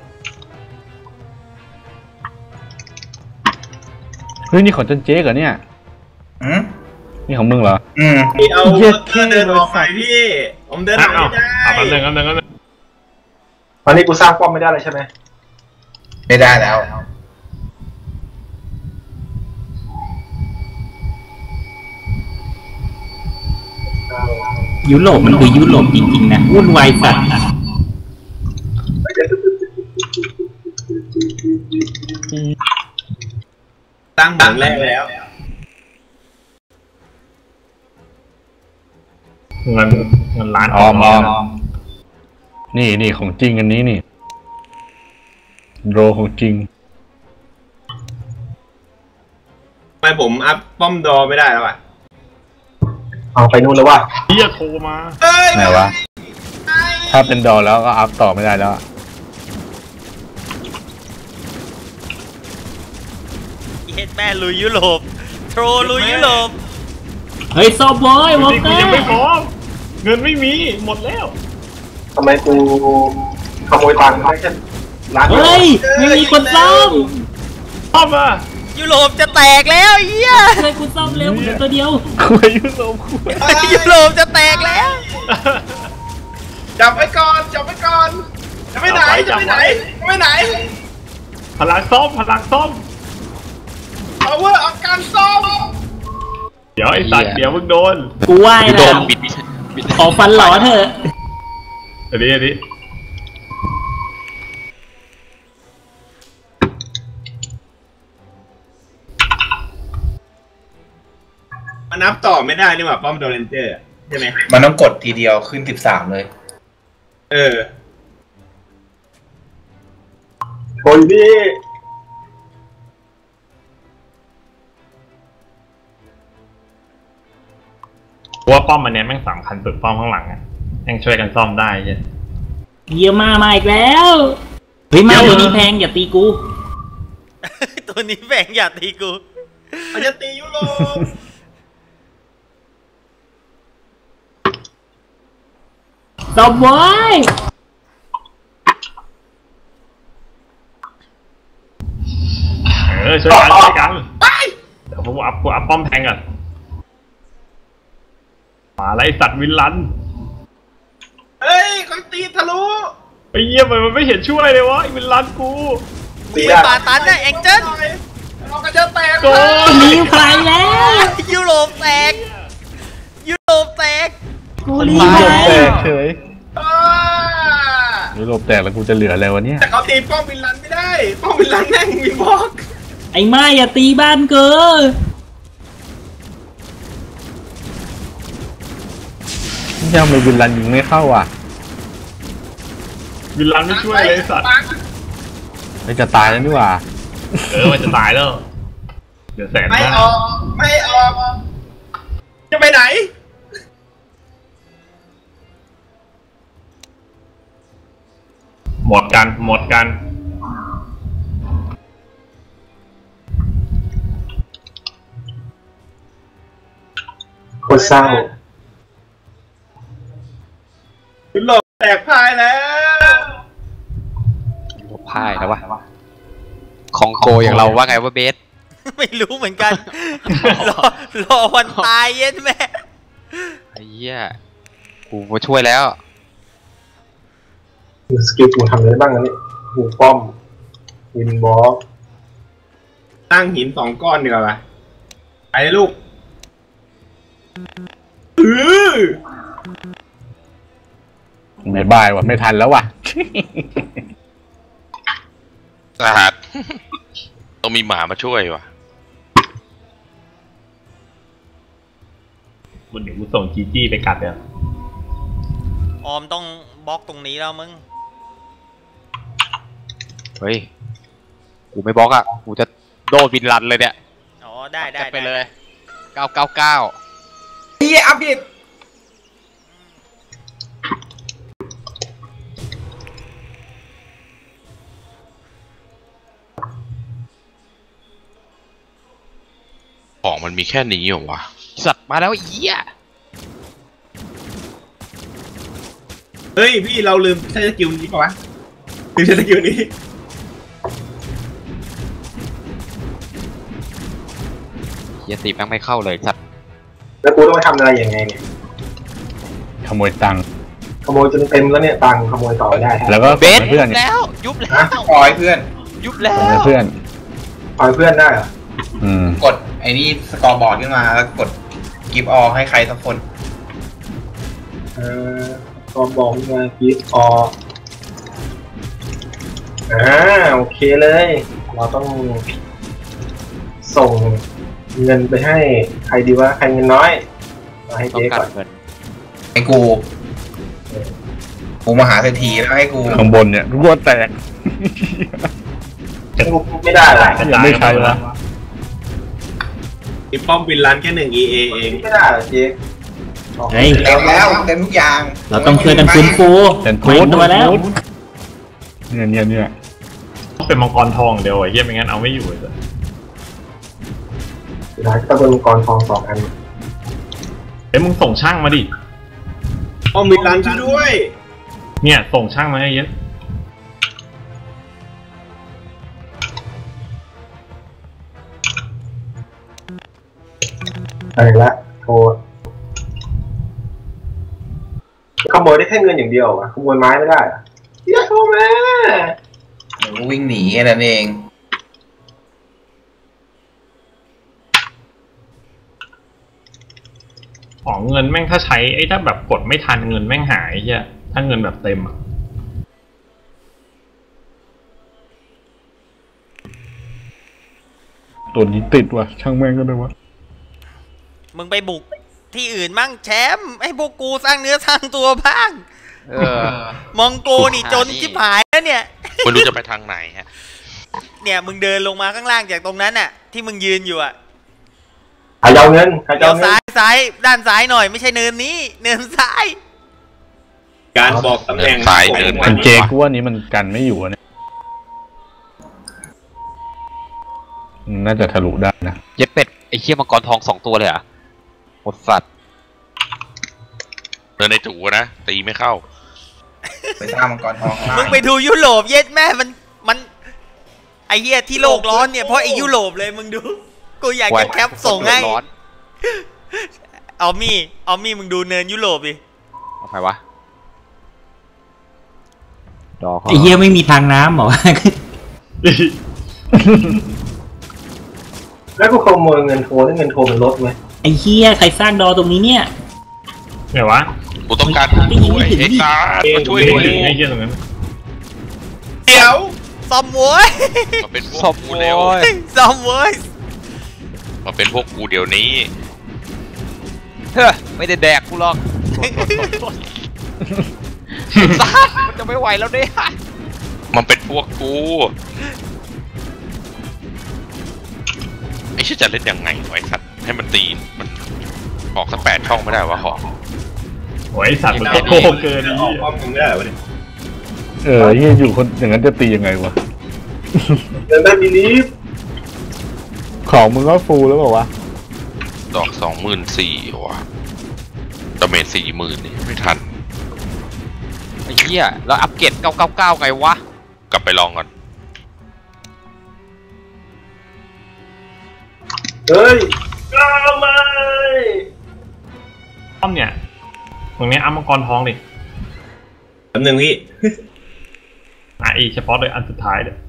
Speaker 3: เฮ้ยนี่ของจันเจ๊เหรอเนี่ย
Speaker 8: อืม
Speaker 3: นี่ของมึงเหรอ
Speaker 8: อืม
Speaker 7: พี่เอาเดินออกไปพี่ผมเดินออกไม่ได้
Speaker 1: เอาแป๊บนึงแป๊บนึงแป๊บนึง
Speaker 11: ตอนนี้กูสร้างป้อมไม่ได้เลยใช่ไหม
Speaker 8: ไม่ได้แล้ว
Speaker 6: ยุโรปมันคือยุโรปจริงๆนะวุ่นวายสัตว์
Speaker 7: ตั้งเหมืองแรกแล้ว
Speaker 1: เงินเงินล้าน
Speaker 3: ออมออมนี่นี่ของจริงอันนี้นี่โรของจริง
Speaker 7: ทำไมผมอัพป้อมดอไม่ได้แล้วอ่ะ
Speaker 11: เอาไปนู่นแล้วว่ะ
Speaker 1: เฮียโทรมา
Speaker 3: ไหนวะถ้าเป็นดอแล้วก็อัพต่อไม่ได้แล้ว
Speaker 5: เฮ็ดแม่ลุยยุโรปโทรลุยยุโรป
Speaker 6: เฮ้ยซอฟบอยวอล์กเกอร์
Speaker 1: ยังไม่พร้อมเงินไม่มีหมดแล้ว
Speaker 11: ทำไมกูขโมยตังค์ไม่ใช่ร้าน
Speaker 6: เฮ้ยไม่มีคนซ่อม
Speaker 1: ซ่อมอ่ะ
Speaker 5: ยุโรปจะแตกแล้วไอ้เหี้ย
Speaker 6: ช่วยกูซ่อมเร็วตัวเดียว
Speaker 3: คุยยุโรปคุย
Speaker 5: ยุโรปจะแตกแล้ว
Speaker 2: จับไว้ก่อนจับไว้ก่อนจะไปไหนจะไปไหนจะไปไหน
Speaker 1: พลังซ่อมพลังซ่อม
Speaker 2: เอาเวอร์เอาการซ่อม
Speaker 1: เดี๋ยวไอ้สัตว์เดี๋ยวมึงโดน
Speaker 6: กูไหว้
Speaker 10: โด
Speaker 6: แล้
Speaker 10: น
Speaker 6: ว
Speaker 10: บิดบิดบิด
Speaker 6: ขอฟันหล่อเถอะ
Speaker 1: อันนี้อันนี้
Speaker 7: มันนับต่อไม่ได้นี่หว่าป้อมโดนเลนเจอร์ใช่ไหม
Speaker 8: มันต้องกดทีเดียวขึ้นสิบสามเลย
Speaker 7: เออ
Speaker 11: โอ้ยพี่
Speaker 1: เพราะว่าป้อมมันเนี้ยแม่งสำคัญสุดป้อมข้างหลังอ่ะแม่งช่วยกันซ่อมได้ใช่
Speaker 6: เยี่ยมมามาอีกแล้วเฮ้ยมาตัวนี้แพงอย่าตีกู
Speaker 5: ตัวนี้แบ่งอย่าตีกู
Speaker 2: มันจะตียุโรป
Speaker 6: ซ่อมไว้
Speaker 1: เออช่วยกันช่วยกันเดี๋ยวผมอัพกูอัพป้อมแทงก่อนมาแล้วไอ้สัตว์วินลัน
Speaker 2: เฮ้ยเขาตีทะลุ
Speaker 1: ไอ้เหี้ยมันไม่เห็นช่วยเลยวะไอ้วินลันกู
Speaker 5: กูเป็นปาตันนะแองเจิล
Speaker 2: เราก็จะแตก
Speaker 1: โก
Speaker 6: รีบไปแล้ว
Speaker 5: ยุโรปแตกยุโรปแตก
Speaker 6: กูรี
Speaker 3: ยุ
Speaker 6: บ
Speaker 3: โร
Speaker 6: ไป
Speaker 3: ปแตกเฉย
Speaker 2: อ่า
Speaker 3: ยุโรปแตกแล้วกูจะเหลืออะไรวะเนี่ย
Speaker 2: แต่เขาตีป้อมวินลันไม่ได้ป้อมวินลันแม่งวินบล็อก
Speaker 6: ไอ้มาอย่าตีบ้านเกิน
Speaker 3: ยังไม่วินลันยิงไม่เข้าอ่ะ
Speaker 1: วินลันไม่ช่วยเลยไอ้สัตว์
Speaker 3: ไม่จะตายแล้วนี่หว่า
Speaker 1: เออมันจะตายแล้วเดี๋ยวแสน
Speaker 2: ไม่
Speaker 1: ห้า
Speaker 2: ออกไม่ออกจะไปไหน
Speaker 1: หมดกันหมดกัน
Speaker 11: โคตรเศร้า
Speaker 2: ยุโรปแตกพ่ายแล้ว
Speaker 4: พ่ายแล้ววะของโกอย่างเราว่าไงว่าเบส
Speaker 5: ไม่รู้เหมือนกัน รอรอวันตายเย็นแม่
Speaker 4: ไอ้เหี้ยกูมาช่วยแล้ว
Speaker 11: สกิลกูทำอะไรบ้างนะเนี่ยหูป้อมวินบล็อก
Speaker 7: ตั้งหินสองก้อนดีกว่าปะไปเลยลูกเออ
Speaker 3: ไม่บายว่ะไม่ทันแล้วว่ะ
Speaker 10: สหัสต้องมีหมามาช่วยว่ะ
Speaker 1: คุณเดี๋ยวกูส่งจีจี้ไปกัดเดี๋ยว
Speaker 5: ออมต้องบล็อกตรงนี้แล้วมึง
Speaker 4: เฮ้ยกูไม่บล็อกอ่ะกูจะโดนบินลันเลยเนี่ย
Speaker 5: อ๋อได้ได้
Speaker 4: จัดไปเลยเก้าเก้าเก้า
Speaker 2: เฮียอัพบิด
Speaker 10: ของมันมีแค่นี้เหรอวะ
Speaker 4: สัตว์มาแล้วไอ้เหี้ย
Speaker 7: เฮ้ยพี่เราลืมใช้สกิลนี้ป่าวะลืมใช้สกิลนี้
Speaker 4: เหี้ยตีแม่งไม่เข้าเลยสัตว์
Speaker 11: แล้วกูต้องไปทำอะไรยังไงเนี่ย
Speaker 3: ขโมยตังค์
Speaker 11: ขโมยจนเต็มแล้วเนี่ยตังค์ขโมยต่อไม่ได้
Speaker 3: แล้วก็
Speaker 4: เบส
Speaker 3: ส่งให้เพื่อนเนี่ย
Speaker 5: แล้วยุบแล้ว
Speaker 8: ปล่อยเพื่อน
Speaker 5: ยุบแล้
Speaker 3: ส่งให้
Speaker 5: ว
Speaker 3: เพื่อน
Speaker 11: ปล่อยเพื่อนได้เหรอ
Speaker 3: อืม
Speaker 8: กดไอ้นี่สกอร์บอร์ดขึ้นมาแล้วกดกิฟต์ออให้ใครสักคน
Speaker 11: เออก็บอกมากีฟอออ่าโอเคเลย เราต้องส่งเงินไปให้ใครดีวะใครเงินน้อยมาให้
Speaker 4: ต้อง
Speaker 11: เจ๊
Speaker 4: กา
Speaker 11: ก่อ
Speaker 4: ร
Speaker 11: น
Speaker 4: เงิน
Speaker 8: ให้กู กูมหาเศรษฐีแล้วให้กู
Speaker 3: ข้างบนเนี่ยรั่วแตก
Speaker 11: ไม่ได้หรอ
Speaker 3: ยังไม่ใช่วะ
Speaker 7: มีป้อมวินลันแค่หนึ่ง อี เอ เอง
Speaker 11: ไม่ได้เหรอเจ๊
Speaker 6: เฮ้ย
Speaker 8: เต็มแล้วเต็มทุกอย่าง
Speaker 6: เราต้องช่วยกันฟื้นฟู
Speaker 3: เป็น
Speaker 6: ใหม่ตัวแล้ว
Speaker 3: เนี่ยเนี่ยเนี่ย
Speaker 1: ต้องเป็นมังกรทองเดียวไอ้เหี้ยไม่งั้นเอาไม่อยู่เลย
Speaker 11: สุดท้ายก็เป็นมังกรทองสองอัน
Speaker 1: เอ้ยมึงส่งช่างมาดิ
Speaker 7: ป้อมวินลันช่วยด้วย
Speaker 1: เนี่ยส่งช่างมาให้เยอะ
Speaker 11: อะไรละโทรขโมยได้แค่เงินอย่างเดียวอะขโมยไม้ไม่ได้อะอย่าเข้ามา
Speaker 8: หนูวิ่งหนีแค่นั้นเอง
Speaker 1: ของเงินแม่งถ้าใช้ไอ้ถ้าแบบกดไม่ทันเงินแม่งหายใช่ถ้าเงินแบบเต็มอ่ะ
Speaker 3: ตัวนี้ติดว่ะช่างแม่งก็ได้วะ
Speaker 5: มึงไปบุกที่อื่นมั่งแชมป์ให้พวกกูสร้างเนื้อสร้างตัวบ้าง
Speaker 4: เออ
Speaker 5: มองโกนี่จนชิบหายแล้วเนี่ย
Speaker 10: ไม่รู้จะไปทางไหนฮะ
Speaker 5: เนี่ยมึงเดินลงมาข้างล่างจากตรงนั้นน่ะที่มึงยืนอยู่อ่ะ
Speaker 11: ใครเอาเงินใคร
Speaker 5: เอา
Speaker 11: เงิน
Speaker 5: ซ้ายซ้ายด้านซ้ายหน่อยไม่ใช่เนินนี้เนินซ้าย
Speaker 7: การบอกตำแหน่ง
Speaker 10: ซ้ายเนิน
Speaker 3: มันเจกูว่านี้มันกันไม่อยู่เนี่ยน่าจะทะลุได้นะ
Speaker 4: เย็ดเป็ดไอ้เชี่ยมังกรทองสองตัวเลยอ่ะหมดสัตว์
Speaker 10: เดินในจู่นะตีไม่เข้า
Speaker 8: ไปสร้างมังกรทอง
Speaker 5: มึงไปดูยุโรปเย็ดแม่มันมันไอ้เหี้ยที่โลกร้อนเนี่ยเพราะไอ้ยุโรปเลยมึงดูกูอยากจะแคปส่งให้เอามี่เอามี่มึงดูเนินยุโรปดิ
Speaker 4: เอาใครวะ
Speaker 6: ไอ้เหี้ยไม่มีทางน้ำหรอ
Speaker 11: แล้วกูขโมยเงินโทรแล้วเงินโทรมันลดไหม
Speaker 6: ไอ้เหี้ยใครสร้างดอตรงนี้เนี่ย
Speaker 1: ไงวะ
Speaker 10: กูต้องการช่วยเอกามาช่วยด้วย
Speaker 1: ไอ้เหี้ยตรงนั้น
Speaker 5: เดี๋ยวซอมโว้ย
Speaker 10: มาเป็นพวกกูเร็ว
Speaker 5: ซอมโว้ย
Speaker 10: มาเป็นพวกกูเดี๋ยวนี้
Speaker 4: เฮ้ยไม่ได้แดกกูหรอกซ่ามันจะไม่ไหวแล้วเนี่ย
Speaker 10: มันเป็นพวกกูไอ้ชื่อจะเล่นยังไงไว้สัตว์ให้มันตีมันออกสักแปดช่องไม่ได้วะขอ
Speaker 1: โอ้ยสัตว์มันโกงเกิน
Speaker 7: ออกป้อมมึงไม่ได้วะเนี่ย
Speaker 3: เออที่อยู่คนอย่างนั้นจะตียังไงวะ
Speaker 11: เดินได้มินิ
Speaker 3: ของมึงก็ฟูแล้วเปล่าวะ
Speaker 10: ดอกสองหมื่นสี่วะดาเมจสี่หมื่นนี่ไม่ทัน
Speaker 4: ไอ้เหี้ยแล้วอัปเกรดเก้าเก้าเก้าไงวะ
Speaker 10: กลับไปลองก่อน
Speaker 11: เฮ้ยก้า
Speaker 1: ไม่อ้อมเนี่ยตรงนี้อ้ามังกรทองดิ
Speaker 7: อันหนึ่งพี่
Speaker 1: อ่ะอีเฉพาะเลยอันสุดท้ายเลย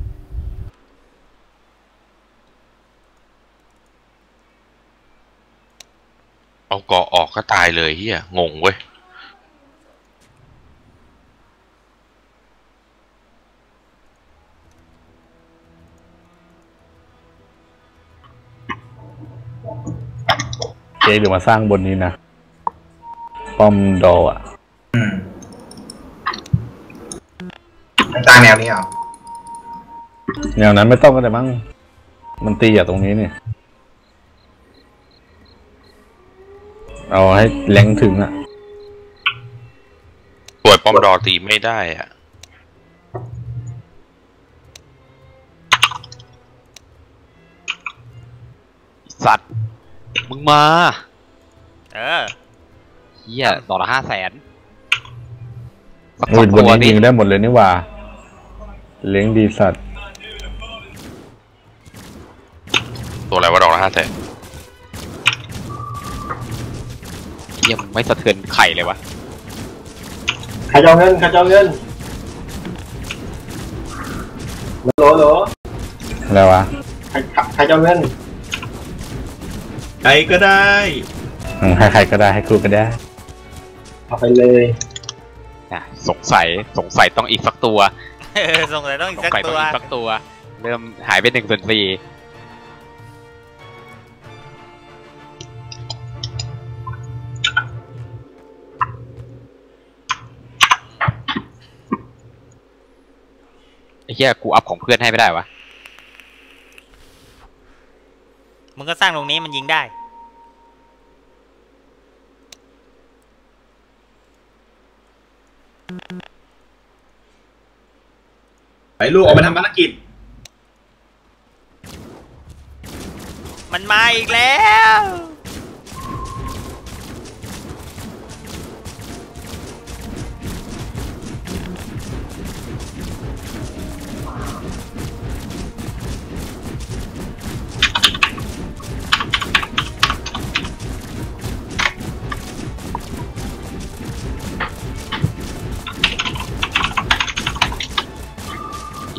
Speaker 10: เอาเกาะออกก็ตายเลยเฮียงงเว้ย
Speaker 3: เจ๊เดี๋ยวมาสร้างบนนี้นะป้อมดออ่ะ
Speaker 8: สร้างแนวนี้เหรอ
Speaker 3: แนวนั้นไม่ต้องก็ได้มั้งมันตีอย่างตรงนี้เนี่ยเอาให้แรงถึงอ่ะ
Speaker 10: ปวดป้อมดอตีไม่ได้อ่ะ
Speaker 4: สัตว์มึงมาเออเฮียต่อละห้าแสน
Speaker 3: โอ้ยบนนี้ยิงได้หมดเลยนี่ว่าเลี้ยงดีสัตว์
Speaker 10: ตัวอะไรวะดอกละห้าแสน
Speaker 4: เฮียมึงไม่สะเทือนไข่เลยวะ
Speaker 11: ใครเอาเงินใครเอาเงินโหลโหล
Speaker 3: อะไรวะ
Speaker 11: ใครใครเอาเงิน
Speaker 7: ใครก็ได้
Speaker 3: ให้ใครก็ได้ให้ครูก็ได้
Speaker 11: เอาไปเลย
Speaker 4: สงสัยสงสัยต้องอีกสักตัว
Speaker 5: สงสัยต้องอีกสักตัว
Speaker 4: สักตัวเริ่มหายไปหนึ่งส่วนสี่ไอ้เหี้ยกูอัพของเพื่อนให้ไม่ได้วะ
Speaker 5: มึงก็สร้างตรงนี้มันยิงได้
Speaker 7: ไปลูกออกไปทำภารกิจ
Speaker 5: มันมาอีกแล้ว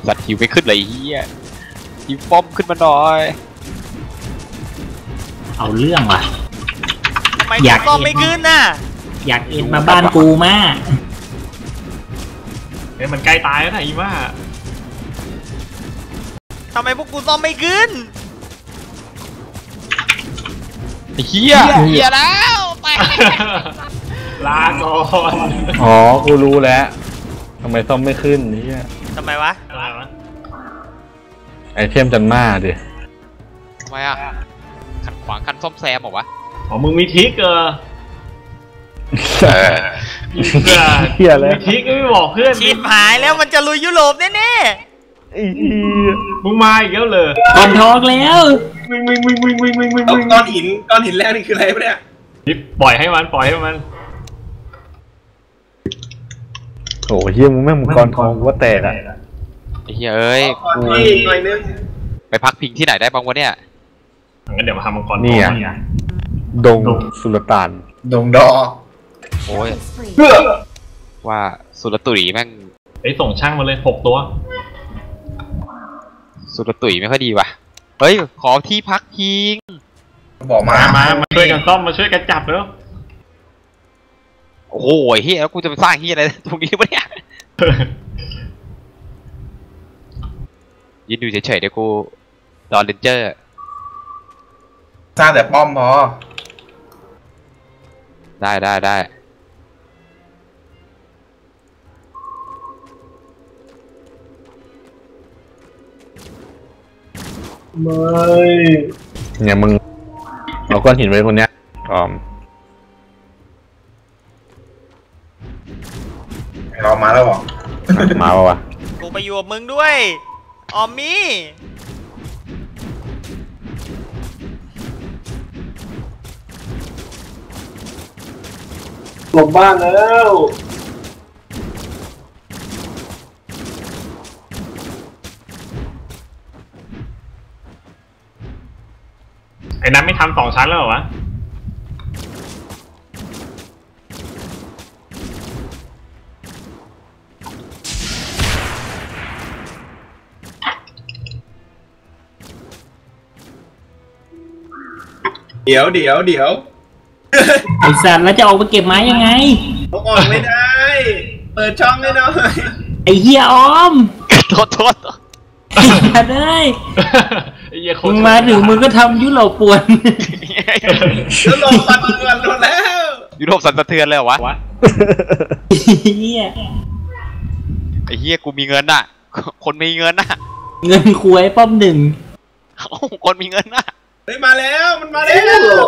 Speaker 4: สัตว์หิวไม่ขึ้นเลยเฮียหิวป้อมขึ้นมาหน่อย
Speaker 6: เอาเรื่องว่ะ
Speaker 5: ทำไมอยากป้อมไม่ขึ้นน่ะ
Speaker 6: อยากเอ็นมาบ้านกูมาก
Speaker 1: เฮ้ยมันใกล้ตายแล้วนะอีว่า
Speaker 5: ทำไมพวกกูซ่อมไม่ขึ้น
Speaker 4: เฮียเฮียแล้วไป
Speaker 1: ลาก่อน
Speaker 3: อ๋อกูรู้แล้วทำไมซ่อมไม่ขึ้นนี่
Speaker 5: ทำไมวะ
Speaker 1: อะไรวะ
Speaker 3: ไอเทมจันมาดิ
Speaker 4: ทำไมอ่ะขัดขวางคันซ่อมแซมหรอวะ
Speaker 1: อ๋อมึงมีทิกเออ
Speaker 3: เฮียแล้ว
Speaker 1: มีทิกไม่บอกเพื่อน
Speaker 5: ชิบหายแล้วมันจะลุยยุโรปแน่
Speaker 1: ๆมึงมาอีกแล้วเลย
Speaker 6: ก่อนทอกแล้ว
Speaker 11: วิ่งวิ่งวิ่งวิ่งวิ่งวิ่งวิ่ง
Speaker 2: ก้อนหินก้อนหินแรกนี่คืออะไรปะเนี่ย
Speaker 1: ปล่อยให้มันปล่อยให้มัน
Speaker 3: โอ้เฮียมึงแม่งมังกรทองว่าแตกอ่ะ
Speaker 4: ไอ้เฮียเอ้ยไปพักพิงที่ไหนได้บ้างวะเนี่ย
Speaker 1: งั้นเดี๋ยวมาทำมังกร
Speaker 3: นี่อ่ะดงสุลต่าน
Speaker 8: ดงดอ
Speaker 4: โอ้ยว่าสุลตุยแม่ง
Speaker 1: ไอ้ส่งช่างมาเลยหกตัว
Speaker 4: สุลตุยไม่ค่อยดีว่ะเฮ้ยขอที่พักพิง
Speaker 8: บอกมา
Speaker 1: มามาช่วยกันซ่อมมาช่วยกันจับแล้ว
Speaker 4: โอ้โหเฮียแล้วกูจะไปสร้างเฮียอะไรตรงนี้วะเนี่ยยืนดูเฉยๆเดี๋ยวกูดอนเลนเจอร์
Speaker 8: สร้างแต่ป้อมพอ
Speaker 4: ได้ได้ได้
Speaker 11: ไม่
Speaker 3: เนี่ยมึงเอาก้อนหินไว้คนเนี้ยอ๋อ
Speaker 8: เรามาแล้วหรอ
Speaker 3: มาป่าวะ
Speaker 5: กูไปอยู่กับมึงด้วยออมมี่
Speaker 11: หลบบ้านแล้ว
Speaker 1: ไอ้นั้นไม่ทำสองชั้นแล้วเหรอวะ
Speaker 2: เดี๋ยวเดี๋ยวเดี๋ยว
Speaker 6: ไอสัตว์แล้วจะออกไปเก็บไม้ยังไง
Speaker 2: ออกไม่ได้เปิดช่องให้หน่อย
Speaker 6: ไอเฮียออม
Speaker 4: โทษโทษ
Speaker 6: ไอ้สัตว์ได้มึงมาถึงมึงก็ทำยุโรปป่วน
Speaker 2: ยุโรปสั่นสะเทือนแล้ว
Speaker 4: ยุโรปสั่นสะเทือนเลยวะ
Speaker 6: เฮีย
Speaker 4: ไอเฮียกูมีเงินอ่ะคนมีเงินอ่ะ
Speaker 6: เงินคุยป้อมหนึ่ง
Speaker 4: คนมีเงินอ่ะ
Speaker 2: เฮ้ยมาแล้วมันมาแล้ว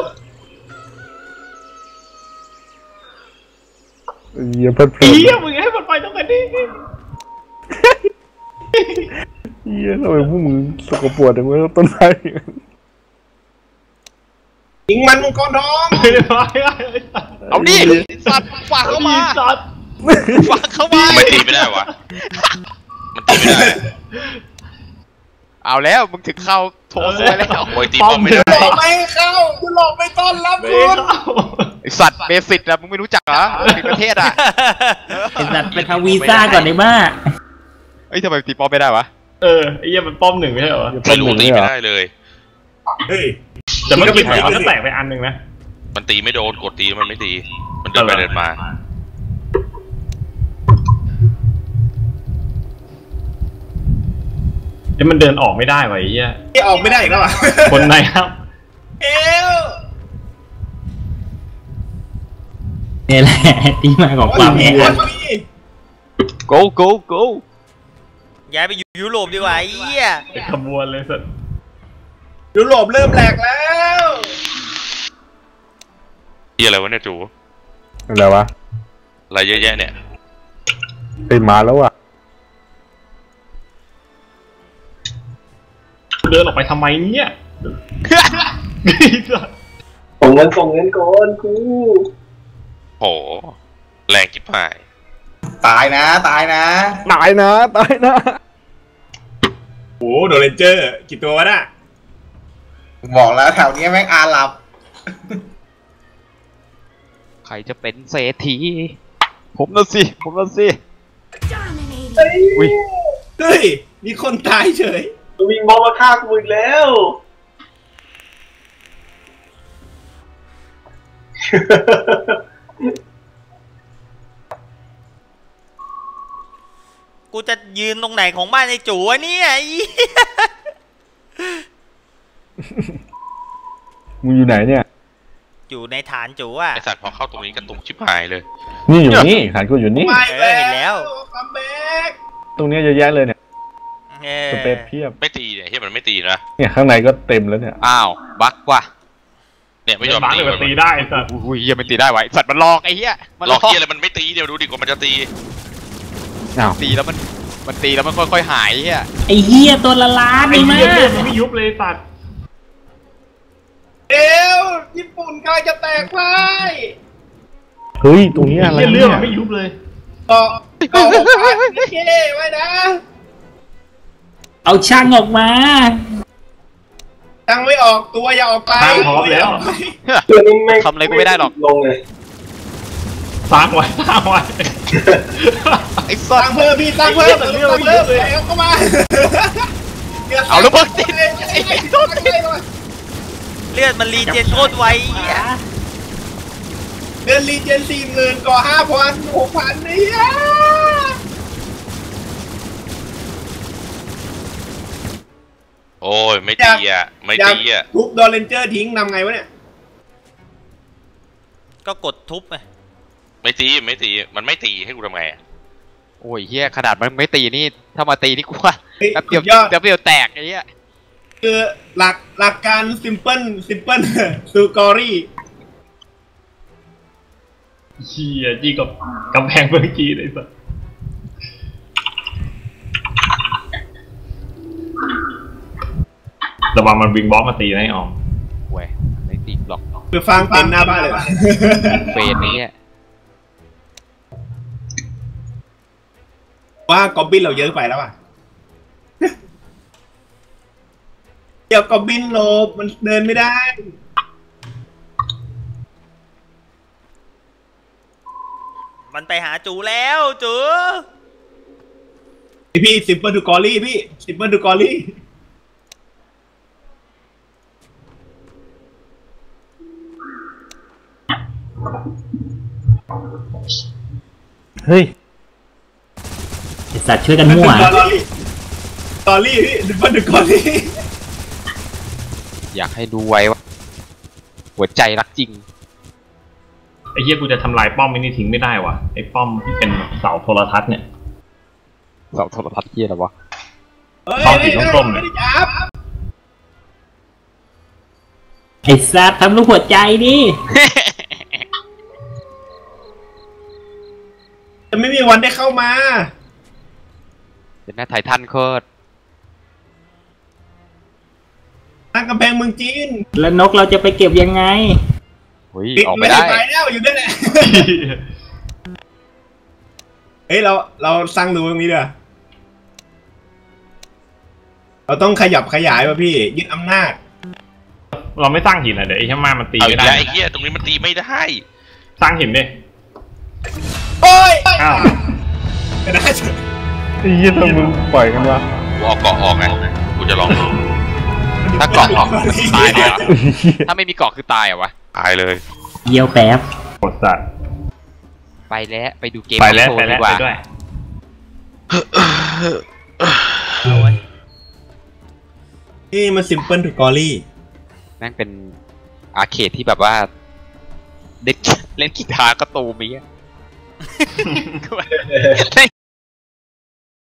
Speaker 3: เยี่ยเพิ่ม
Speaker 1: เยี่ยมึงให้มันไปตรงกันดิ
Speaker 3: เยี่ยทำไมพวกมึงสกปรกจังเลยต้นไม้
Speaker 2: ยิงมันมังกรทอง
Speaker 4: เอาดิสัตว์ฝากเข้ามาฝากเข้ามา
Speaker 10: มันตีไม่ได้วะมันตีไม่ได้
Speaker 4: เอาแล้วมึงถึงเข้าโถซวยแล้ว
Speaker 10: โอ้ยตีป้อมไม่ได้
Speaker 2: หลอกไม่เข้าคุณหลอกไม่ต้อนรับคุณ
Speaker 4: ไอสัตว์เบสิกอะมึงไม่รู้จักเหรอในประเทศอะ
Speaker 6: ไอสัตว์ไปทำวีซ่าก่อนได้บ้า
Speaker 4: เอ้ยทำไมตีป้อมไม่ได้วะ
Speaker 1: เออไอ้เหี้ยมันป้อมหนึ่งไม่ใช่เหรอ
Speaker 10: ไม่รู้ตีไม่ได้เลย
Speaker 2: เฮ้ย
Speaker 1: แต่เมื่อกี้เขาก็แตกไปอันหนึ่งนะ
Speaker 10: มันตีไม่โดนกดตีมันไม่ตีมันเดินไปเดินมา
Speaker 1: เดี๋ยวมันเดินออกไม่ได้วะไอ้เหี้ย
Speaker 2: ที่ออกไม่ได้อีกแล้วอ่ะ
Speaker 1: คนไหนครับ
Speaker 2: เอว
Speaker 6: นี่แหละที่มาของความแออัด
Speaker 4: go go go
Speaker 5: ย้ายไปอยู่ยุโรปดีกว่าไอ้เหี้ย
Speaker 1: เป็นขบวนเลยสัตว์
Speaker 2: ยุโรปเริ่มแหลกแล้ว
Speaker 10: เหี้ยอะไรวะเนี่ยจู
Speaker 3: อะไรวะ
Speaker 10: อะไรเยอะแยะเนี่ย
Speaker 3: เป็นมาแล้วอ่ะ
Speaker 1: เดินออกไปทำไมเนี่ย
Speaker 11: ส่งเงินส่งเงินก่อนกู
Speaker 10: โหแรงจิ๊บหาย
Speaker 8: ตายนะตายนะ
Speaker 3: ตายนะตายนะ
Speaker 2: โอ้โดนเลนเจอร์กี่ตัววะน่ะ
Speaker 8: บอกแล้วแถวนี้แม่งอาหรับ
Speaker 4: ใครจะเป็นเศรษฐีผมน่ะสิผมน่ะสิ
Speaker 2: อุ้ยเฮ้ย
Speaker 7: มีคนตายเฉย
Speaker 11: วิ่งบอลมาฆ่ากูอีกแล้ว
Speaker 5: กูจะยืนตรงไหนของบ้านไอ้จูวะเนี่ย
Speaker 3: มึงอยู่ไหนเนี่ย
Speaker 5: อยู่ในฐานจูอ่ะ
Speaker 10: ไอสัตว์พอเข้าตรงนี้กระตุกชิบหายเลย
Speaker 3: นี่อยู่นี่ฐานกูอยู่นี่
Speaker 5: เออเห็นแล้ว
Speaker 3: ตรงนี้เยอะแยะเลยเนี่ยสเปซเพียบ
Speaker 10: ไม่ตีเนี่ยที่มันไม่ตีนะ
Speaker 3: เนี่ยข้างในก็เต็มแล้วเนี่ย
Speaker 4: อ้าวบั๊กว่ะ
Speaker 10: เนี่ยไม่ยอมตี
Speaker 1: มันตีได้สัตว์
Speaker 4: อุ้ยเหี้ยมันตีได้ไว้สัตว์มันหลอกไอ้เหี้ย
Speaker 10: หลอกเหี้ยอะไรมันไม่ตีเดี๋ยวดูดิว่ามันจะตี
Speaker 4: ตีแล้วมันมันตีแล้วมันค่อยๆหายเหี้ย
Speaker 6: ไอ้เหี้ยตัวละล้านนี่มั้ย
Speaker 1: มันไม่ยุบเลยสัตว์
Speaker 7: เอวญี่ปุ่นกำลังจะแตกไป
Speaker 3: เฮ้ยตรงนี้อะไรเนี่ย
Speaker 1: เรื่องไม่ยุบเลย
Speaker 7: ต่อต่อนี่เก้ไว้นะ
Speaker 6: เอาช่างออกมา
Speaker 7: ช่างไม่ออกตัวอย่าออกไป
Speaker 1: พร้อมแล้ว
Speaker 11: ตัวนี้ไม่
Speaker 4: ทำอะไรก็ไม่ได้หรอก
Speaker 11: ลงเลย
Speaker 1: สร้างไว้สร้างไว้
Speaker 7: ไอ้สร้างเพิ่มพี่สร้างเพิ่มสร้างเพิ่มเลยเข้ามา
Speaker 4: เอาลูกเพิ่มติด
Speaker 7: ไอ้ไอ้ต้น
Speaker 5: เลือดมันรีเจนโคตรไว
Speaker 7: เดือนรีเจนสี่หมื่นก่อห้าพันหกพันนี่
Speaker 10: โอ้ยไม่ตีอ่ะไม่ตีอ่ะ
Speaker 7: ทุบดอลเลนเจอร์ทิ้งนำไงวะเนี่ย
Speaker 5: ก็กดทุบไป
Speaker 10: ไม่ตีไม่ตีมันไม่ตีให้กูทำไงอ่ะ
Speaker 4: โอ้ยเฮียขนาดมันไม่ตีนี่ถ้ามาตีนี่กูว่าแป๊บเดียวแป๊บเดียวแตกไอ้เหี้ย
Speaker 7: คือหลักหลักการซิมเพิลซิมเพิลซูกอรี่
Speaker 1: เชี่ยจี้กับกำแพงเมืองจีนเลยสัสระวังมันวิงบล็อกมาตีให้ออก
Speaker 4: เว้ยไม่ตีหรอก
Speaker 7: คือฟังเต็มหน้าบ้านเลย
Speaker 4: เฟสนี้
Speaker 7: ว่ากอบบินเราเยอะไปแล้วอ่ะเดี๋ยวกอบบินโลบมันเดินไม่ได้
Speaker 5: มันไปหาจูแล้วจู
Speaker 7: พี่ซิมเปิลทูกอรี่พี่ซิมเปิลทูกอรี่
Speaker 3: เฮ้ย
Speaker 6: ไอ้สัตว์ช่วยกันมั่ว
Speaker 7: กอรี่พี่ซิมเปิลทูกอรี่
Speaker 4: อยากให้ดูไว้ว่าหัวใจรักจริง
Speaker 1: ไอ้เหี้ยกูจะทำลายป้อมไอ้นี่ทิ้งไม่ได้วะไอ้ป้อมที่เป็นเสาโทรทัศน์เนี่ย
Speaker 4: เสาโทรทัศน์เหี้ยอะไรวะ
Speaker 1: ป้อมสีส้มๆเนี่ย
Speaker 6: ไอ้สัตว์ทำลูกหัวใจดิ
Speaker 7: จะไม่มีวันได้เข้ามา
Speaker 4: เป็นหน้าไททันโคตร
Speaker 7: ตั้งกำแพงเมืองจีน
Speaker 6: แล้วนกเราจะไปเก็บยังไง
Speaker 4: ออกไม่ได้
Speaker 7: ไปแล้วอยู่ด้วยแหละเฮ้ยเราเราสร้างรูตรงนี้เด้อเราต้องขยับขยายว่ะพี่ยึดอำนาจ
Speaker 1: เราไม่สร้างหินอ่ะเดี๋ยวไอ้ช่างมามันตีไม่ได้
Speaker 10: ไอ้เหี้ยตรงนี้มันตีไม่ได้
Speaker 1: สร้างหินดิ
Speaker 7: โอ้ย
Speaker 1: อ้าว
Speaker 7: ไม่ได้เฉย
Speaker 3: ไอ้เหี้ยทำมึงปล่อยกันวะ
Speaker 10: กูเอาเกาะออกไงกูจะลอง
Speaker 4: ถ้าเกาะออกตายเลยถ้าไม่มีเกาะคือตายเหรอวะ
Speaker 10: ตายเลย
Speaker 6: เยี่ยวแป๊บ
Speaker 1: กดสัตว์
Speaker 4: ไปแล้วไปดูเกม
Speaker 1: ไปแล้วไปแล้วไปด้วย
Speaker 7: นี่มันซิมเปิลทูกอรี่
Speaker 4: นั่นเป็นอาร์เคดที่แบบว่าเด็กเล่นกีตาร์ก็ตูมีอะเล่น